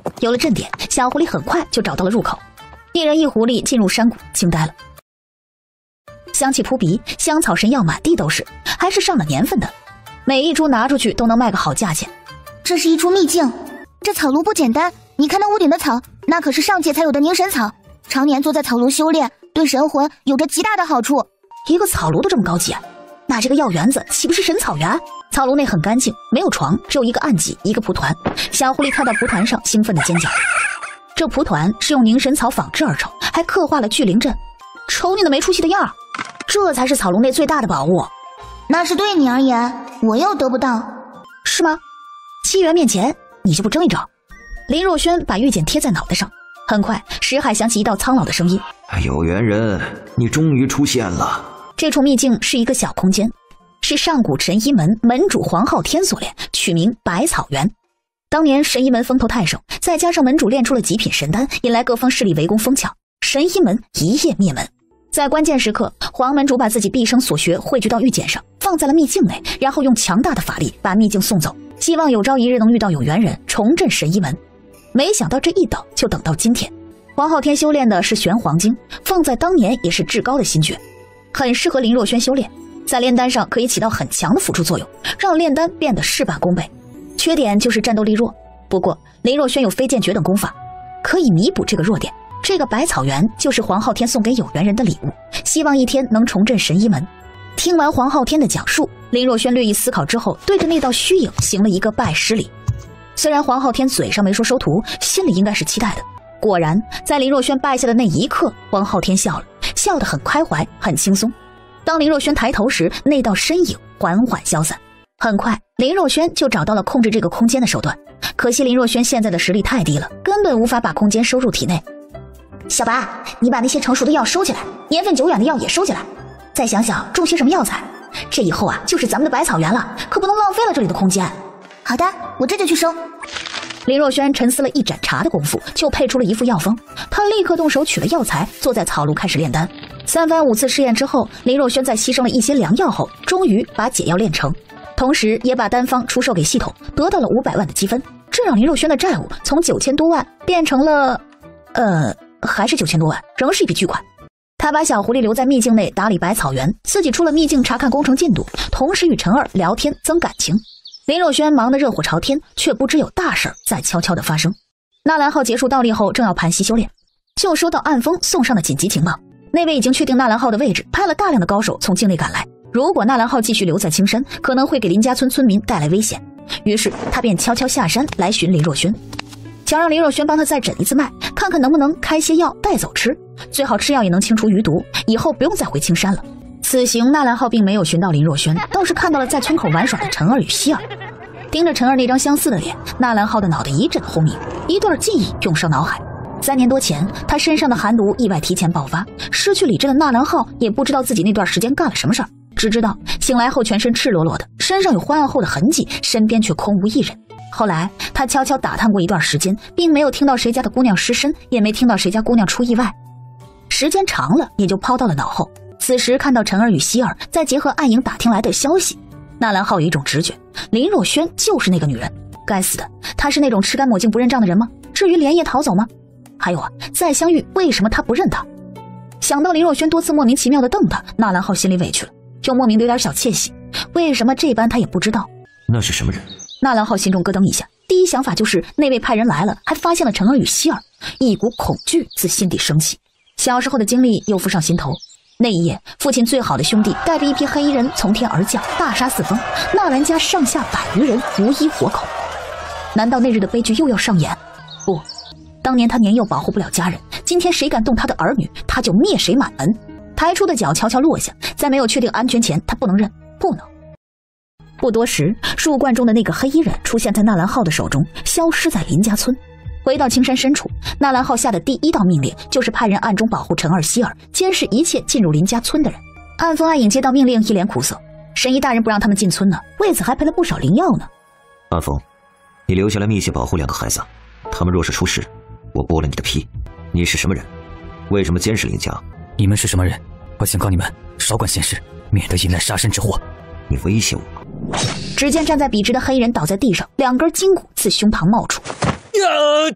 Speaker 4: 有了阵点，小狐狸很快就找到了入口。一人一狐狸进入山谷，惊呆了。香气扑鼻，香草神药满地都是，还是上了年份的，每一株拿出去都能卖个好价钱。
Speaker 1: 这是一株秘境，这草庐不简单，你看那屋顶的草，那可是上界才有的凝神草，常年坐在草庐修炼，对神魂有着极大的好处。
Speaker 4: 一个草庐都这么高级啊，那这个药园子岂不是神草园？草庐内很干净，没有床，只有一个案几，一个蒲团。小狐狸看到蒲团上，兴奋的尖叫。这蒲团是用凝神草仿制而成，还刻画了聚灵阵。瞅你那没出息的样儿，这才是草庐内最大的宝物。
Speaker 1: 那是对你而言，我又得不到，
Speaker 4: 是吗？机缘面前，你就不争一争？林若轩把玉简贴在脑袋上，很快石海响起一道苍老的声音：
Speaker 9: 有缘人，你终于出现了。
Speaker 4: 这处秘境是一个小空间，是上古神医门门主黄昊天所炼，取名百草园。当年神医门风头太盛，再加上门主炼出了极品神丹，引来各方势力围攻疯抢，神医门一夜灭门。在关键时刻，黄门主把自己毕生所学汇聚到玉简上，放在了秘境内，然后用强大的法力把秘境送走，希望有朝一日能遇到有缘人，重振神医门。没想到这一等就等到今天。黄昊天修炼的是玄黄经，放在当年也是至高的心诀，很适合林若轩修炼，在炼丹上可以起到很强的辅助作用，让炼丹变得事半功倍。缺点就是战斗力弱，不过林若轩有飞剑诀等功法，可以弥补这个弱点。这个百草园就是黄昊天送给有缘人的礼物，希望一天能重振神医门。听完黄昊天的讲述，林若轩略一思考之后，对着那道虚影行了一个拜师礼。虽然黄昊天嘴上没说收徒，心里应该是期待的。果然，在林若轩拜下的那一刻，黄昊天笑了，笑得很开怀，很轻松。当林若轩抬头时，那道身影缓缓消散。很快，林若轩就找到了控制这个空间的手段。可惜林若轩现在的实力太低了，根本无法把空间收入体内。小白，你把那些成熟的药收起来，年份久远的药也收起来，再想想种些什么药材。这以后啊，就是咱们的百草园了，可不能浪费了这里的空间。
Speaker 1: 好的，我这就去收。
Speaker 4: 林若轩沉思了一盏茶的功夫，就配出了一副药方。他立刻动手取了药材，坐在草庐开始炼丹。三番五次试验之后，林若轩在牺牲了一些良药后，终于把解药炼成，同时也把丹方出售给系统，得到了500万的积分。这让林若轩的债务从9000多万变成了，还是9000多万，仍是一笔巨款。他把小狐狸留在秘境内打理百草园，自己出了秘境查看工程进度，同时与陈儿聊天增感情。林若轩忙得热火朝天，却不知有大事在悄悄地发生。纳兰浩结束倒立后，正要盘膝修炼，就收到暗风送上的紧急情报。那位已经确定纳兰浩的位置，派了大量的高手从境内赶来。如果纳兰浩继续留在青山，可能会给林家村村民带来危险。于是他便悄悄下山来寻林若轩，想让林若轩帮他再诊一次脉，看看能不能开些药带走吃，最好吃药也能清除余毒，以后不用再回青山了。此行纳兰浩并没有寻到林若轩，倒是看到了在村口玩耍的陈儿与希儿。盯着陈儿那张相似的脸，纳兰浩的脑袋一阵轰鸣，一段记忆涌上脑海。3年多前，他身上的寒毒意外提前爆发，失去理智的纳兰浩也不知道自己那段时间干了什么事儿，只知道醒来后全身赤裸裸的，身上有欢案后的痕迹，身边却空无一人。后来他悄悄打探过一段时间，并没有听到谁家的姑娘失身，也没听到谁家姑娘出意外。时间长了，也就抛到了脑后。此时看到陈儿与希儿再结合暗影打听来的消息，纳兰浩有一种直觉，林若轩就是那个女人。该死的，她是那种吃干抹净不认账的人吗？至于连夜逃走吗？还有啊，再相遇为什么他不认她？想到林若轩多次莫名其妙的瞪他，纳兰浩心里委屈了，又莫名的有点小窃喜。为什么这般他也不知道？
Speaker 9: 那是什么人？
Speaker 4: 纳兰浩心中咯噔一下，第一想法就是那位派人来了，还发现了陈儿与希儿，一股恐惧自心底升起。小时候的经历又浮上心头。那一夜，父亲最好的兄弟带着一批黑衣人从天而降，大杀四方，纳兰家上下100余人无一活口。难道那日的悲剧又要上演？不，当年他年幼保护不了家人，今天谁敢动他的儿女，他就灭谁满门。抬出的脚悄悄落下，在没有确定安全前，他不能认，不能。不多时，树冠中的那个黑衣人出现在纳兰浩的手中，消失在林家村。回到青山深处，纳兰浩下的第一道命令就是派人暗中保护陈儿、希儿，监视一切进入林家村的人。暗风暗影接到命令，一脸苦涩。神医大人不让他们进村呢，为此还赔了不少灵药呢。
Speaker 9: 暗风，你留下来密切保护2个孩子，他们若是出事，我剥了你的皮。你是什么人？为什么监视林家？
Speaker 8: 你们是什么人？我警告你们，少管闲事，免得引来杀身之祸。
Speaker 9: 你威胁我？
Speaker 4: 只见站在笔直的黑人倒在地上，2根筋骨自胸膛冒出。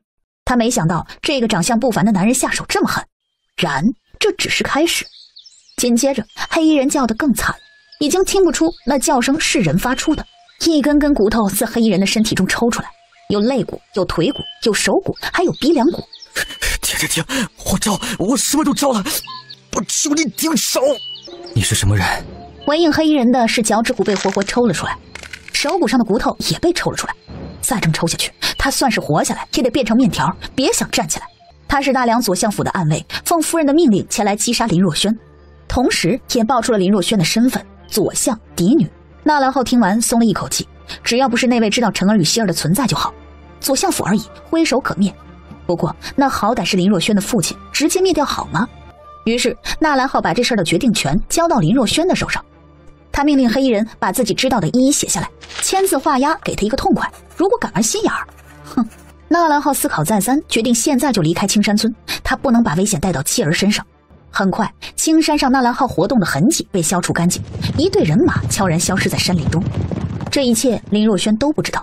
Speaker 4: 他没想到这个长相不凡的男人下手这么狠，然这只是开始。紧接着黑衣人叫得更惨，已经听不出那叫声是人发出的，一根根骨头自黑衣人的身体中抽出来，有肋骨，有腿骨，有手骨，还有鼻梁骨。
Speaker 6: 停！我招，我什么都招了，我求你停手！你是什么人？
Speaker 4: 回应黑衣人的是脚趾骨被活活抽了出来，手骨上的骨头也被抽了出来。再这么抽下去，他算是活下来也得变成面条，别想站起来。他是大梁左相府的暗卫，奉夫人的命令前来击杀林若萱，同时也报出了林若萱的身份，左相嫡女。纳兰浩听完松了一口气，只要不是那位知道晨儿与希儿的存在就好，左相府而已，挥手可灭。不过那好歹是林若萱的父亲，直接灭掉好吗？于是纳兰浩把这事儿的决定权交到林若萱的手上。他命令黑衣人把自己知道的一一写下来，签字画押，给他一个痛快。如果敢玩心眼儿，哼！纳兰浩思考再三，决定现在就离开青山村，他不能把危险带到妻儿身上。很快，青山上纳兰浩活动的痕迹被消除干净，一队人马悄然消失在山林中。这一切林若萱都不知道。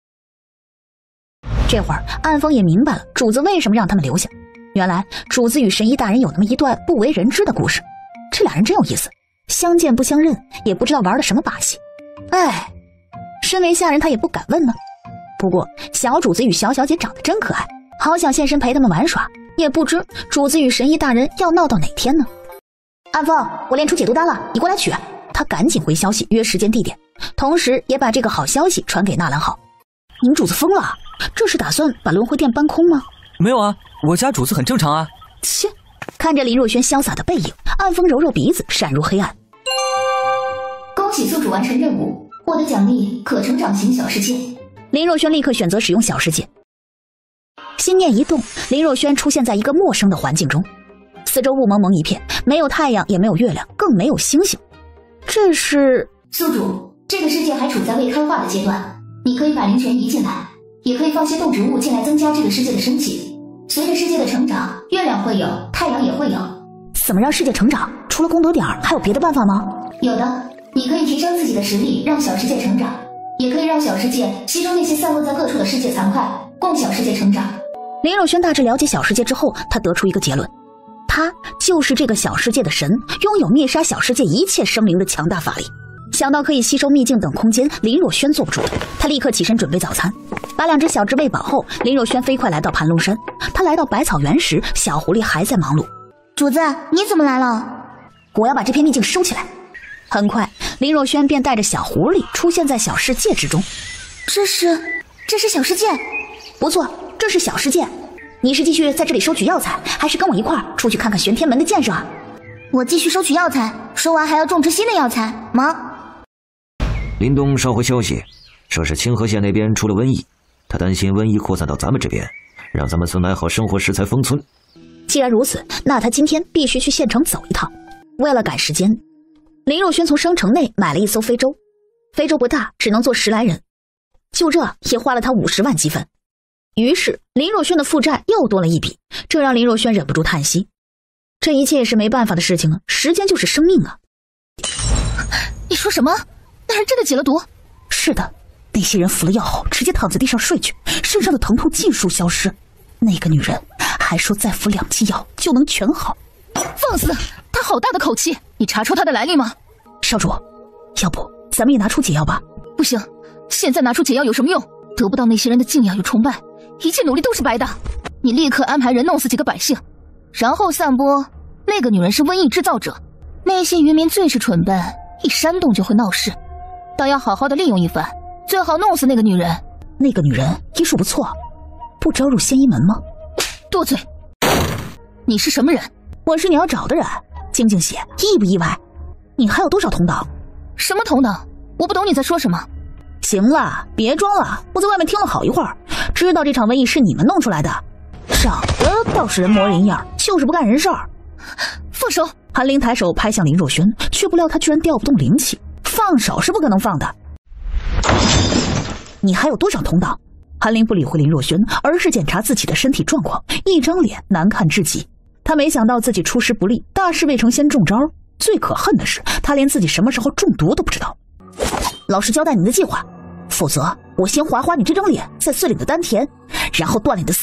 Speaker 4: 这会儿暗风也明白了主子为什么让他们留下，原来主子与神医大人有那么一段不为人知的故事。这俩人真有意思，相见不相认，也不知道玩的什么把戏。哎，身为下人他也不敢问呢。不过小主子与小小姐长得真可爱，好想现身陪他们玩耍，也不知主子与神医大人要闹到哪天呢。暗风，我练出解毒丹了，你过来取。他赶紧回消息约时间地点，同时也把这个好消息传给纳兰浩。你们主子疯了，这是打算把轮回殿搬空吗？
Speaker 8: 没有啊，我家主子很正常啊。
Speaker 4: 切！看着林若萱潇洒的背影，暗风揉揉鼻子，闪入黑暗。
Speaker 5: 恭喜宿主完成任务，获得奖励可成长型小世界。
Speaker 4: 林若萱立刻选择使用小世界，心念一动，林若萱出现在一个陌生的环境中，四周雾蒙蒙一片，没有太阳，也没有月亮，更没有星星。这是
Speaker 5: 宿主，这个世界还处在未开化的阶段，你可以把灵泉移进来，也可以放些动植物进来增加这个世界的生气。随着世界的成长，月亮会有，太阳也会有。
Speaker 4: 怎么让世界成长？除了功德点还有别的办法吗？
Speaker 5: 有的，你可以提升自己的实力，让小世界成长，也可以让小世界吸收那些散落在各处的世界残块，供小世界成长。
Speaker 4: 林若萱大致了解小世界之后，她得出一个结论，她就是这个小世界的神，拥有灭杀小世界一切生灵的强大法力。想到可以吸收秘境等空间，林若萱坐不住了，她立刻起身准备早餐。把两只小只喂饱后，林若萱飞快来到盘龙山。她来到百草园时，小狐狸还在忙碌。
Speaker 1: 主子，你怎么来了？
Speaker 4: 我要把这片秘境收起来。很快，林若萱便带着小狐狸出现在小世界之中。
Speaker 1: 这是小世界？
Speaker 4: 不错，这是小世界。你是继续在这里收取药材，还是跟我一块儿出去看看玄天门的建设啊？
Speaker 1: 我继续收取药材，收完还要种植新的药材。忙。
Speaker 9: 林东捎回消息，说是清河县那边出了瘟疫，他担心瘟疫扩散到咱们这边，让咱们村买好生活食材封村。
Speaker 4: 既然如此，那他今天必须去县城走一趟。为了赶时间，林若萱从商城内买了一艘飞舟，飞舟不大，只能坐10来人，就这也花了他50万积分。于是林若萱的负债又多了一笔，这让林若萱忍不住叹息。这一切也是没办法的事情啊，时间就是生命啊。
Speaker 2: 你说什么？那人真的解了毒？
Speaker 4: 是的，那些人服了药后直接躺在地上睡去，身上的疼痛尽数消失。那个女人还说再服2剂药就能全好。
Speaker 2: 放肆！他好大的口气！你查出他的来历吗？
Speaker 4: 少主，要不咱们也拿出解药吧？
Speaker 2: 不行，现在拿出解药有什么用？得不到那些人的敬仰与崇拜，一切努力都是白的。你立刻安排人弄死几个百姓，然后散播那个女人是瘟疫制造者。那些渔民最是蠢笨，一煽动就会闹事，倒要好好的利用一番，最好弄死那个女人。
Speaker 4: 那个女人医术不错，不招入仙医门吗？
Speaker 2: 多嘴！你是什么人？
Speaker 4: 我是你要找的人。静静血，意不意外？你还有多少同党？
Speaker 2: 什么同党？我不懂你在说什么。
Speaker 4: 行了，别装了，我在外面听了好一会儿，知道这场瘟疫是你们弄出来的。长得倒是人模人样，就是不干人事儿。
Speaker 2: 放手！
Speaker 4: 韩灵抬手拍向林若萱，却不料他居然调不动灵气。放手是不可能放的。你还有多少同党？韩灵不理会林若萱，而是检查自己的身体状况，一张脸难看至极。他没想到自己出师不利，大事未成先中招。最可恨的是，他连自己什么时候中毒都不知道。老实交代你的计划，否则我先划划你这张脸，再碎了你的丹田，然后断了你的4肢，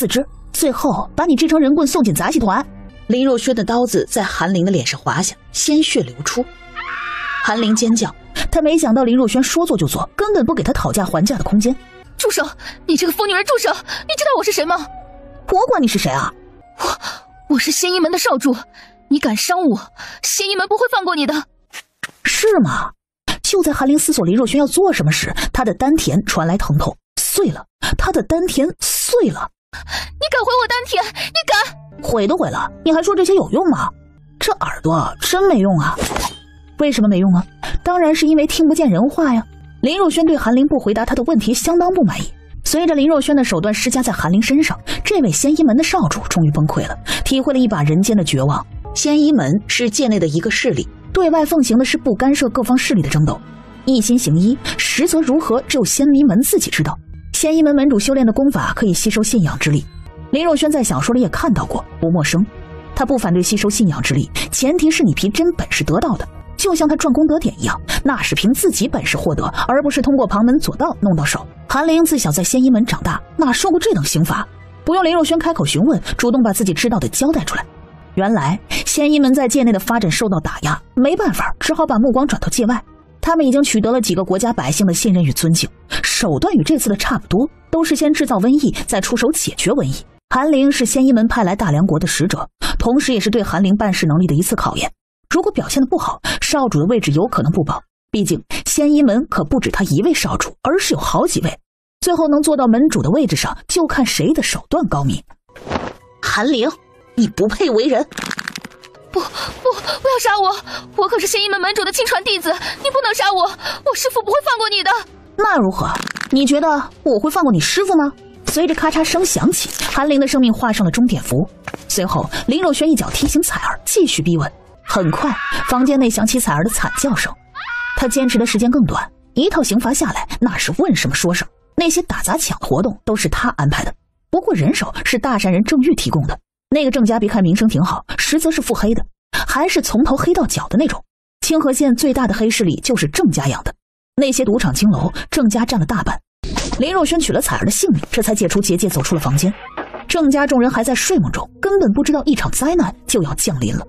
Speaker 4: 最后把你制成人棍送进杂技团。林若轩的刀子在韩玲的脸上划下，鲜血流出。韩玲尖叫，她没想到林若轩说做就做，根本不给她讨价还价的空间。
Speaker 2: 住手！你这个疯女人，住手！你知道我是谁吗？
Speaker 4: 我管你是谁啊！
Speaker 2: 我是仙衣门的少主，你敢伤我，仙衣门不会放过你的。
Speaker 4: 是吗？就在韩玲思索林若轩要做什么时，她的丹田传来疼痛，碎了，她的丹田碎了。
Speaker 2: 你敢毁我丹田？你敢？
Speaker 4: 毁都毁了，你还说这些有用吗？这耳朵真没用啊！为什么没用啊？当然是因为听不见人话呀。林若轩对韩玲不回答她的问题相当不满意。随着林若轩的手段施加在韩玲身上，这位仙衣门的少主终于崩溃了，体会了一把人间的绝望。仙衣门是界内的一个势力，对外奉行的是不干涉各方势力的争斗，一心行医，实则如何，只有仙衣门自己知道。仙衣门门主修炼的功法可以吸收信仰之力，林若轩在小说里也看到过，不陌生。他不反对吸收信仰之力，前提是你凭真本事得到的，就像他赚功德点一样，那是凭自己本事获得，而不是通过旁门左道弄到手。韩玲自小在仙衣门长大，哪受过这等刑罚？不用林若轩开口询问，主动把自己知道的交代出来。原来仙衣门在界内的发展受到打压，没办法，只好把目光转到界外。他们已经取得了几个国家百姓的信任与尊敬，手段与这次的差不多，都是先制造瘟疫，再出手解决瘟疫。韩玲是仙衣门派来大梁国的使者，同时也是对韩玲办事能力的一次考验。如果表现得不好，少主的位置有可能不保。毕竟仙衣门可不止他一位少主，而是有好几位。最后能坐到门主的位置上，就看谁的手段高明。韩玲，你不配为人！
Speaker 2: 不要杀我！我可是仙衣门门主的亲传弟子，你不能杀我！我师父不会放过你的。
Speaker 4: 那如何？你觉得我会放过你师父吗？随着咔嚓声响起，韩玲的生命画上了终点符。随后林若轩一脚踢醒彩儿，继续逼问。很快房间内响起彩儿的惨叫声。他坚持的时间更短，一套刑罚下来，那是问什么说什么。那些打砸抢活动都是他安排的，不过人手是大善人郑玉提供的。那个郑家别看名声挺好，实则是腹黑的，还是从头黑到脚的那种。清河县最大的黑势力就是郑家养的，那些赌场青楼，郑家占了大半。林若轩取了彩儿的性命，这才解除结界走出了房间。郑家众人还在睡梦中，根本不知道一场灾难就要降临了。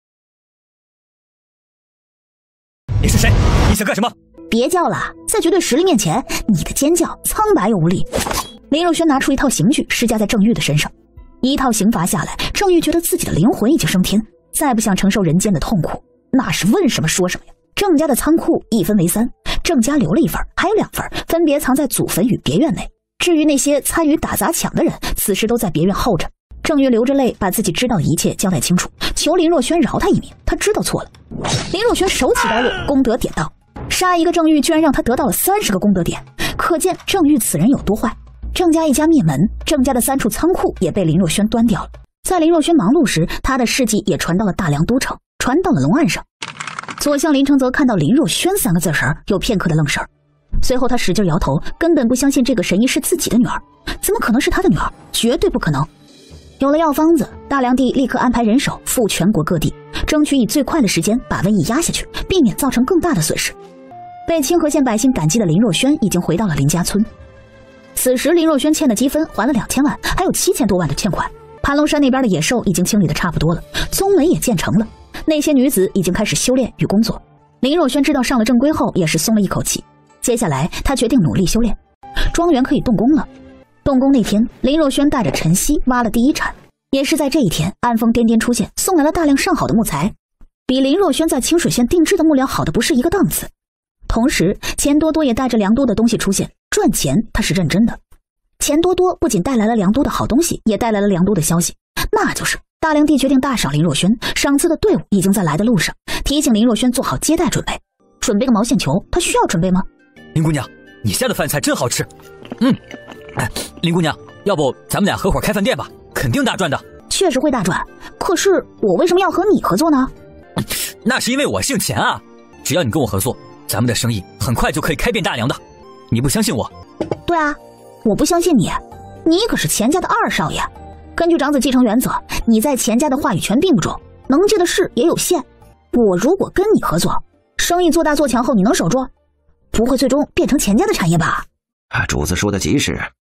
Speaker 8: 你是谁？你想干什么？
Speaker 4: 别叫了，在绝对实力面前，你的尖叫苍白又无力。林若轩拿出一套刑具施加在郑玉的身上，一套刑罚下来，郑玉觉得自己的灵魂已经升天，再不想承受人间的痛苦，那是问什么说什么呀。郑家的仓库一分为三，郑家留了一份，还有2份分别藏在祖坟与别院内。至于那些参与打砸抢的人，此时都在别院候着。郑玉流着泪把自己知道的一切交代清楚，求林若轩饶他一命，他知道错了。林若轩手起刀落，功德点到，杀一个郑玉居然让他得到了30个功德点，可见郑玉此人有多坏。郑家一家灭门，郑家的3处仓库也被林若轩端掉了。在林若轩忙碌时，他的事迹也传到了大梁都城，传到了龙岸上。左相林承泽看到林若轩3个字时，有片刻的愣神，随后他使劲摇头，根本不相信这个神医是自己的女儿，怎么可能是他的女儿？绝对不可能。有了药方子，大梁帝立刻安排人手赴全国各地，争取以最快的时间把瘟疫压下去，避免造成更大的损失。被清河县百姓感激的林若轩已经回到了林家村。此时林若轩欠的积分还了2000万，还有7000多万的欠款。盘龙山那边的野兽已经清理的差不多了，宗门也建成了，那些女子已经开始修炼与工作。林若轩知道上了正规后，也是松了一口气。接下来他决定努力修炼，庄园可以动工了。动工那天，林若轩带着陈曦挖了第一铲，也是在这一天，安峰颠颠出现，送来了大量上好的木材，比林若轩在清水县定制的木料好的不是一个档次。同时钱多多也带着良多的东西出现，赚钱他是认真的。钱多多不仅带来了良多的好东西，也带来了良多的消息，那就是大梁帝决定大赏林若轩，赏赐的队伍已经在来的路上，提醒林若轩做好接待准备。准备个毛线球，他需要准备吗？
Speaker 8: 林姑娘，你下的饭菜真好吃。林姑娘，要不咱们俩合伙开饭店吧，肯定大赚的。
Speaker 4: 确实会大赚，可是我为什么要和你合作呢？
Speaker 8: 那是因为我姓钱啊，只要你跟我合作，咱们的生意很快就可以开遍大梁的。你不相信我？
Speaker 4: 对啊，我不相信你，你可是钱家的2少爷。根据长子继承原则，你在钱家的话语权并不重，能借的事也有限。我如果跟你合作，生意做大做强后，你能守住？不会最终变成钱家的产业吧？
Speaker 9: 主子说的极是，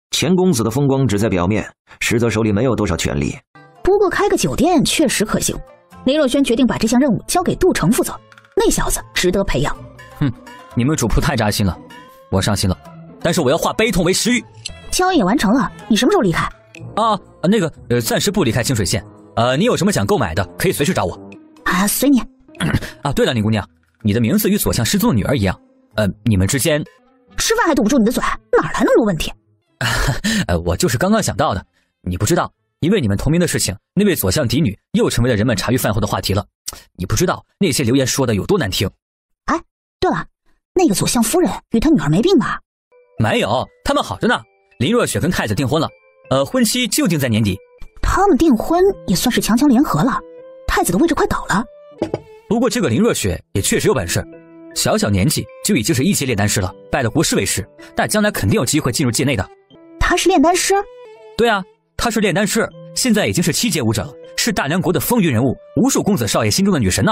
Speaker 9: 钱公子的风光只在表面，实则手里没有多少权力。
Speaker 4: 不过开个酒店确实可行。林若轩决定把这项任务交给杜成负责，那小子值得培养。
Speaker 8: 你们主仆太扎心了，我伤心了，但是我要化悲痛为食欲。
Speaker 4: 交易也完成了，你什么时候离开？
Speaker 8: 暂时不离开清水县。你有什么想购买的，可以随时找我。
Speaker 4: 随你。
Speaker 8: 对了，林姑娘，你的名字与左相失踪的女儿一样，你们之间……
Speaker 4: 吃饭还堵不住你的嘴，哪来那么多问题？
Speaker 8: 我就是刚刚想到的。你不知道，因为你们同名的事情，那位左相嫡女又成为了人们茶余饭后的话题了。你不知道那些流言说的有多难听。
Speaker 4: 对了，那个左相夫人与她女儿没病吧？
Speaker 8: 没有，他们好着呢。林若雪跟太子订婚了，婚期就定在年底。
Speaker 4: 他们订婚也算是强强联合了，太子的位置快倒了。
Speaker 8: 不过这个林若雪也确实有本事，小小年纪就已经是1阶炼丹师了，拜了国师为师，但将来肯定有机会进入界内的。
Speaker 4: 他是炼丹师？
Speaker 8: 对啊，他是炼丹师，现在已经是7阶武者了，是大梁国的风云人物，无数公子少爷心中的女神呢。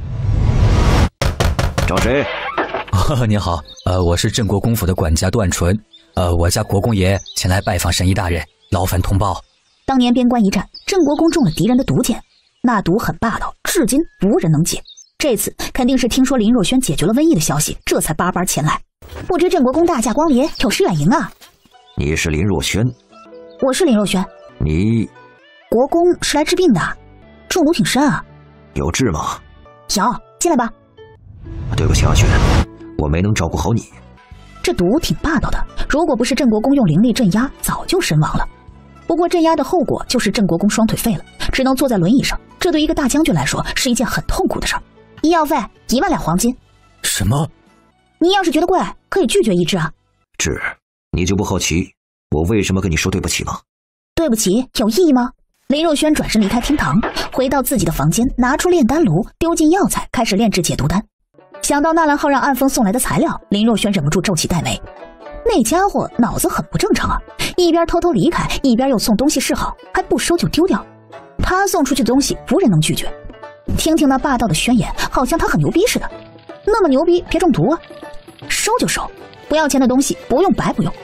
Speaker 9: 找谁？
Speaker 8: 您好，我是镇国公府的管家段纯，我家国公爷前来拜访神医大人，劳烦通报。
Speaker 4: 当年边关一战，镇国公中了敌人的毒箭，那毒很霸道，至今无人能解。这次肯定是听说林若轩解决了瘟疫的消息，这才巴巴前来。不知镇国公大驾光临，有失远迎啊。
Speaker 9: 你是林若轩？
Speaker 4: 我是林若轩。
Speaker 9: 你……
Speaker 4: 国公是来治病的，中毒挺深啊。
Speaker 9: 有治吗？
Speaker 4: 有，进来吧。
Speaker 9: 对不起阿轩，我没能照顾好你。
Speaker 4: 这毒挺霸道的，如果不是镇国公用灵力镇压，早就身亡了。不过镇压的后果就是镇国公双腿废了，只能坐在轮椅上，这对一个大将军来说是一件很痛苦的事儿。医药费1万两黄金。
Speaker 8: 什么？
Speaker 4: 你要是觉得贵，可以拒绝医治啊。
Speaker 9: 治，你就不好奇我为什么跟你说对不起吗？
Speaker 4: 对不起有意义吗？林若轩转身离开厅堂，回到自己的房间，拿出炼丹炉，丢进药材，开始炼制解毒丹。想到纳兰浩让暗风送来的材料，林若轩忍不住皱起黛眉。那家伙脑子很不正常啊，一边偷偷离开，一边又送东西示好，还不收就丢掉。他送出去的东西无人能拒绝，听听那霸道的宣言，好像他很牛逼似的。那么牛逼别中毒啊，收就收，不要钱的东西不用白不用。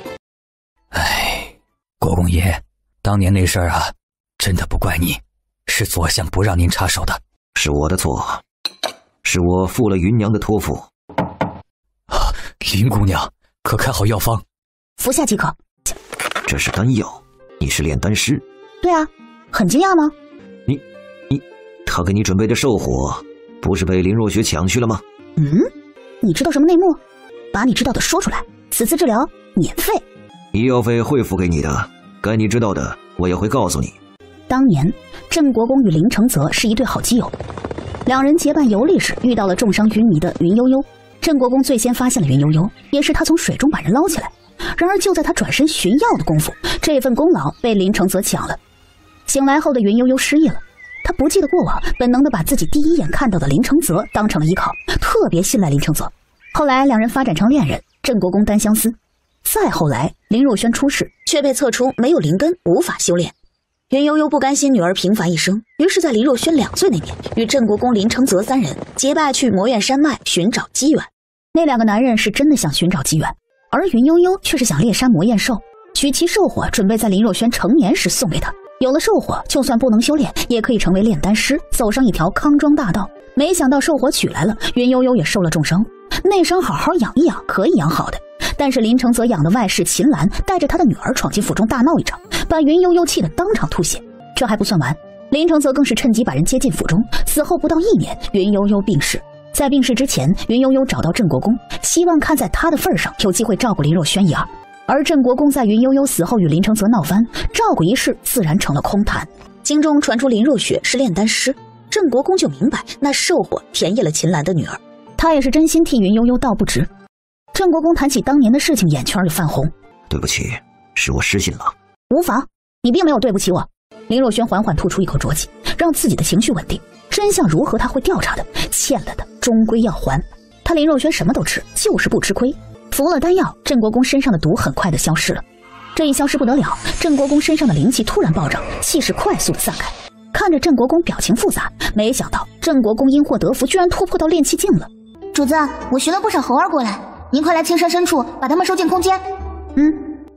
Speaker 8: 国公爷，当年那事儿啊，真的不怪你，是左相不让您插手的。
Speaker 9: 是我的错，是我负了芸娘的托付。
Speaker 8: 林姑娘，可开好药方？
Speaker 4: 服下即可。
Speaker 9: 这是丹药，你是炼丹师？
Speaker 4: 对啊，很惊讶吗？
Speaker 9: 他给你准备的兽火，不是被林若雪抢去了吗？
Speaker 4: 你知道什么内幕？把你知道的说出来，此次治疗免费。
Speaker 9: 医药费会付给你的，该你知道的我也会告诉你。
Speaker 4: 当年镇国公与林承泽是一对好基友，两人结伴游历时遇到了重伤晕迷的云悠悠。镇国公最先发现了云悠悠，也是他从水中把人捞起来。然而就在他转身寻药的功夫，这份功劳被林承泽抢了。醒来后的云悠悠失忆了，他不记得过往，本能的把自己第一眼看到的林承泽当成了依靠，特别信赖林承泽。后来两人发展成恋人，镇国公单相思。再后来林若轩出事，却被测出没有灵根，无法修炼。云悠悠不甘心女儿平凡一生，于是在林若轩2岁那年，与镇国公林承泽3人结拜去魔怨山脉寻找机缘。那2个男人是真的想寻找机缘，而云悠悠却是想猎杀魔焰兽，取其兽火，准备在林若轩成年时送给他。有了兽火，就算不能修炼，也可以成为炼丹师，走上一条康庄大道。没想到兽火取来了，云悠悠也受了重伤，内伤好好养一养，可以养好的。但是林承泽养的外室秦岚带着他的女儿闯进府中大闹一场，把云悠悠气得当场吐血。这还不算完，林承泽更是趁机把人接进府中。死后不到1年，云悠悠病逝。在病逝之前，云悠悠找到镇国公，希望看在他的份上有机会照顾林若轩一二。而镇国公在云悠悠死后与林承泽闹翻，照顾一事自然成了空谈。京中传出林若雪是炼丹师，镇国公就明白那兽火填噎了秦岚的女儿，他也是真心替云悠悠道不值。镇国公谈起当年的事情，眼圈就泛红。
Speaker 9: 对不起，是我失信了。
Speaker 4: 无妨，你并没有对不起我。林若轩缓缓吐出一口浊气，让自己的情绪稳定。真相如何他会调查的，欠了的终归要还。他林若轩什么都吃，就是不吃亏。服了丹药，镇国公身上的毒很快的消失了。这一消失不得了，镇国公身上的灵气突然暴涨，气势快速的散开。看着镇国公表情复杂，没想到镇国公因祸得福，居然突破到炼气境了。
Speaker 1: 主子，我寻了不少猴儿过来，您快来青山深处把他们收进空间。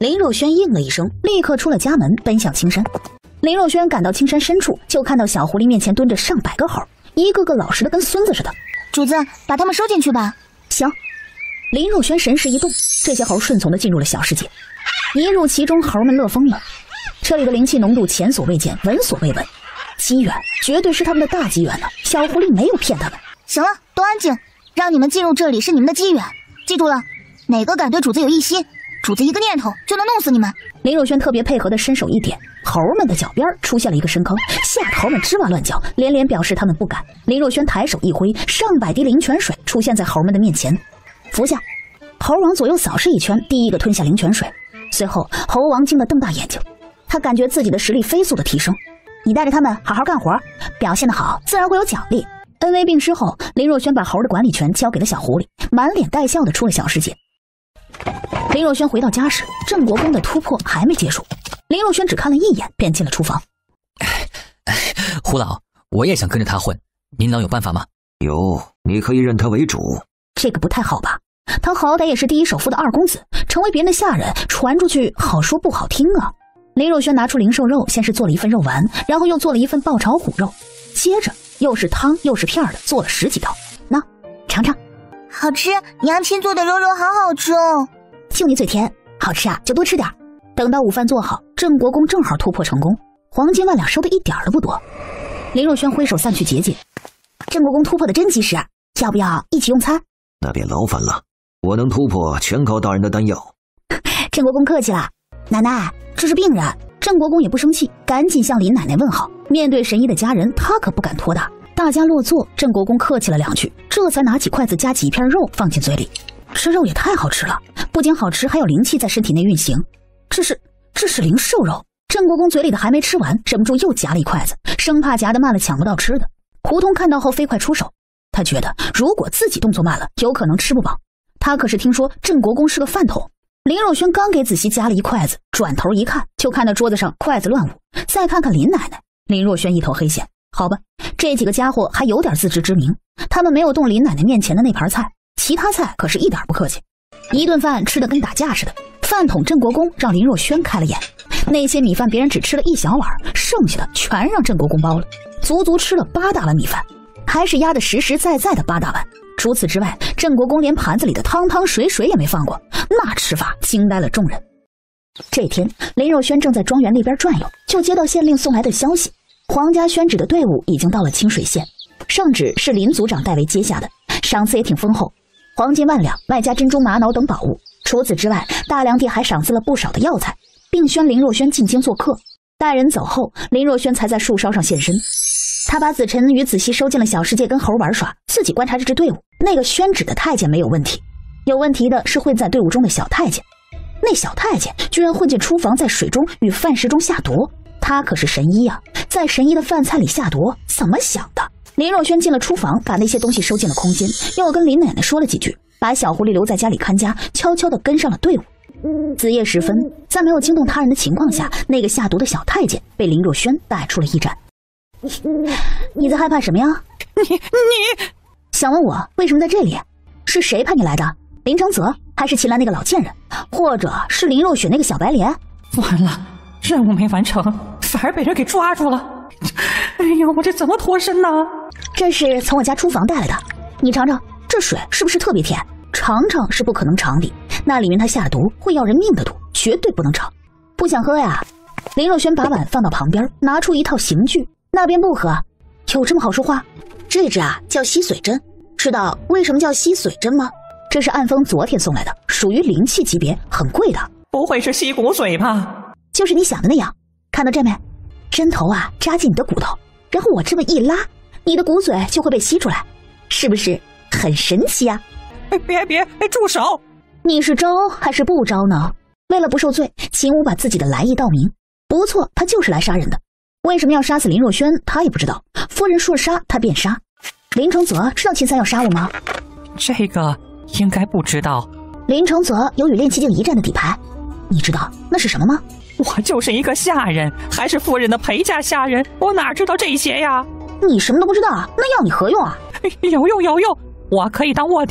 Speaker 4: 林若轩应了一声，立刻出了家门，奔向青山。林若轩赶到青山深处，就看到小狐狸面前蹲着上百个猴，一个个老实的跟孙子似的。
Speaker 1: 主子，把他们收进去吧。
Speaker 4: 行。林若轩神识一动，这些猴顺从的进入了小世界。一入其中，猴们乐疯了。这里的灵气浓度前所未见，闻所未闻，机缘绝对是他们的大机缘呢。小狐狸没有骗他们。
Speaker 1: 行了，都安静，让你们进入这里是你们的机缘，记住了，哪个敢对主子有异心，主子一个念头就能弄死你们。
Speaker 4: 林若轩特别配合的伸手一点，猴们的脚边出现了一个深坑，吓得猴们吱哇乱叫，连连表示他们不敢。林若轩抬手一挥，上百滴灵泉水出现在猴们的面前，服下。猴王左右扫视一圈，第一个吞下灵泉水。随后猴王惊得瞪大眼睛，他感觉自己的实力飞速的提升。你带着他们好好干活，表现得好自然会有奖励。恩威并施后，林若轩把猴的管理权交给了小狐狸，满脸带笑的出了小世界。林若轩回到家时，郑国公的突破还没结束。林若轩只看了一眼，便进了厨房。
Speaker 8: 胡老，我也想跟着他混，您老有办法吗？
Speaker 9: 有，你可以认他为主。
Speaker 4: 这个不太好吧？他好歹也是第一首富的二公子，成为别人的下人，传出去好说不好听啊。林若轩拿出灵兽肉，先是做了一份肉丸，然后又做了一份爆炒虎肉，接着又是汤又是片的，做了10几道。那尝尝，
Speaker 1: 好吃，娘亲做的肉肉好好吃哦。
Speaker 4: 就你嘴甜，好吃啊就多吃点。等到午饭做好，郑国公正好突破成功，黄金万两收的一点都不多。林若轩挥手散去结界，郑国公突破的真及时，要不要一起用餐？
Speaker 9: 那别劳烦了，我能突破全靠大人的丹药。
Speaker 4: 郑国公客气了，奶奶这是病人。郑国公也不生气，赶紧向林奶奶问好。面对神医的家人，他可不敢拖大。大家落座，郑国公客气了2句，这才拿起筷子夹起一片肉放进嘴里。这肉也太好吃了，不仅好吃，还有灵气在身体内运行。这是灵兽肉。郑国公嘴里的还没吃完，忍不住又夹了一筷子，生怕夹得慢了抢不到吃的。胡通看到后飞快出手，他觉得如果自己动作慢了，有可能吃不饱。他可是听说郑国公是个饭桶。林若轩刚给子熙夹了一筷子，转头一看，就看到桌子上筷子乱舞。再看看林奶奶，林若轩一头黑线。好吧，这几个家伙还有点自知之明，他们没有动林奶奶面前的那盘菜，其他菜可是一点不客气。一顿饭吃得跟打架似的，饭桶郑国公让林若轩开了眼。那些米饭别人只吃了一小碗，剩下的全让郑国公包了，足足吃了8大碗米饭，还是压得实实在在的8大碗。除此之外，郑国公连盘子里的汤汤水水也没放过，那吃法惊呆了众人。这天，林若轩正在庄园那边转悠，就接到县令送来的消息，皇家宣旨的队伍已经到了清水县，圣旨是林族长代为接下的，赏赐也挺丰厚，黄金万两，外加珍珠玛瑙等宝物。除此之外，大梁帝还赏赐了不少的药材，并宣林若轩进京做客。待人走后，林若轩才在树梢上现身。他把子晨与子熙收进了小世界跟猴玩耍，自己观察这支队伍。那个宣旨的太监没有问题，有问题的是混在队伍中的小太监。那小太监居然混进厨房，在水中与饭食中下毒。他可是神医啊，在神医的饭菜里下毒，怎么想的？林若轩进了厨房，把那些东西收进了空间，又跟林奶奶说了几句，把小狐狸留在家里看家，悄悄地跟上了队伍。子夜时分，在没有惊动他人的情况下，那个下毒的小太监被林若轩带出了驿站。你在害怕什么呀？
Speaker 10: 你
Speaker 4: 想问我为什么在这里？是谁派你来的？林承泽，还是秦岚那个老贱人，或者是林若雪那个小白脸？
Speaker 10: 完了，任务没完成，反而被人给抓住了。哎呦，我这怎么脱身呢？
Speaker 4: 这是从我家厨房带来的，你尝尝，这水是不是特别甜？尝尝是不可能尝的，那里面它下毒会要人命的毒，绝对不能尝。不想喝呀？林若轩把碗放到旁边，拿出一套刑具。那边不喝，有这么好说话？这支啊叫吸髓针，知道为什么叫吸髓针吗？这是暗风昨天送来的，属于灵气级别，很贵的。
Speaker 10: 不会是吸骨髓吧？
Speaker 4: 就是你想的那样。看到这没？针头啊扎进你的骨头，然后我这么一拉，你的骨髓就会被吸出来，是不是很神奇啊？
Speaker 10: 别，住手！
Speaker 4: 你是招还是不招呢？为了不受罪，秦武把自己的来意道明。不错，他就是来杀人的。为什么要杀死林若轩，他也不知道。夫人说杀，他便杀。林承泽知道秦三要杀我吗？
Speaker 10: 这个应该不知道。
Speaker 4: 林承泽有与炼气境一战的底牌，你知道那是什么吗？
Speaker 10: 我就是一个下人，还是夫人的陪嫁下人，我哪知道这些呀？
Speaker 4: 你什么都不知道，那要你何用啊？
Speaker 10: 有用，我可以当卧底，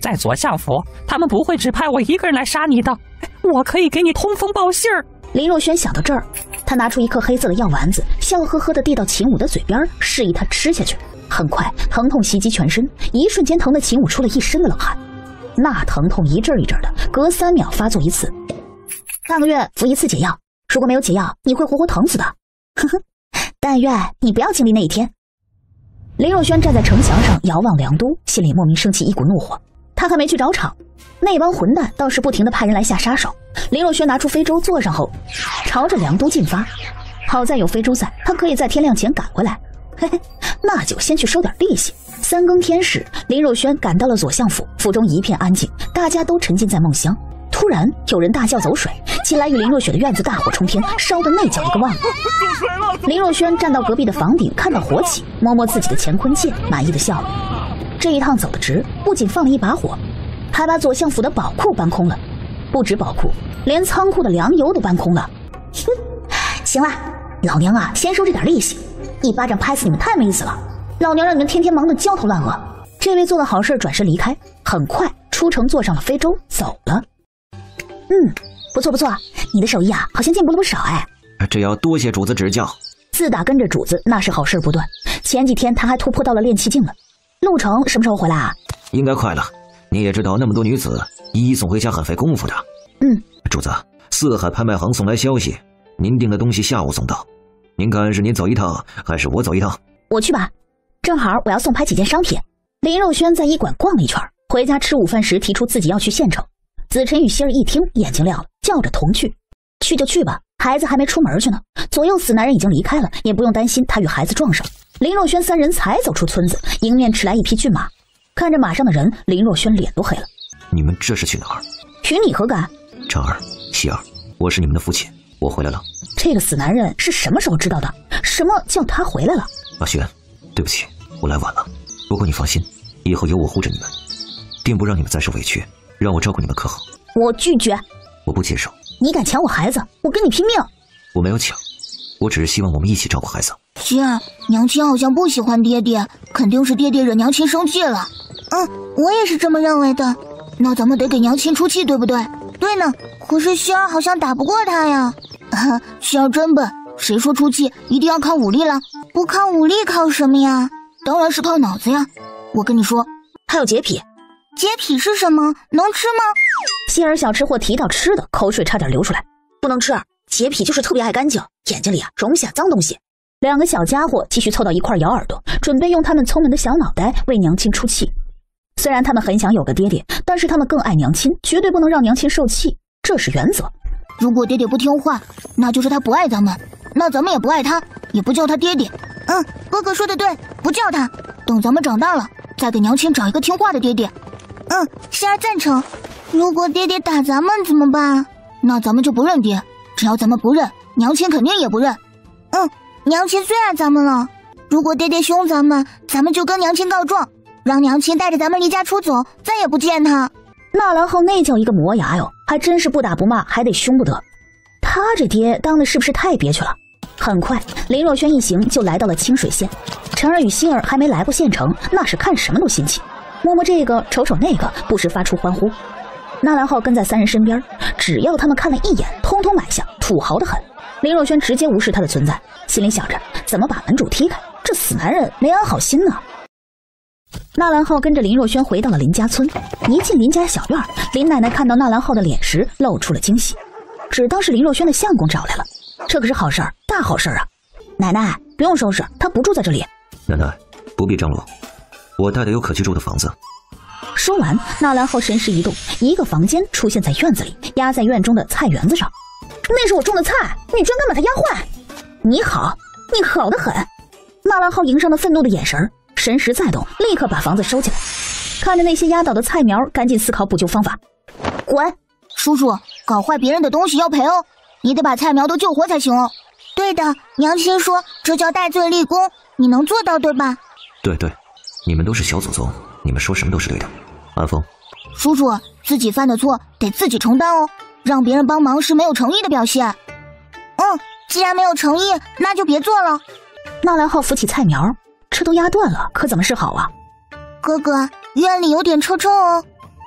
Speaker 10: 在左相府，他们不会只派我一个人来杀你的，我可以给你通风报信儿。
Speaker 4: 林若轩想到这儿，他拿出一颗黑色的药丸子，笑呵呵地递到秦武的嘴边，示意他吃下去。很快，疼痛袭击全身，一瞬间疼得秦武出了一身的冷汗。那疼痛一阵一阵的，隔3秒发作一次。半个月服1次解药，如果没有解药，你会活活疼死的。呵呵，但愿你不要经历那一天。林若轩站在城墙上遥望梁都，心里莫名升起一股怒火。他还没去找场，那帮混蛋倒是不停地派人来下杀手。林若轩拿出非洲坐上后，朝着梁都进发。好在有非洲在，他可以在天亮前赶回来。嘿嘿，那就先去收点利息。3更天时，林若轩赶到了左相府，府中一片安静，大家都沉浸在梦乡。突然有人大叫走水，进来与林若雪的院子大火冲天，烧得那叫一个旺。林若轩站到隔壁的房顶，看到火起，摸摸自己的乾坤剑，满意的笑了。这一趟走得值，不仅放了一把火，还把左相府的宝库搬空了。不止宝库，连仓库的粮油都搬空了。哼，行了，老娘啊，先收这点利息，一巴掌拍死你们太没意思了。老娘让你们天天忙得焦头烂额。这位做了好事转身离开，很快出城坐上了非洲走了。不错不错，你的手艺啊，好像进步了不少哎。
Speaker 9: 这要多谢主子指教。
Speaker 4: 自打跟着主子，那是好事不断。前几天他还突破到了炼气境了。陆程什么时候回来啊？
Speaker 9: 应该快了。你也知道，那么多女子一一送回家很费功夫的。主子，四海拍卖行送来消息，您订的东西下午送到。您看是您走一趟，还是我走一趟？
Speaker 4: 我去吧，正好我要送拍几件商品。林若轩在医馆逛了一圈，回家吃午饭时提出自己要去县城。子晨与希儿一听，眼睛亮了，叫着同去。去就去吧，孩子还没出门去呢。左右死男人已经离开了，也不用担心他与孩子撞上。林若轩3人才走出村子，迎面驰来一匹骏马。看着马上的人，林若轩脸都黑了。
Speaker 9: 你们这是去哪儿？
Speaker 4: 与你何干？
Speaker 9: 婵儿、希儿，我是你们的父亲，我回来了。
Speaker 4: 这个死男人是什么时候知道的？什么叫他回来了？
Speaker 9: 阿轩，对不起，我来晚了。不过你放心，以后有我护着你们，定不让你们再受委屈，让我照顾你们可好？
Speaker 4: 我拒绝。
Speaker 9: 我不接受。
Speaker 4: 你敢抢我孩子，我跟你拼命！
Speaker 9: 我没有抢，我只是希望我们一起照顾孩子。
Speaker 1: 希儿，娘亲好像不喜欢爹爹，肯定是爹爹惹娘亲生气了。我也是这么认为的。那咱们得给娘亲出气，对不对？对呢，可是希儿好像打不过他呀。希儿真笨，谁说出气一定要靠武力了？不靠武力靠什么呀？当然是靠脑子呀。我跟你说，
Speaker 4: 还有洁癖。
Speaker 1: 洁癖是什么？能吃吗？
Speaker 4: 希儿小吃货提到吃的，口水差点流出来。不能吃，洁癖就是特别爱干净，眼睛里啊容不下脏东西。2个小家伙继续凑到一块咬耳朵，准备用他们聪明的小脑袋为娘亲出气。虽然他们很想有个爹爹，但是他们更爱娘亲，绝对不能让娘亲受气，这是原则。
Speaker 1: 如果爹爹不听话，那就是他不爱咱们，那咱们也不爱他，也不叫他爹爹。哥哥说的对，不叫他，等咱们长大了再给娘亲找一个听话的爹爹。希儿赞成。如果爹爹打咱们怎么办？那咱们就不认爹，只要咱们不认，娘亲肯定也不认。娘亲最爱咱们了，如果爹爹凶咱们，咱们就跟娘亲告状，让娘亲带着咱们离家出走，再也不见他。
Speaker 4: 纳兰浩那叫一个磨牙哟，还真是不打不骂，还得凶不得。他这爹当的是不是太憋屈了？很快，林若轩一行就来到了清水县。晨儿与希儿还没来过县城，那是看什么都新奇，摸摸这个，瞅瞅那个，不时发出欢呼。纳兰浩跟在3人身边，只要他们看了一眼，通通买下，土豪的很。林若轩直接无视他的存在，心里想着怎么把门主踢开，这死男人没安好心呢。纳兰浩跟着林若轩回到了林家村，一进林家小院，林奶奶看到纳兰浩的脸时露出了惊喜，只当是林若轩的相公找来了，这可是好事儿，大好事儿啊！奶奶不用收拾，他不住在这里。
Speaker 9: 奶奶不必张罗，我带的有可居住的房子。
Speaker 4: 说完，纳兰浩神识一动，一个房间出现在院子里，压在院中的菜园子上。那是我种的菜，你居然敢把它压坏！你好，你好得很！纳兰浩迎上了愤怒的眼神，神识再动，立刻把房子收起来。看着那些压倒的菜苗，赶紧思考补救方法。
Speaker 1: 滚！叔叔，搞坏别人的东西要赔哦，你得把菜苗都救活才行哦。对的，娘亲说这叫戴罪立功，你能做到对吧？
Speaker 9: 对，你们都是小祖宗，你们说什么都是对的。安风，
Speaker 1: 叔叔，自己犯的错得自己承担哦，让别人帮忙是没有诚意的表现。既然没有诚意，那就别做了。
Speaker 4: 纳兰浩扶起菜苗，这都压断了，可怎么是好啊？
Speaker 1: 哥哥，院里有点臭臭哦。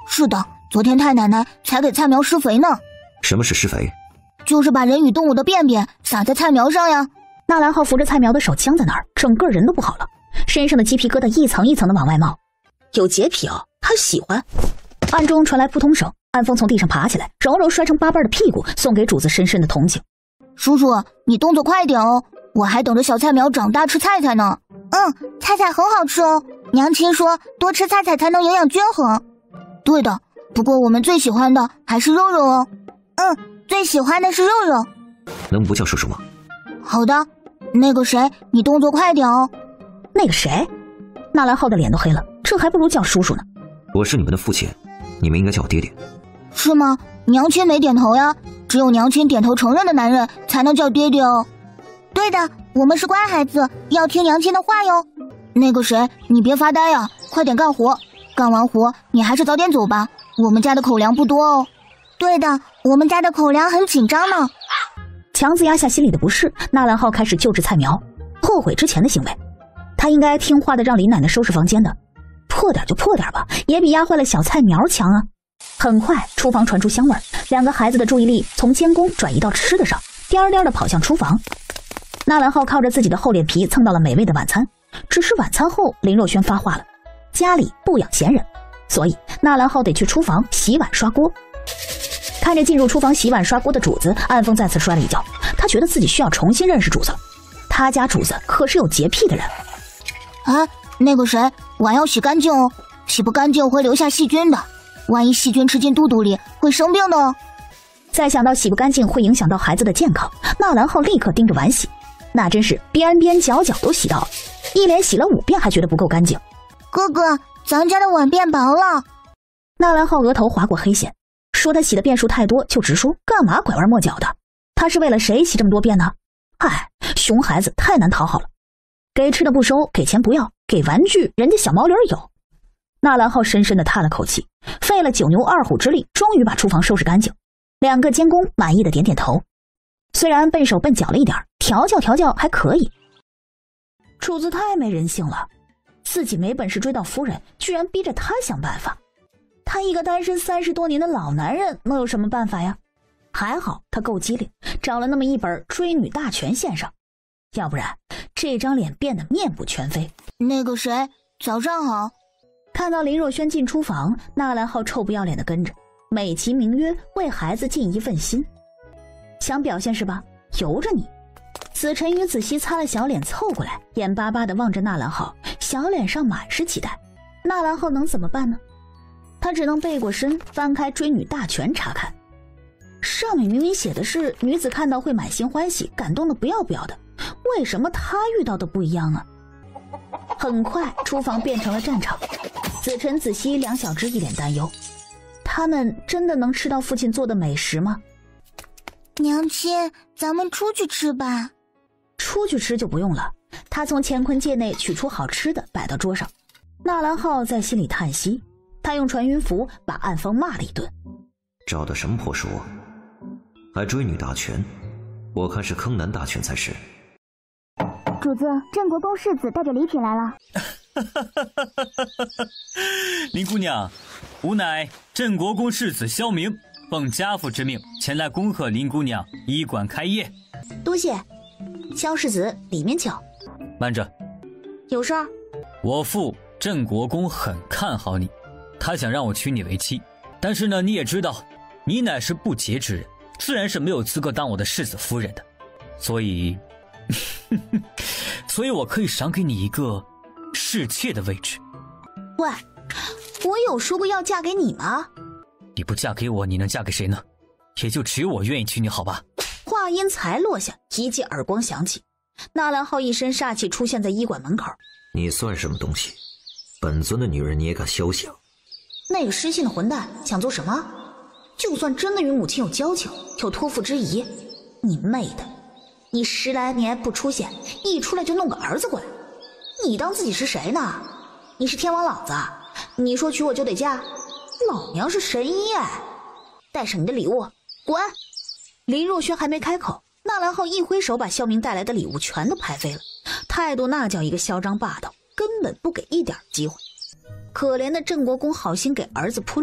Speaker 1: 是的，昨天太奶奶才给菜苗施肥呢。
Speaker 9: 什么是施肥？
Speaker 1: 就是把人与动物的便便撒在菜苗上呀。
Speaker 4: 纳兰浩扶着菜苗的手僵在那儿，整个人都不好了，身上的鸡皮疙瘩一层一层的往外冒。有洁癖哦，他喜欢。暗中传来扑通声，安风从地上爬起来，揉揉摔成八瓣的屁股，送给主子深深的同情。
Speaker 1: 叔叔，你动作快点哦，我还等着小菜苗长大吃菜菜呢。菜菜很好吃哦，娘亲说多吃菜菜才能营养均衡。对的，不过我们最喜欢的还是肉肉哦。最喜欢的是肉肉。
Speaker 9: 能不叫叔叔吗？
Speaker 1: 好的，那个谁，你动作快点哦。
Speaker 4: 那个谁？纳兰浩的脸都黑了，这还不如叫叔叔呢。
Speaker 9: 我是你们的父亲，你们应该叫我爹爹。
Speaker 1: 是吗？娘亲没点头呀，只有娘亲点头承认的男人才能叫爹爹哦。对的，我们是乖孩子，要听娘亲的话哟。那个谁，你别发呆呀，快点干活。干完活你还是早点走吧，我们家的口粮不多哦。对的，我们家的口粮很紧张呢。
Speaker 4: 强子压下心里的不适，纳兰浩开始救治菜苗，后悔之前的行为。他应该听话的让林奶奶收拾房间的，破点就破点吧，也比压坏了小菜苗强啊。很快厨房传出香味，两个孩子的注意力从监工转移到吃的上，颠颠的跑向厨房。纳兰浩靠着自己的厚脸皮蹭到了美味的晚餐，只是晚餐后林若萱发话了，家里不养闲人，所以纳兰浩得去厨房洗碗刷锅。看着进入厨房洗碗刷锅的主子，暗风再次摔了一跤，他觉得自己需要重新认识主子了。他家主子可是有洁癖的人。
Speaker 1: 那个谁，碗要洗干净哦，洗不干净会留下细菌的，万一细菌吃进肚肚里会生病的哦。
Speaker 4: 再想到洗不干净会影响到孩子的健康，纳兰浩立刻盯着碗洗，那真是边边角角都洗到了，一连洗了5遍还觉得不够干净。
Speaker 1: 哥哥，咱家的碗变薄了。
Speaker 4: 纳兰浩额头划过黑线，说他洗的遍数太多就直说，干嘛拐弯抹角的？他是为了谁洗这么多遍呢？熊孩子太难讨好了，给吃的不收，给钱不要，给玩具人家小毛驴有。纳兰浩深深地叹了口气，费了9牛2虎之力，终于把厨房收拾干净。2个监工满意的点点头，虽然笨手笨脚了一点，调教还可以。主子太没人性了，自己没本事追到夫人，居然逼着他想办法。他一个单身30多年的老男人能有什么办法呀？还好他够机灵，找了那么一本《追女大全》献上，要不然这张脸变得面目全非。
Speaker 1: 那个谁，早上好。
Speaker 4: 看到林若萱进厨房，纳兰浩臭不要脸的跟着，美其名曰为孩子尽一份心。想表现是吧？由着你。子晨与子熙擦了小脸凑过来，眼巴巴地望着纳兰浩，小脸上满是期待。纳兰浩能怎么办呢？他只能背过身，翻开《追女大全》查看。上面明明写的是女子看到会满心欢喜，感动的不要不要的，为什么他遇到的不一样啊？很快厨房变成了战场，子晨子熙2小只一脸担忧，他们真的能吃到父亲做的美食吗？
Speaker 1: 娘亲，咱们出去吃吧。
Speaker 4: 出去吃就不用了，他从乾坤戒内取出好吃的摆到桌上。纳兰浩在心里叹息，他用传音符把暗风骂了一顿。
Speaker 9: 找的什么破书啊？还追女大全？我看是坑男大全才是。
Speaker 1: 主子，镇国公世子带着礼品来了。
Speaker 8: 林姑娘，吾乃镇国公世子萧明，奉家父之命前来恭贺林姑娘医馆开业。
Speaker 4: 多谢。萧世子，里面请。
Speaker 8: 慢着，
Speaker 4: 有事儿？
Speaker 8: 我父镇国公很看好你，他想让我娶你为妻。但是呢，你也知道，你乃是不洁之人，自然是没有资格当我的世子夫人的。所以我可以赏给你一个侍妾的位置。
Speaker 4: 喂，我有说过要嫁给你吗？
Speaker 8: 你不嫁给我，你能嫁给谁呢？也就只有我愿意娶你，好吧？
Speaker 4: 话音才落下，一记耳光响起，纳兰浩一身煞气出现在医馆门口。
Speaker 9: 你算什么东西？本尊的女人你也敢休想？
Speaker 4: 那个失信的混蛋想做什么？就算真的与母亲有交情，有托付之谊，你妹的，你10来年不出现，一出来就弄个儿子过来，你当自己是谁呢？你是天王老子？你说娶我就得嫁？老娘是神医哎！带上你的礼物，滚！林若萱还没开口，纳兰浩一挥手把萧明带来的礼物全都拍飞了，态度那叫一个嚣张霸道，根本不给一点机会。可怜的镇国公好心给儿子铺路，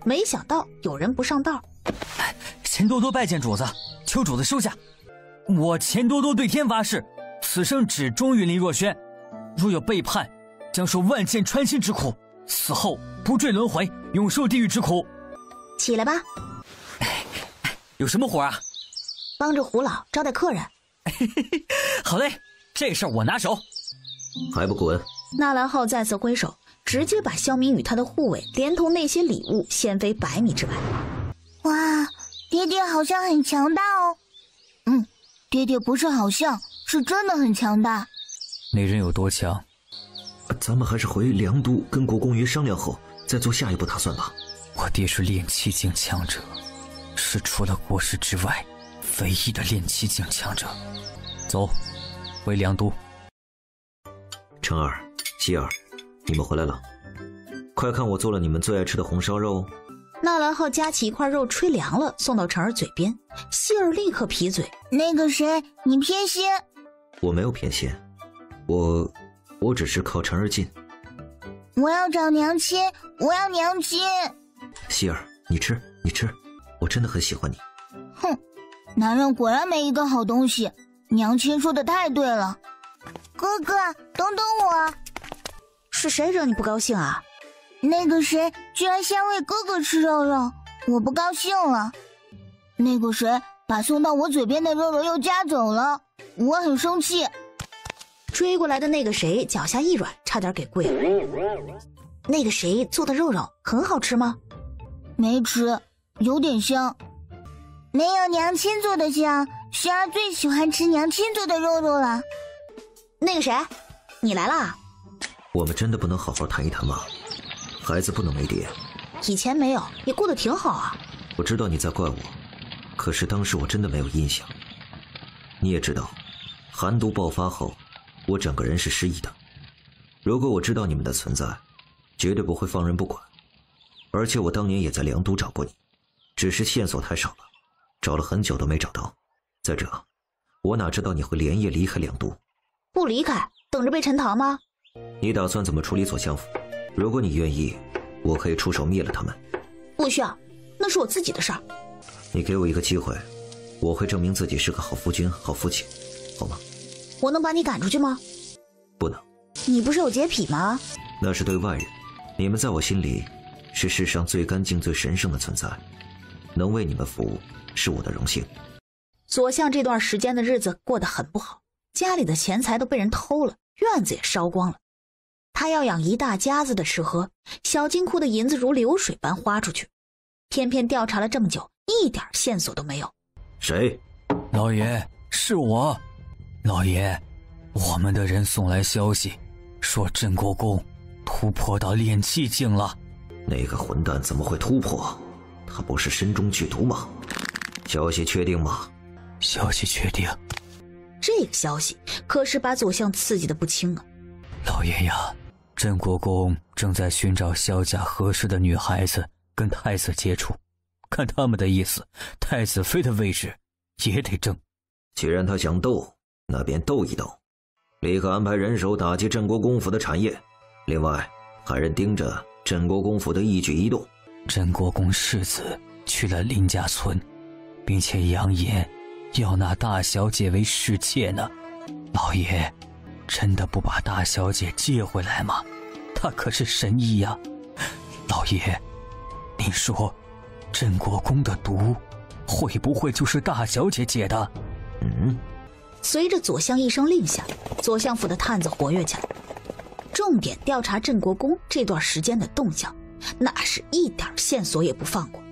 Speaker 4: 没想到有人不上道。
Speaker 8: 钱多多拜见主子，求主子收下。我钱多多对天发誓，此生只忠于林若轩，若有背叛，将受万箭穿心之苦，死后不坠轮回，永受地狱之苦。
Speaker 4: 起来吧。
Speaker 8: 有什么活啊？
Speaker 4: 帮着胡老招待客人。
Speaker 8: 好嘞，这事儿我拿手。
Speaker 9: 还不滚！
Speaker 4: 纳兰浩再次挥手，直接把萧明与他的护卫连同那些礼物掀飞100米之外。
Speaker 1: 哇，爹爹好像很强大哦。爹爹不是好像，是真的很强大。
Speaker 8: 那人有多强？
Speaker 9: 咱们还是回梁都跟国公爷商量后再做下一步打算吧。
Speaker 8: 我爹是炼气境强者，是除了国师之外唯一的炼气境强者。走，回梁都。
Speaker 9: 成儿、希儿，你们回来了，快看我做了你们最爱吃的红烧肉。
Speaker 4: 纳兰浩夹起一块肉吹凉了，送到晨儿嘴边。希儿立刻皮嘴：
Speaker 1: 那个谁，你偏心。
Speaker 9: 我没有偏心，我只是靠晨儿近。
Speaker 1: 我要找娘亲，我要娘亲。
Speaker 9: 希儿，你吃，我真的很喜欢你。
Speaker 1: 哼，男人果然没一个好东西。娘亲说的太对了。哥哥，等等我。
Speaker 4: 是谁惹你不高兴啊？
Speaker 1: 那个谁居然先喂哥哥吃肉肉，我不高兴了。那个谁把送到我嘴边的肉肉又夹走了，我很生气。
Speaker 4: 追过来的那个谁脚下一软，差点给跪了。那个谁做的肉肉很好吃吗？
Speaker 1: 没吃，有点香。没有娘亲做的香，萱儿最喜欢吃娘亲做的肉肉了。
Speaker 4: 那个谁，你来啦？
Speaker 9: 我们真的不能好好谈一谈吗？孩子不能没爹。
Speaker 4: 以前没有，也过得挺好啊。
Speaker 9: 我知道你在怪我，可是当时我真的没有印象。你也知道，寒毒爆发后，我整个人是失忆的。如果我知道你们的存在，绝对不会放任不管。而且我当年也在梁都找过你，只是线索太少了，找了很久都没找到。再者，我哪知道你会连夜离开梁都？
Speaker 4: 不离开，等着被陈塘吗？
Speaker 9: 你打算怎么处理左相府？如果你愿意，我可以出手灭了他们。
Speaker 4: 不需要，那是我自己的事儿。
Speaker 9: 你给我一个机会，我会证明自己是个好夫君、好父亲，好吗？
Speaker 4: 我能把你赶出去吗？
Speaker 9: 不能。
Speaker 4: 你不是有洁癖吗？
Speaker 9: 那是对外人，你们在我心里是世上最干净、最神圣的存在，能为你们服务是我的荣幸。
Speaker 4: 左相这段时间的日子过得很不好，家里的钱财都被人偷了，院子也烧光了。他要养一大家子的吃喝，小金库的银子如流水般花出去，偏偏调查了这么久，一点线索都没有。
Speaker 9: 谁？
Speaker 8: 老爷，是我。老爷，我们的人送来消息，说镇国公突破到炼气境了。
Speaker 9: 那个混蛋怎么会突破？他不是身中剧毒吗？消息确定吗？
Speaker 8: 消息确定。
Speaker 4: 这个消息可是把左相刺激的不轻啊。
Speaker 8: 老爷呀，镇国公正在寻找萧家合适的女孩子跟太子接触，看他们的意思，太子妃的位置也得争。
Speaker 9: 既然他想斗，那便斗一斗，立刻安排人手打击镇国公府的产业，另外派人盯着镇国公府的一举一动。
Speaker 8: 镇国公世子去了林家村，并且扬言要拿大小姐为侍妾呢。老爷，真的不把大小姐接回来吗？她可是神医呀。老爷，您说镇国公的毒会不会就是大小姐解的？
Speaker 4: 随着左相一声令下，左相府的探子活跃起来，重点调查镇国公这段时间的动向，那是一点线索也不放过。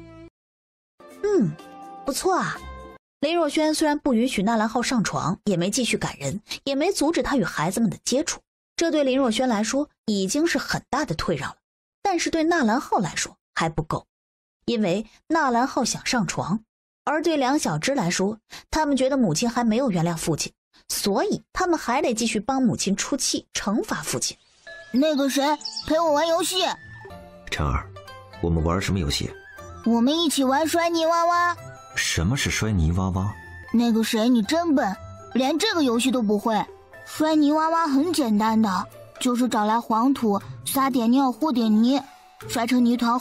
Speaker 4: 不错啊。林若轩虽然不允许纳兰浩上床，也没继续赶人，也没阻止他与孩子们的接触，这对林若轩来说已经是很大的退让了。但是对纳兰浩来说还不够，因为纳兰浩想上床，而对梁小芝来说，他们觉得母亲还没有原谅父亲，所以他们还得继续帮母亲出气，惩罚父亲。
Speaker 1: 那个谁，陪我玩游戏。
Speaker 9: 婵儿，我们玩什么游戏？
Speaker 1: 我们一起玩摔泥娃娃。
Speaker 9: 什么是摔泥娃娃？
Speaker 1: 那个谁，你真笨，连这个游戏都不会。摔泥娃娃很简单的，就是找来黄土，撒点尿和点泥，摔成泥团后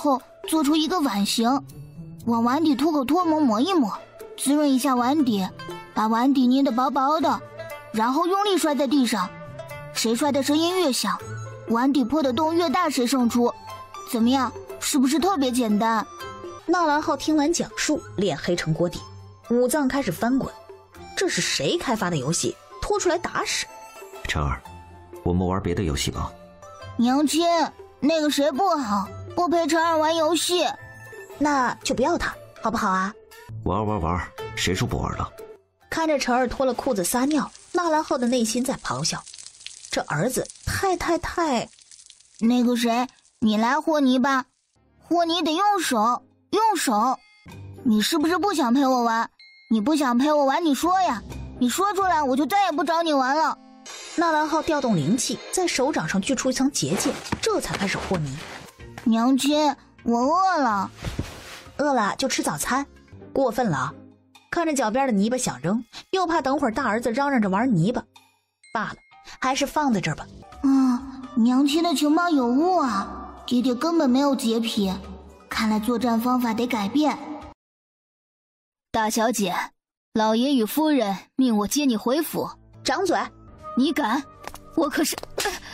Speaker 1: 做出一个碗形，往碗底涂口唾沫抹一抹，滋润一下碗底，把碗底捏得薄薄的，然后用力摔在地上，谁摔的声音越响，碗底破的洞越大，谁胜出。怎么样，是不是特别简单？
Speaker 4: 纳兰浩听完讲述，脸黑成锅底，五脏开始翻滚。这是谁开发的游戏？拖出来打屎！
Speaker 9: 晨儿，我们玩别的游戏吧。
Speaker 1: 娘亲，那个谁不好，不陪晨儿玩游戏。
Speaker 4: 那就不要他，好不好啊？
Speaker 9: 玩，谁说不玩了？
Speaker 4: 看着晨儿脱了裤子撒尿，纳兰浩的内心在咆哮：这儿子太……
Speaker 1: 那个谁，你来和泥吧，和泥得用手。你是不是不想陪我玩？你不想陪我玩，你说呀，你说出来，我就再也不找你玩了。
Speaker 4: 纳兰浩调动灵气，在手掌上锯出一层结界，这才开始和泥。
Speaker 1: 娘亲，我饿了。
Speaker 4: 饿了就吃早餐，过分了啊！看着脚边的泥巴想扔，又怕等会儿大儿子嚷嚷着玩泥巴，罢了，还是放在这儿吧。
Speaker 1: 娘亲的情报有误啊，爹爹根本没有洁癖，看来作战方法得改变。
Speaker 2: 大小姐，老爷与夫人命我接你回府。
Speaker 4: 掌嘴！
Speaker 2: 你敢？我可是……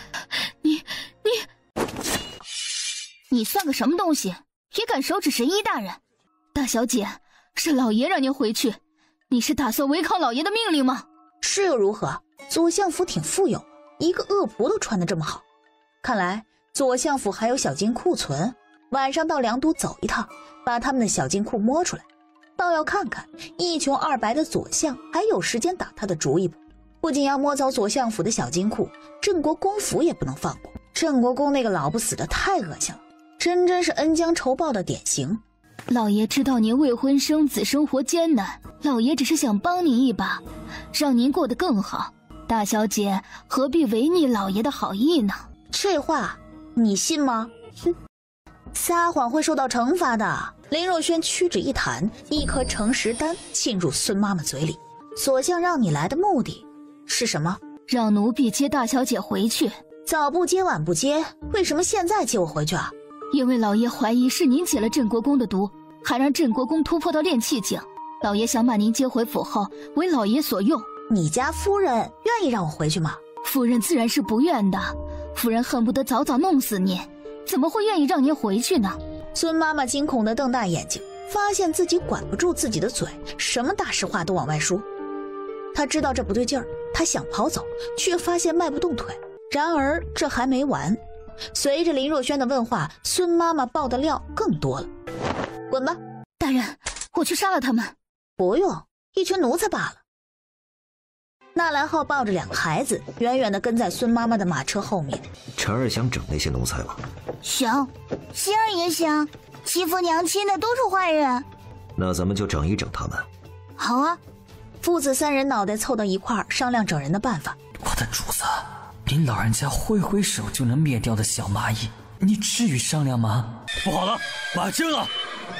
Speaker 2: 你算个什么东西，也敢手指神医大人？大小姐，是老爷让您回去，你是打算违抗老爷的命令吗？
Speaker 4: 是又如何？左相府挺富有，一个恶仆都穿得这么好，看来左相府还有小金库存。晚上到梁都走一趟，把他们的小金库摸出来，倒要看看一穷二白的左相还有时间打他的主意不？不仅要摸走左相府的小金库，镇国公府也不能放过。镇国公那个老不死的太恶心了，真是恩将仇报的典型。
Speaker 2: 老爷知道您未婚生子，生活艰难，老爷只是想帮您一把，让您过得更好。大小姐何必违逆老爷的好意呢？
Speaker 4: 这话你信吗？哼，撒谎会受到惩罚的。林若轩屈指一弹，一颗诚实丹沁入孙妈妈嘴里。左相让你来的目的是什么？
Speaker 2: 让奴婢接大小姐回去。
Speaker 4: 早不接晚不接，为什么现在接我回去啊？
Speaker 2: 因为老爷怀疑是您解了镇国公的毒，还让镇国公突破到炼气境。老爷想把您接回府后为老爷所用。
Speaker 4: 你家夫人愿意让我回去吗？
Speaker 2: 夫人自然是不愿的，夫人恨不得早早弄死您，怎么会愿意让您回去呢？
Speaker 4: 孙妈妈惊恐地瞪大眼睛，发现自己管不住自己的嘴，什么大实话都往外说。她知道这不对劲儿，她想跑走，却发现迈不动腿。然而这还没完，随着林若轩的问话，孙妈妈爆的料更多了。滚吧！
Speaker 2: 大人，我去杀了他们。
Speaker 4: 不用，一群奴才罢了。纳兰浩抱着两个孩子，远远地跟在孙妈妈的马车后面。
Speaker 9: 晨儿想整那些奴才吗？
Speaker 1: 想，心儿也想，欺负娘亲的都是坏人。
Speaker 9: 那咱们就整一整他们。
Speaker 1: 好啊！
Speaker 4: 父子三人脑袋凑到一块儿，商量整人的办法。
Speaker 8: 我的主子，您老人家挥手就能灭掉的小蚂蚁，你至于商量吗？
Speaker 6: 不好了，马惊了！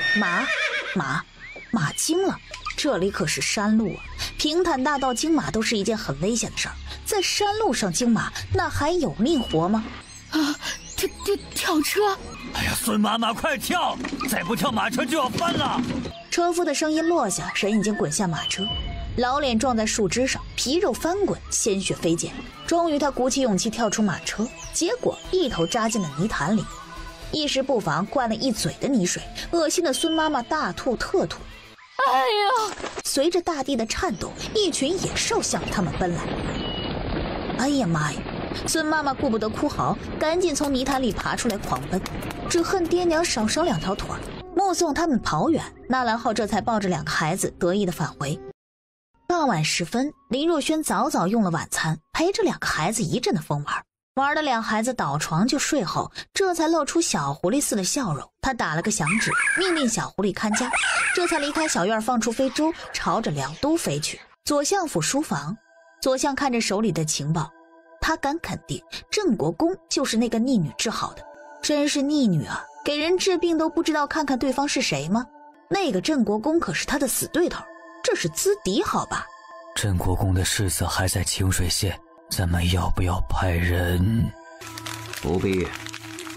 Speaker 4: 马惊了！这里可是山路啊，平坦大道惊马都是一件很危险的事儿，在山路上惊马，那还有命活吗？
Speaker 2: 跳车！
Speaker 6: 哎呀，孙妈妈快跳！再不跳，马车就要翻了！
Speaker 4: 车夫的声音落下，人已经滚下马车，老脸撞在树枝上，皮肉翻滚，鲜血飞溅。终于他鼓起勇气跳出马车，结果一头扎进了泥潭里，一时不防灌了一嘴的泥水，恶心的孙妈妈大吐特吐。
Speaker 2: 哎呀！
Speaker 4: 随着大地的颤抖，一群野兽向他们奔来。哎呀妈呀！孙妈妈顾不得哭嚎，赶紧从泥潭里爬出来狂奔，只恨爹娘少生两条腿。目送他们跑远，纳兰浩这才抱着两个孩子得意地返回。傍晚时分，林若轩早早用了晚餐，陪着两个孩子一阵的疯玩，玩的两孩子倒床就睡后，这才露出小狐狸似的笑容。他打了个响指，命令小狐狸看家，这才离开小院，放出飞舟，朝着梁都飞去。左相府书房，左相看着手里的情报，他敢肯定镇国公就是那个逆女治好的。真是逆女啊，给人治病都不知道看看对方是谁吗？那个镇国公可是他的死对头，这是资敌好吧？
Speaker 8: 镇国公的世子还在清水县，咱们要不要派人？
Speaker 9: 不必，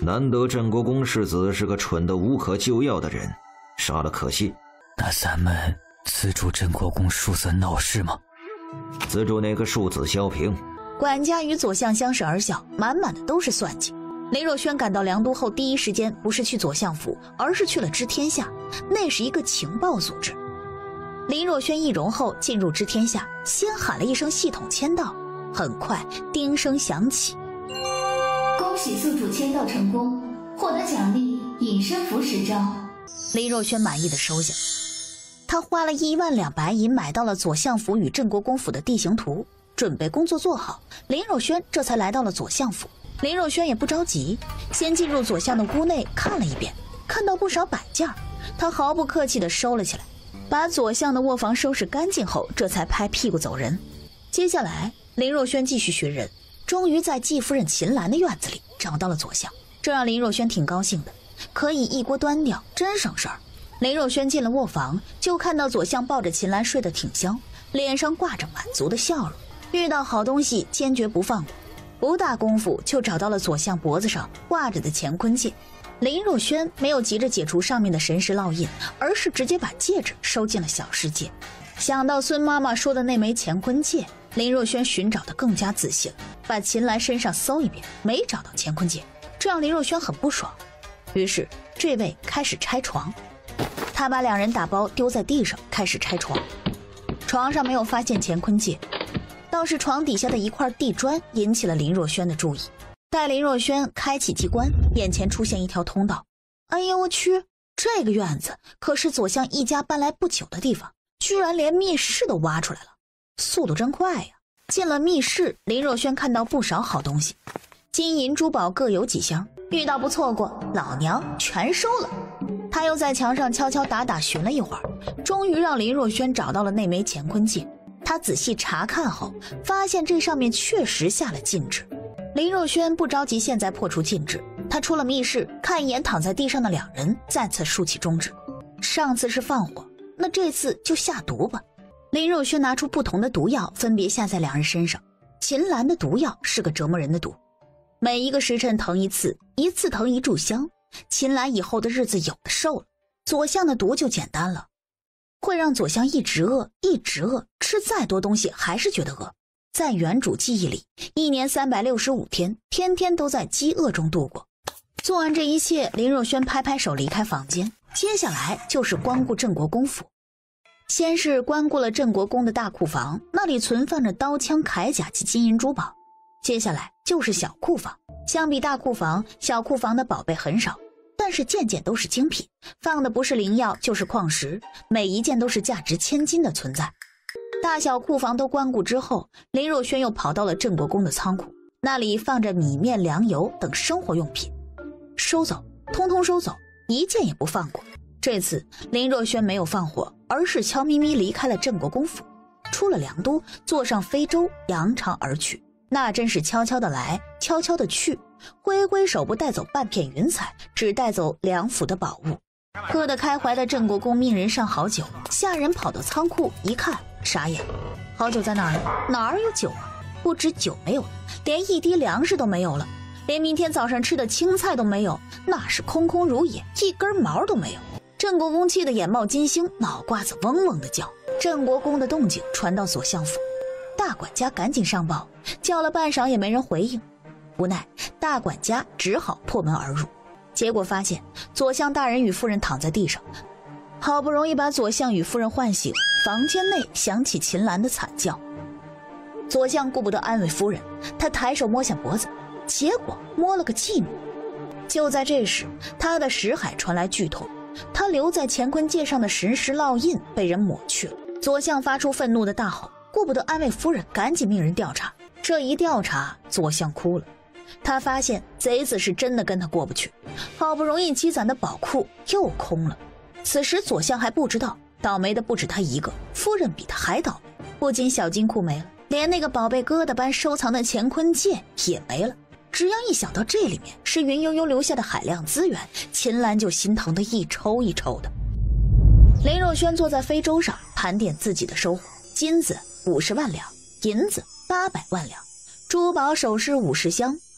Speaker 9: 难得镇国公世子是个蠢得无可救药的人，杀了可惜。
Speaker 8: 那咱们资助镇国公庶子闹事吗？
Speaker 9: 资助那个庶子萧平。
Speaker 4: 管家与左相相视而笑，满满的都是算计。林若轩赶到梁都后，第一时间不是去左相府，而是去了知天下，那是一个情报组织。林若轩易容后进入知天下，先喊了一声系统签到，很快叮声响起。
Speaker 5: 恭喜宿主签到成功，获得奖励隐身符10招。
Speaker 4: 林若轩满意的收下，他花了1万两白银买到了左相府与镇国公府的地形图，准备工作做好，林若轩这才来到了左相府。林若轩也不着急，先进入左相的屋内看了一遍，看到不少摆件，他毫不客气地收了起来，把左相的卧房收拾干净后，这才拍屁股走人。接下来林若轩继续寻人，终于在季夫人秦岚的院子里找到了左相，这让林若轩挺高兴的，可以一锅端掉，真省事儿。林若轩进了卧房，就看到左相抱着秦岚睡得挺香，脸上挂着满足的笑容，遇到好东西坚决不放过。不大功夫就找到了左相脖子上挂着的乾坤戒。林若轩没有急着解除上面的神识烙印，而是直接把戒指收进了小世界。想到孙妈妈说的那枚乾坤戒，林若轩寻找得更加仔细了，把秦岚身上搜一遍，没找到乾坤戒，这让林若轩很不爽。于是这位开始拆床，他把2人打包丢在地上，开始拆床。床上没有发现乾坤戒，倒是床底下的一块地砖引起了林若轩的注意。待林若轩开启机关，眼前出现一条通道。哎呀我去，这个院子可是左相一家搬来不久的地方，居然连密室都挖出来了，速度真快呀！进了密室，林若轩看到不少好东西，金银珠宝各有几箱，遇到不错过，老娘全收了。他又在墙上敲敲打打寻了一会儿，终于让林若轩找到了那枚乾坤戒。他仔细查看后，发现这上面确实下了禁制。林若轩不着急现在破除禁制，他出了密室，看一眼躺在地上的2人，再次竖起中指。上次是放火，那这次就下毒吧。林若轩拿出不同的毒药，分别下在2人身上。秦岚的毒药是个折磨人的毒，每一个时辰疼一次，一次疼一炷香。秦岚以后的日子有的受了。左相的毒就简单了，会让左相一直饿，一直饿，吃再多东西还是觉得饿。在原主记忆里，1年365天，天天都在饥饿中度过。做完这一切，林若轩拍拍手离开房间，接下来就是光顾镇国公府。先是光顾了镇国公的大库房，那里存放着刀枪铠甲及金银珠宝。接下来就是小库房，相比大库房，小库房的宝贝很少，但是件件都是精品，放的不是灵药就是矿石，每一件都是价值千金的存在。大小库房都关顾之后，林若轩又跑到了镇国公的仓库，那里放着米面粮油等生活用品，收走，通通收走，一件也不放过。这次林若轩没有放火，而是悄咪咪离开了镇国公府，出了梁都，坐上非洲扬长而去。那真是悄悄的来，悄悄的去，挥挥手不带走半片云彩，只带走梁府的宝物。喝得开怀的镇国公命人上好酒，下人跑到仓库一看，傻眼，好酒在哪儿呢？哪儿有酒啊？不止酒没有了，连一滴粮食都没有了，连明天早上吃的青菜都没有，那是空空如也，一根毛都没有。镇国公气得眼冒金星，脑瓜子嗡嗡的叫。镇国公的动静传到左相府，大管家赶紧上报，叫了半晌也没人回应，无奈大管家只好破门而入。结果发现左相大人与夫人躺在地上，好不容易把左相与夫人唤醒，房间内响起秦岚的惨叫。左相顾不得安慰夫人，他抬手摸向脖子，结果摸了个寂寞。就在这时，他的识海传来剧痛，他留在乾坤戒上的神识烙印被人抹去了。左相发出愤怒的大吼，顾不得安慰夫人，赶紧命人调查。这一调查，左相哭了，他发现贼子是真的跟他过不去，好不容易积攒的宝库又空了。此时左相还不知道，倒霉的不止他一个，夫人比他还倒霉，不仅小金库没了，连那个宝贝疙瘩般收藏的乾坤戒也没了。只要一想到这里面是云悠悠留下的海量资源，秦岚就心疼得一抽一抽的。林若轩坐在非洲上盘点自己的收获，金子50万两，银子800万两，珠宝首饰50箱。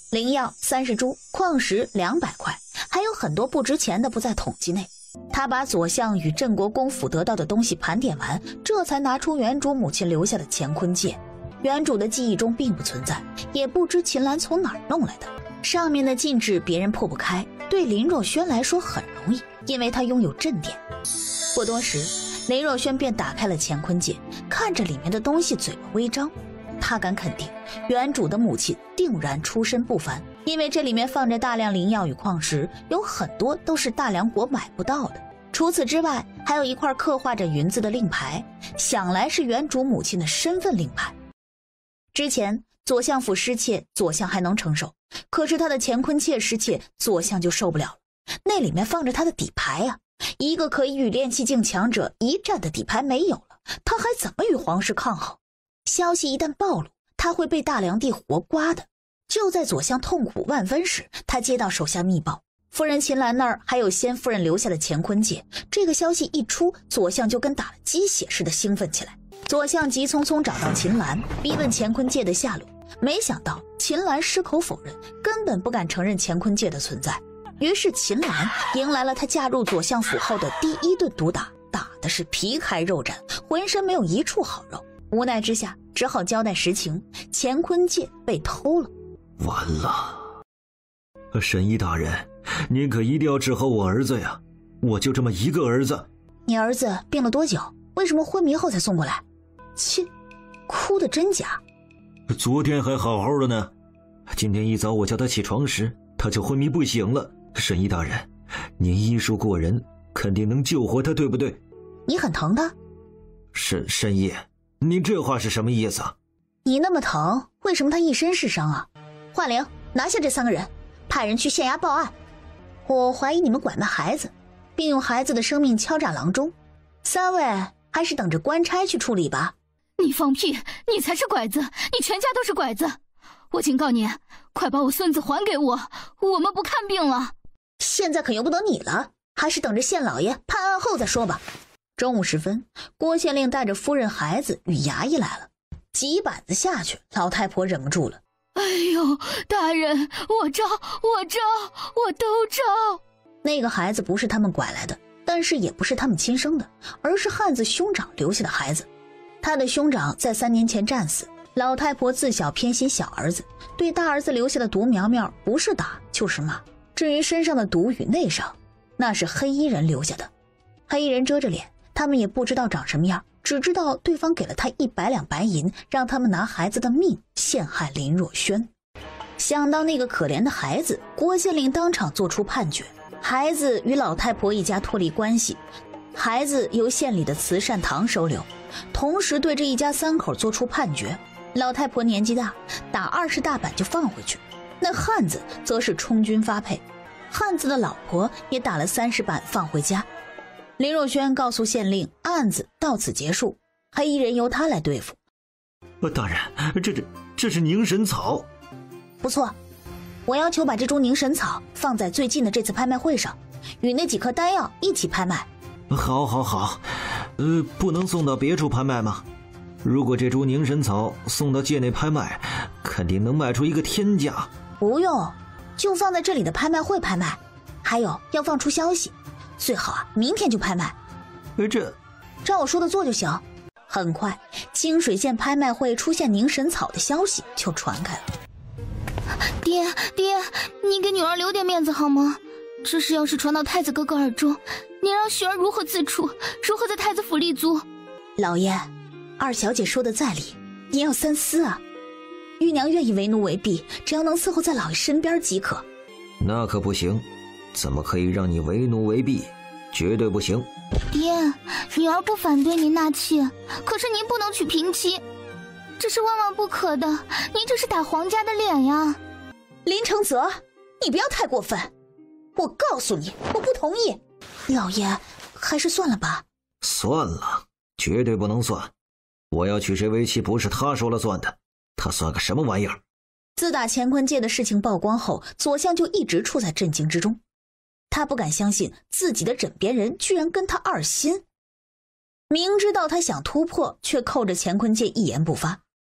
Speaker 4: 灵药30株，矿石200块，还有很多不值钱的不在统计内。他把左相与镇国公府得到的东西盘点完，这才拿出原主母亲留下的乾坤戒。原主的记忆中并不存在，也不知秦岚从哪儿弄来的。上面的禁制别人破不开，对林若轩来说很容易，因为他拥有镇典。不多时，林若轩便打开了乾坤戒，看着里面的东西，嘴巴微张。他敢肯定，原主的母亲定然出身不凡，因为这里面放着大量灵药与矿石，有很多都是大梁国买不到的。除此之外，还有一块刻画着云字的令牌，想来是原主母亲的身份令牌。之前左相府失窃，左相还能承受，可是他的乾坤戒失窃，左相就受不了了。那里面放着他的底牌啊，一个可以与炼气境强者一战的底牌没有了，他还怎么与皇室抗衡？消息一旦暴露，他会被大梁帝活刮的。就在左相痛苦万分时，他接到手下密报，夫人秦岚那儿还有先夫人留下的乾坤戒。这个消息一出，左相就跟打了鸡血似的兴奋起来。左相急匆匆找到秦岚，逼问乾坤戒的下落。没想到秦岚矢口否认，根本不敢承认乾坤戒的存在。于是秦岚迎来了他嫁入左相府后的第一顿毒打，打的是皮开肉绽，浑身没有一处好肉。无奈之下，只好交代实情，乾坤戒被偷了。
Speaker 9: 完了，神医大人，您可一定要治好我儿子呀！我就这么一个儿子。
Speaker 4: 你儿子病了多久？为什么昏迷后才送过来？切，哭的真假？
Speaker 9: 昨天还好好的呢，今天一早我叫他起床时，他就昏迷不醒了。神医大人，您医术过人，肯定能救活他，对不对？
Speaker 4: 你很疼他？
Speaker 9: 神医，您这话是什么意思？
Speaker 4: 你那么疼，为什么他一身是伤啊？幻灵，拿下这3个人，派人去县衙报案。我怀疑你们拐卖孩子，并用孩子的生命敲诈郎中。3位还是等着官差去处理吧。
Speaker 2: 你放屁！你才是拐子，你全家都是拐子！我警告你，快把我孙子还给我，我们不看病了。
Speaker 4: 现在可由不得你了，还是等着县老爷判案后再说吧。中午时分，郭县令带着夫人、孩子与衙役来了。几板子下去，老太婆忍不住了。
Speaker 2: 哎呦，大人，我招，我都招。
Speaker 4: 那个孩子不是他们拐来的，但是也不是他们亲生的，而是汉子兄长留下的孩子。他的兄长在3年前战死，老太婆自小偏心小儿子，对大儿子留下的毒苗苗不是打就是骂。至于身上的毒与内伤，那是黑衣人留下的。黑衣人遮着脸，他们也不知道长什么样，只知道对方给了他100两白银，让他们拿孩子的命陷害林若轩。想到那个可怜的孩子，郭县令当场做出判决，孩子与老太婆一家脱离关系，孩子由县里的慈善堂收留，同时对这一家3口做出判决。老太婆年纪大，打20大板就放回去，那汉子则是充军发配，汉子的老婆也打了30板放回家。林若轩告诉县令，案子到此结束，黑衣人由他来对付。
Speaker 9: 大人，这是凝神草。
Speaker 4: 不错，我要求把这株凝神草放在最近的这次拍卖会上，与那几颗丹药一起拍卖。
Speaker 9: 好，不能送到别处拍卖吗？如果这株凝神草送到界内拍卖，肯定能卖出一个天价。
Speaker 4: 不用，就放在这里的拍卖会拍卖。还有要放出消息，最好明天就拍卖。照我说的做就行。很快，清水县拍卖会出现凝神草的消息就传开了。
Speaker 1: 爹，你给女儿留点面子好吗？这事要是传到太子哥哥耳中，你让雪儿如何自处？如何在太子府立足？
Speaker 4: 老爷，二小姐说的在理，您要三思啊。玉娘愿意为奴为婢，只要能伺候在老爷身边即可。
Speaker 9: 那可不行，怎么可以让你为奴为婢？绝对不行。
Speaker 1: 爹，女儿不反对您纳妾，可是您不能娶平妻，这是万万不可的。您这是打皇家的脸呀！
Speaker 4: 林承泽，你不要太过分，我告诉你，我不同意。老爷，还是算了吧。
Speaker 9: 算了，绝对不能算。我要娶谁为妻不是他说了算的，他算个什么玩意儿？
Speaker 4: 自打乾坤界的事情曝光后，左相就一直处在震惊之中。他不敢相信自己的枕边人居然跟他二心，明知道他想突破，却扣着乾坤界一言不发。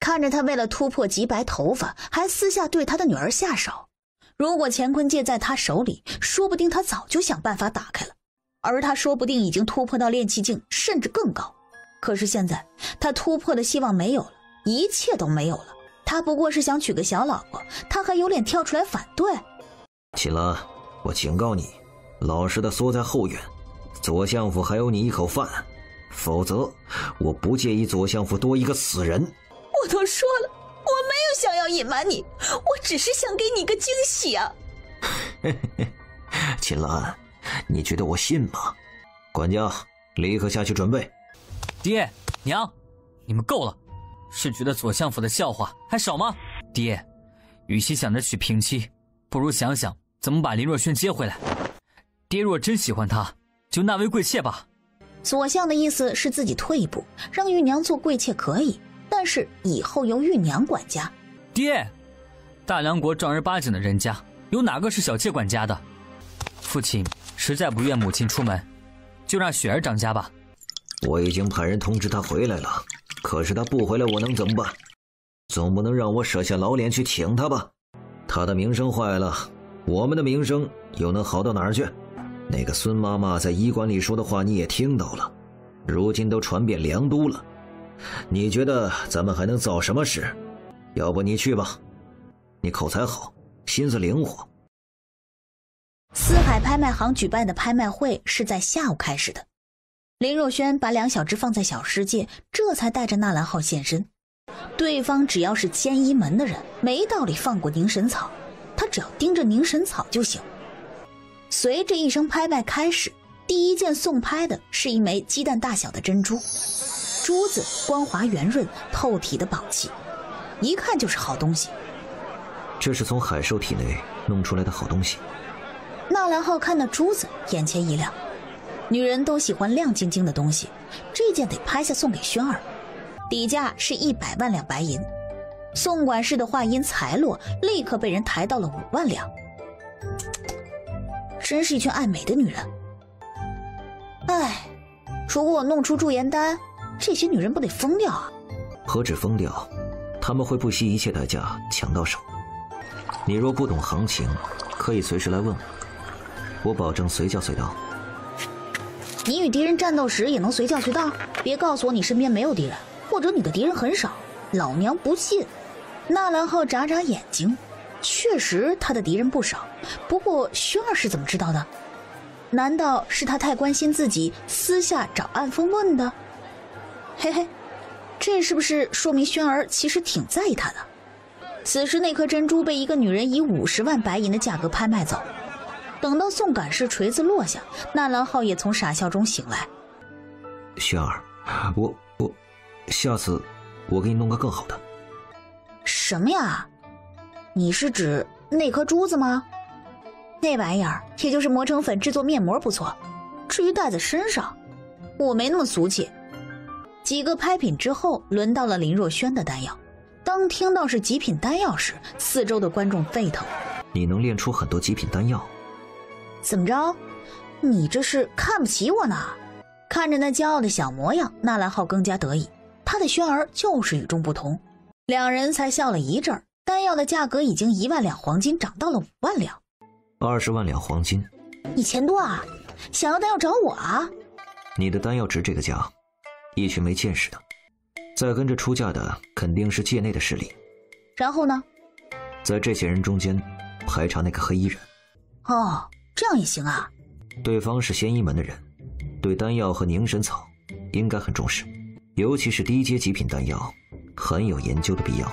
Speaker 4: 看着他为了突破几百头发，还私下对他的女儿下手。如果乾坤戒在他手里，说不定他早就想办法打开了，而他说不定已经突破到炼气境，甚至更高。可是现在他突破的希望没有了，一切都没有了。他不过是想娶个小老婆，他还有脸跳出来反对？
Speaker 9: 秦岚，我警告你，老实的缩在后院，左相府还有你一口饭，否则我不介意左相府多一个死人。
Speaker 4: 我都说了，我没有想要隐瞒你，我只是想给你个惊喜啊。
Speaker 9: 秦岚，你觉得我信吗？管家，立刻下去准备。
Speaker 8: 爹娘，你们够了，是觉得左相府的笑话还少吗？爹，与其想着娶平妻，不如想想怎么把林若萱接回来。爹若真喜欢她，就纳为贵妾吧。
Speaker 4: 左相的意思是自己退一步，让玉娘做贵妾可以，但是以后由玉娘管家。
Speaker 8: 爹，大梁国正儿八经的人家，有哪个是小妾管家的？父亲实在不愿母亲出门，就让雪儿掌家吧。
Speaker 9: 我已经派人通知他回来了，可是他不回来，我能怎么办？总不能让我舍下老脸去请他吧？他的名声坏了，我们的名声又能好到哪儿去？那个孙妈妈在医馆里说的话你也听到了，如今都传遍梁都了。你觉得咱们还能造什么事？要不你去吧，你口才好，心思灵活。
Speaker 4: 四海拍卖行举办的拍卖会是在下午开始的。林若萱把两小只放在小世界，这才带着纳兰浩现身。对方只要是千一门的人，没道理放过凝神草，他只要盯着凝神草就行。随着一声拍卖开始，第一件送拍的是一枚鸡蛋大小的珍珠，珠子光滑圆润，透体的宝器，一看就是好东西。
Speaker 9: 这是从海兽体内弄出来的好东西。
Speaker 4: 纳兰浩看那珠子，眼前一亮。女人都喜欢亮晶晶的东西，这件得拍下送给萱儿，底价是100万两白银。宋管事的话音才落，立刻被人抬到了5万两。真是一群爱美的女人。哎，如果我弄出驻颜丹，这些女人不得疯掉啊？
Speaker 9: 何止疯掉，他们会不惜一切代价抢到手。你若不懂行情，可以随时来问我保证随叫随到。
Speaker 4: 你与敌人战斗时也能随叫随到？别告诉我你身边没有敌人，或者你的敌人很少，老娘不信。纳兰浩眨眨眼睛，确实他的敌人不少，不过萱儿是怎么知道的？难道是他太关心自己，私下找暗风问的？嘿嘿，这是不是说明萱儿其实挺在意他的？此时那颗珍珠被一个女人以50万白银的价格拍卖走。等到宋感事锤子落下，纳兰浩也从傻笑中醒来。
Speaker 9: 萱儿，我下次我给你弄个更好的。
Speaker 4: 什么呀？你是指那颗珠子吗？那玩意儿也就是磨成粉制作面膜不错，至于戴在身上，我没那么俗气。几个拍品之后，轮到了林若萱的丹药。当听到是极品丹药时，四周的观众沸腾。
Speaker 9: 你能炼出很多极品丹药？
Speaker 4: 怎么着？你这是看不起我呢？看着那骄傲的小模样，纳兰浩更加得意。他的萱儿就是与众不同。两人才笑了一阵儿，丹药的价格已经1万两黄金涨到了5万两
Speaker 9: ，20万两黄金。
Speaker 4: 你钱多啊？想要丹药找我啊？
Speaker 9: 你的丹药值这个价，一群没见识的。再跟着出价的肯定是界内的势力。
Speaker 4: 然后呢？
Speaker 9: 在这些人中间排查那个黑衣人。
Speaker 4: 哦，这样也行啊。
Speaker 9: 对方是仙衣门的人，对丹药和凝神草应该很重视，尤其是低阶极品丹药，很有研究的必要。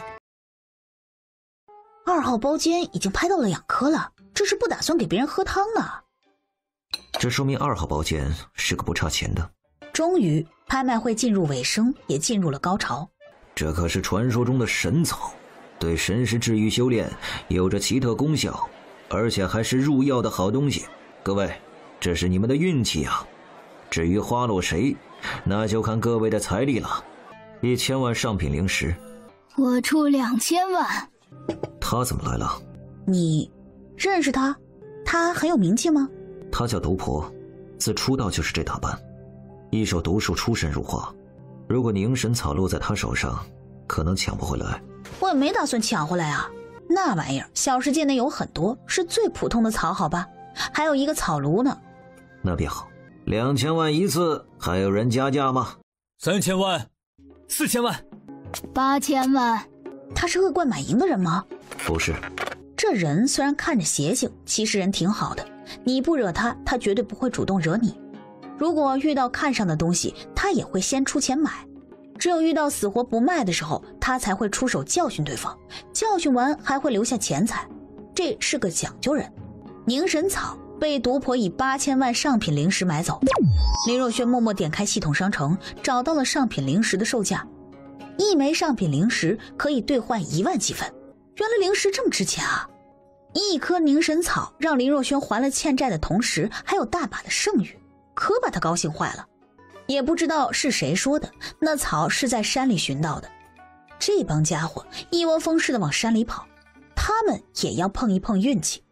Speaker 4: 2号包间已经拍到了2颗了，这是不打算给别人喝汤呢。
Speaker 9: 这说明2号包间是个不差钱的。
Speaker 4: 终于，拍卖会进入尾声，也进入了高潮。
Speaker 9: 这可是传说中的神草，对神识治愈修炼有着奇特功效，而且还是入药的好东西。各位，这是你们的运气啊！至于花落谁，那就看各位的财力了。1000万上品灵石，
Speaker 2: 我出2000万。
Speaker 9: 他怎么来了？
Speaker 4: 你认识他？他很有名气吗？
Speaker 9: 他叫毒婆，自出道就是这打扮，一手毒术出神入化。如果凝神草落在他手上， 可能抢不回来。
Speaker 4: 我也没打算抢回来啊，那玩意儿小世界内有很多，是最普通的草，好吧？还有一个草炉呢。
Speaker 9: 那便好，2000万一次，还有人加价吗
Speaker 8: ？3000万，4000万
Speaker 2: ，8000万。
Speaker 4: 他是恶贯满盈的人吗？
Speaker 9: 不是。
Speaker 4: 这人虽然看着邪性，其实人挺好的。你不惹他，他绝对不会主动惹你。如果遇到看上的东西，他也会先出钱买。只有遇到死活不卖的时候，他才会出手教训对方，教训完还会留下钱财。这是个讲究人。凝神草被毒婆以8000万上品灵石买走。林若轩默默点开系统商城，找到了上品灵石的售价。1枚上品灵石可以兑换1万积分。原来灵石这么值钱啊！1颗凝神草让林若轩还了欠债的同时，还有大把的剩余，可把他高兴坏了。也不知道是谁说的，那草是在山里寻到的。这帮家伙一窝蜂似的往山里跑，他们也要碰一碰运气。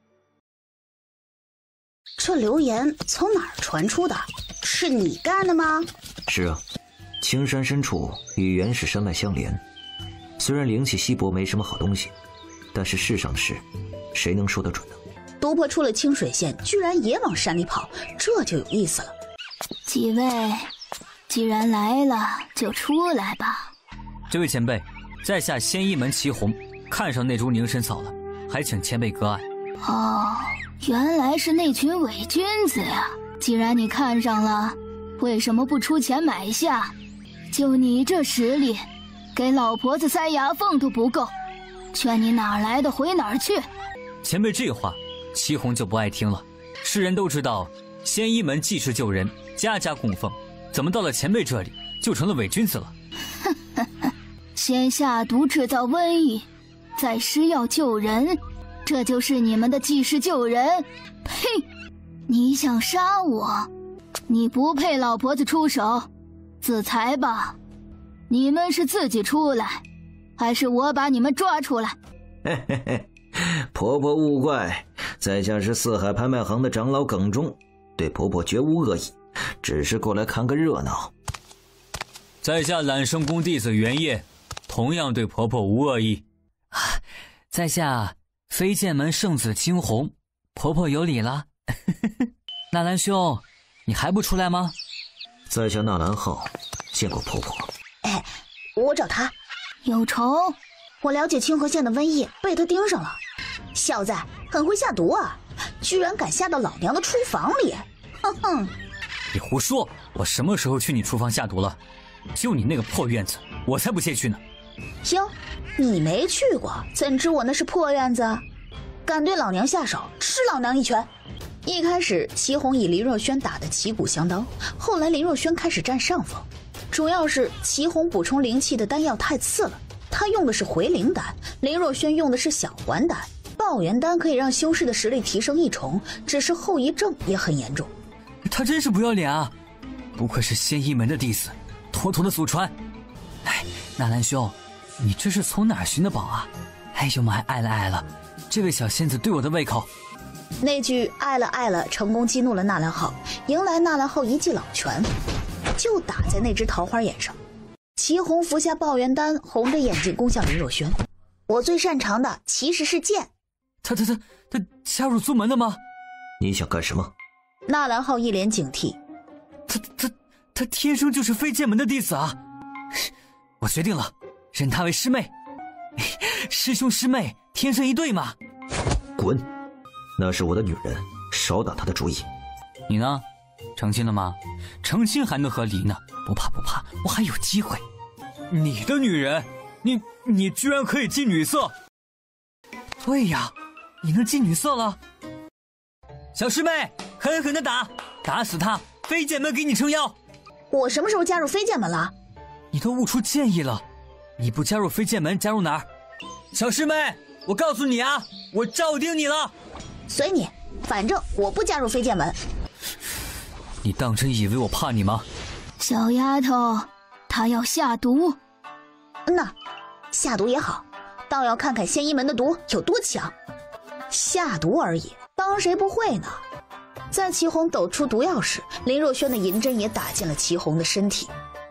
Speaker 11: 这流言从哪儿传出的？是你干的吗？
Speaker 9: 是啊，青山深处与原始山脉相连，虽然灵气稀薄，没什么好东西，但是世上的事谁能说得准呢？
Speaker 4: 毒婆出了清水县，居然也往山里跑，这就有意思了。
Speaker 2: 几位，既然来了就出来吧。
Speaker 8: 这位前辈，在下仙一门祁红，看上那株凝神草了，还请前辈割爱。
Speaker 2: 哦，原来是那群伪君子呀！既然你看上了，为什么不出钱买下？就你这实力，给老婆子塞牙缝都不够，劝你哪儿来的回哪儿去。
Speaker 8: 前辈这话，祁红就不爱听了。世人都知道，仙一门济世救人，家家供奉，怎么到了前辈这里就成了伪君子了？
Speaker 2: 先下毒制造瘟疫，再施药救人，这就是你们的济世救人？呸！你想杀我，你不配老婆子出手，自裁吧。你们是自己出来，还是我把你们抓出来？
Speaker 9: 嘿嘿嘿，婆婆勿怪，在下是四海拍卖行的长老耿忠，对婆婆绝无恶意，只是过来看个热闹。
Speaker 8: 在下揽圣宫弟子袁烨，同样对婆婆无恶意。
Speaker 12: 在下飞剑门圣子惊鸿，婆婆有礼了。纳兰兄，你还不出来吗？
Speaker 9: 在下纳兰浩，见过婆婆。
Speaker 11: 哎，我找他
Speaker 2: 有仇。
Speaker 11: 我了解清河县的瘟疫，被他盯上了。小子很会下毒啊，居然敢下到老娘的厨房里！哼哼！
Speaker 8: 你胡说！我什么时候去你厨房下毒了？就你那个破院子，我才不屑去呢。
Speaker 11: 哟，你没去过，怎知我那是破院子？敢对老娘下手，吃老娘一拳！
Speaker 4: 一开始祁红以林若轩打得旗鼓相当，后来林若轩开始占上风，主要是祁红补充灵气的丹药太次了，他用的是回灵丹，林若轩用的是小还丹。爆元丹可以让修士的实力提升1重，只是后遗症也很严重。
Speaker 12: 他真是不要脸啊！不愧是仙一门的弟子，妥妥的祖传。哎，纳兰兄，你这是从哪儿寻的宝啊？哎呦妈，爱了爱了，这位小仙子对我的胃口。
Speaker 4: 那句爱了爱了成功激怒了纳兰浩，迎来纳兰浩一记老拳，就打在那只桃花眼上。祁红服下爆元丹，红着眼睛攻向林若轩。
Speaker 11: 我最擅长的其实是剑。
Speaker 12: 他加入宗门了吗？
Speaker 9: 你想干什么？
Speaker 4: 纳兰浩一脸警惕。
Speaker 12: 他天生就是飞剑门的弟子啊！我决定了，认他为师妹。师兄师妹天生一对嘛。
Speaker 9: 滚！那是我的女人，少打她的主意。
Speaker 12: 你呢？成亲了吗？成亲还能和离呢？不怕不怕，我还有机会。
Speaker 8: 你的女人，你居然可以近女色？
Speaker 12: 对呀，你能近女色了？小师妹，狠狠的打死他！飞剑门给你撑腰。
Speaker 11: 我什么时候加入飞剑门了？
Speaker 12: 你都悟出剑意了，你不加入飞剑门，加入哪儿？小师妹，我告诉你啊，我照盯你了。
Speaker 11: 随你，反正我不加入飞剑门。
Speaker 12: 你当真以为我怕你吗？
Speaker 2: 小丫头，她要下毒。
Speaker 11: 那下毒也好，倒要看看仙一门的毒有多强。
Speaker 4: 下毒而已，当谁不会呢？在祁红抖出毒药时，林若轩的银针也打进了祁红的身体。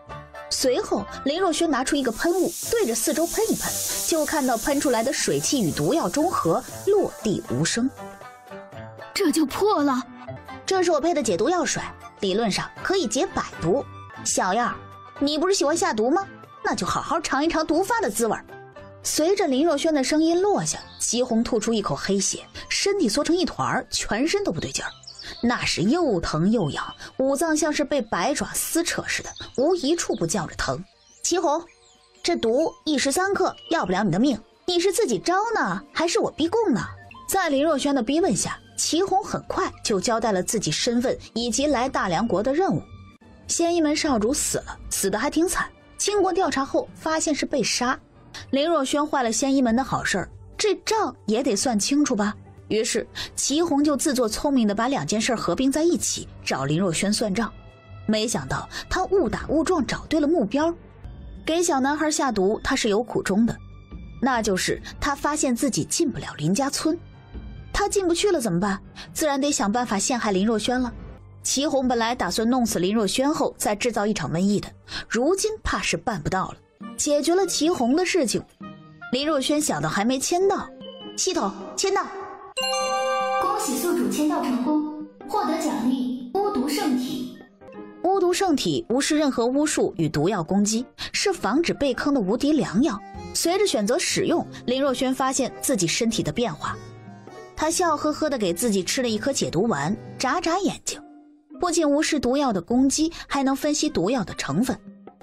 Speaker 4: 随后，林若轩拿出一个喷雾，对着四周喷一喷，就看到喷出来的水汽与毒药中和，落地无声。
Speaker 2: 这就破了。
Speaker 11: 这是我配的解毒药水，理论上可以解百毒。小样，你不是喜欢下毒吗？那就好好尝一尝毒发的滋味。
Speaker 4: 随着林若轩的声音落下，齐红吐出一口黑血，身体缩成一团，全身都不对劲儿。那是又疼又痒，五脏像是被百爪撕扯似的，无一处不叫着疼。
Speaker 11: 齐红，这毒一时3克，要不了你的命。你是自己招呢，还是我逼供呢？
Speaker 4: 在林若轩的逼问下，齐红很快就交代了自己身份以及来大梁国的任务。仙一门少主死了，死得还挺惨。经过调查后，发现是被杀。林若轩坏了仙一门的好事儿，这账也得算清楚吧。于是齐红就自作聪明地把2件事合并在一起，找林若轩算账。没想到他误打误撞找对了目标。给小男孩下毒，他是有苦衷的，那就是他发现自己进不了林家村。他进不去了怎么办？自然得想办法陷害林若轩了。齐红本来打算弄死林若轩后再制造一场瘟疫的，如今怕是办不到了。解决了齐红的事情，林若轩想到还没签到，
Speaker 11: 系统签到。
Speaker 5: 恭喜宿主签到成功，获得奖励巫毒圣体。
Speaker 4: 巫毒圣体无视任何巫术与毒药攻击，是防止被坑的无敌良药。随着选择使用，林若轩发现自己身体的变化。他笑呵呵地给自己吃了一颗解毒丸，眨眨眼睛，不仅无视毒药的攻击，还能分析毒药的成分。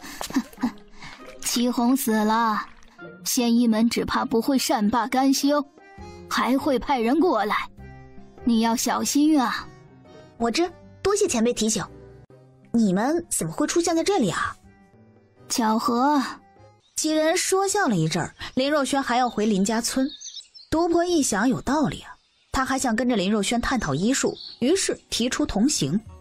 Speaker 2: 齐红死了，仙一门只怕不会善罢甘休，还会派人过来，你要小心啊。
Speaker 11: 我知，多谢前辈提醒。你们怎么会出现在这里啊？
Speaker 2: 巧合。
Speaker 4: 几人说笑了一阵，林若轩还要回林家村。毒婆一想有道理啊，他还想跟着林若轩探讨医术，于是提出同行。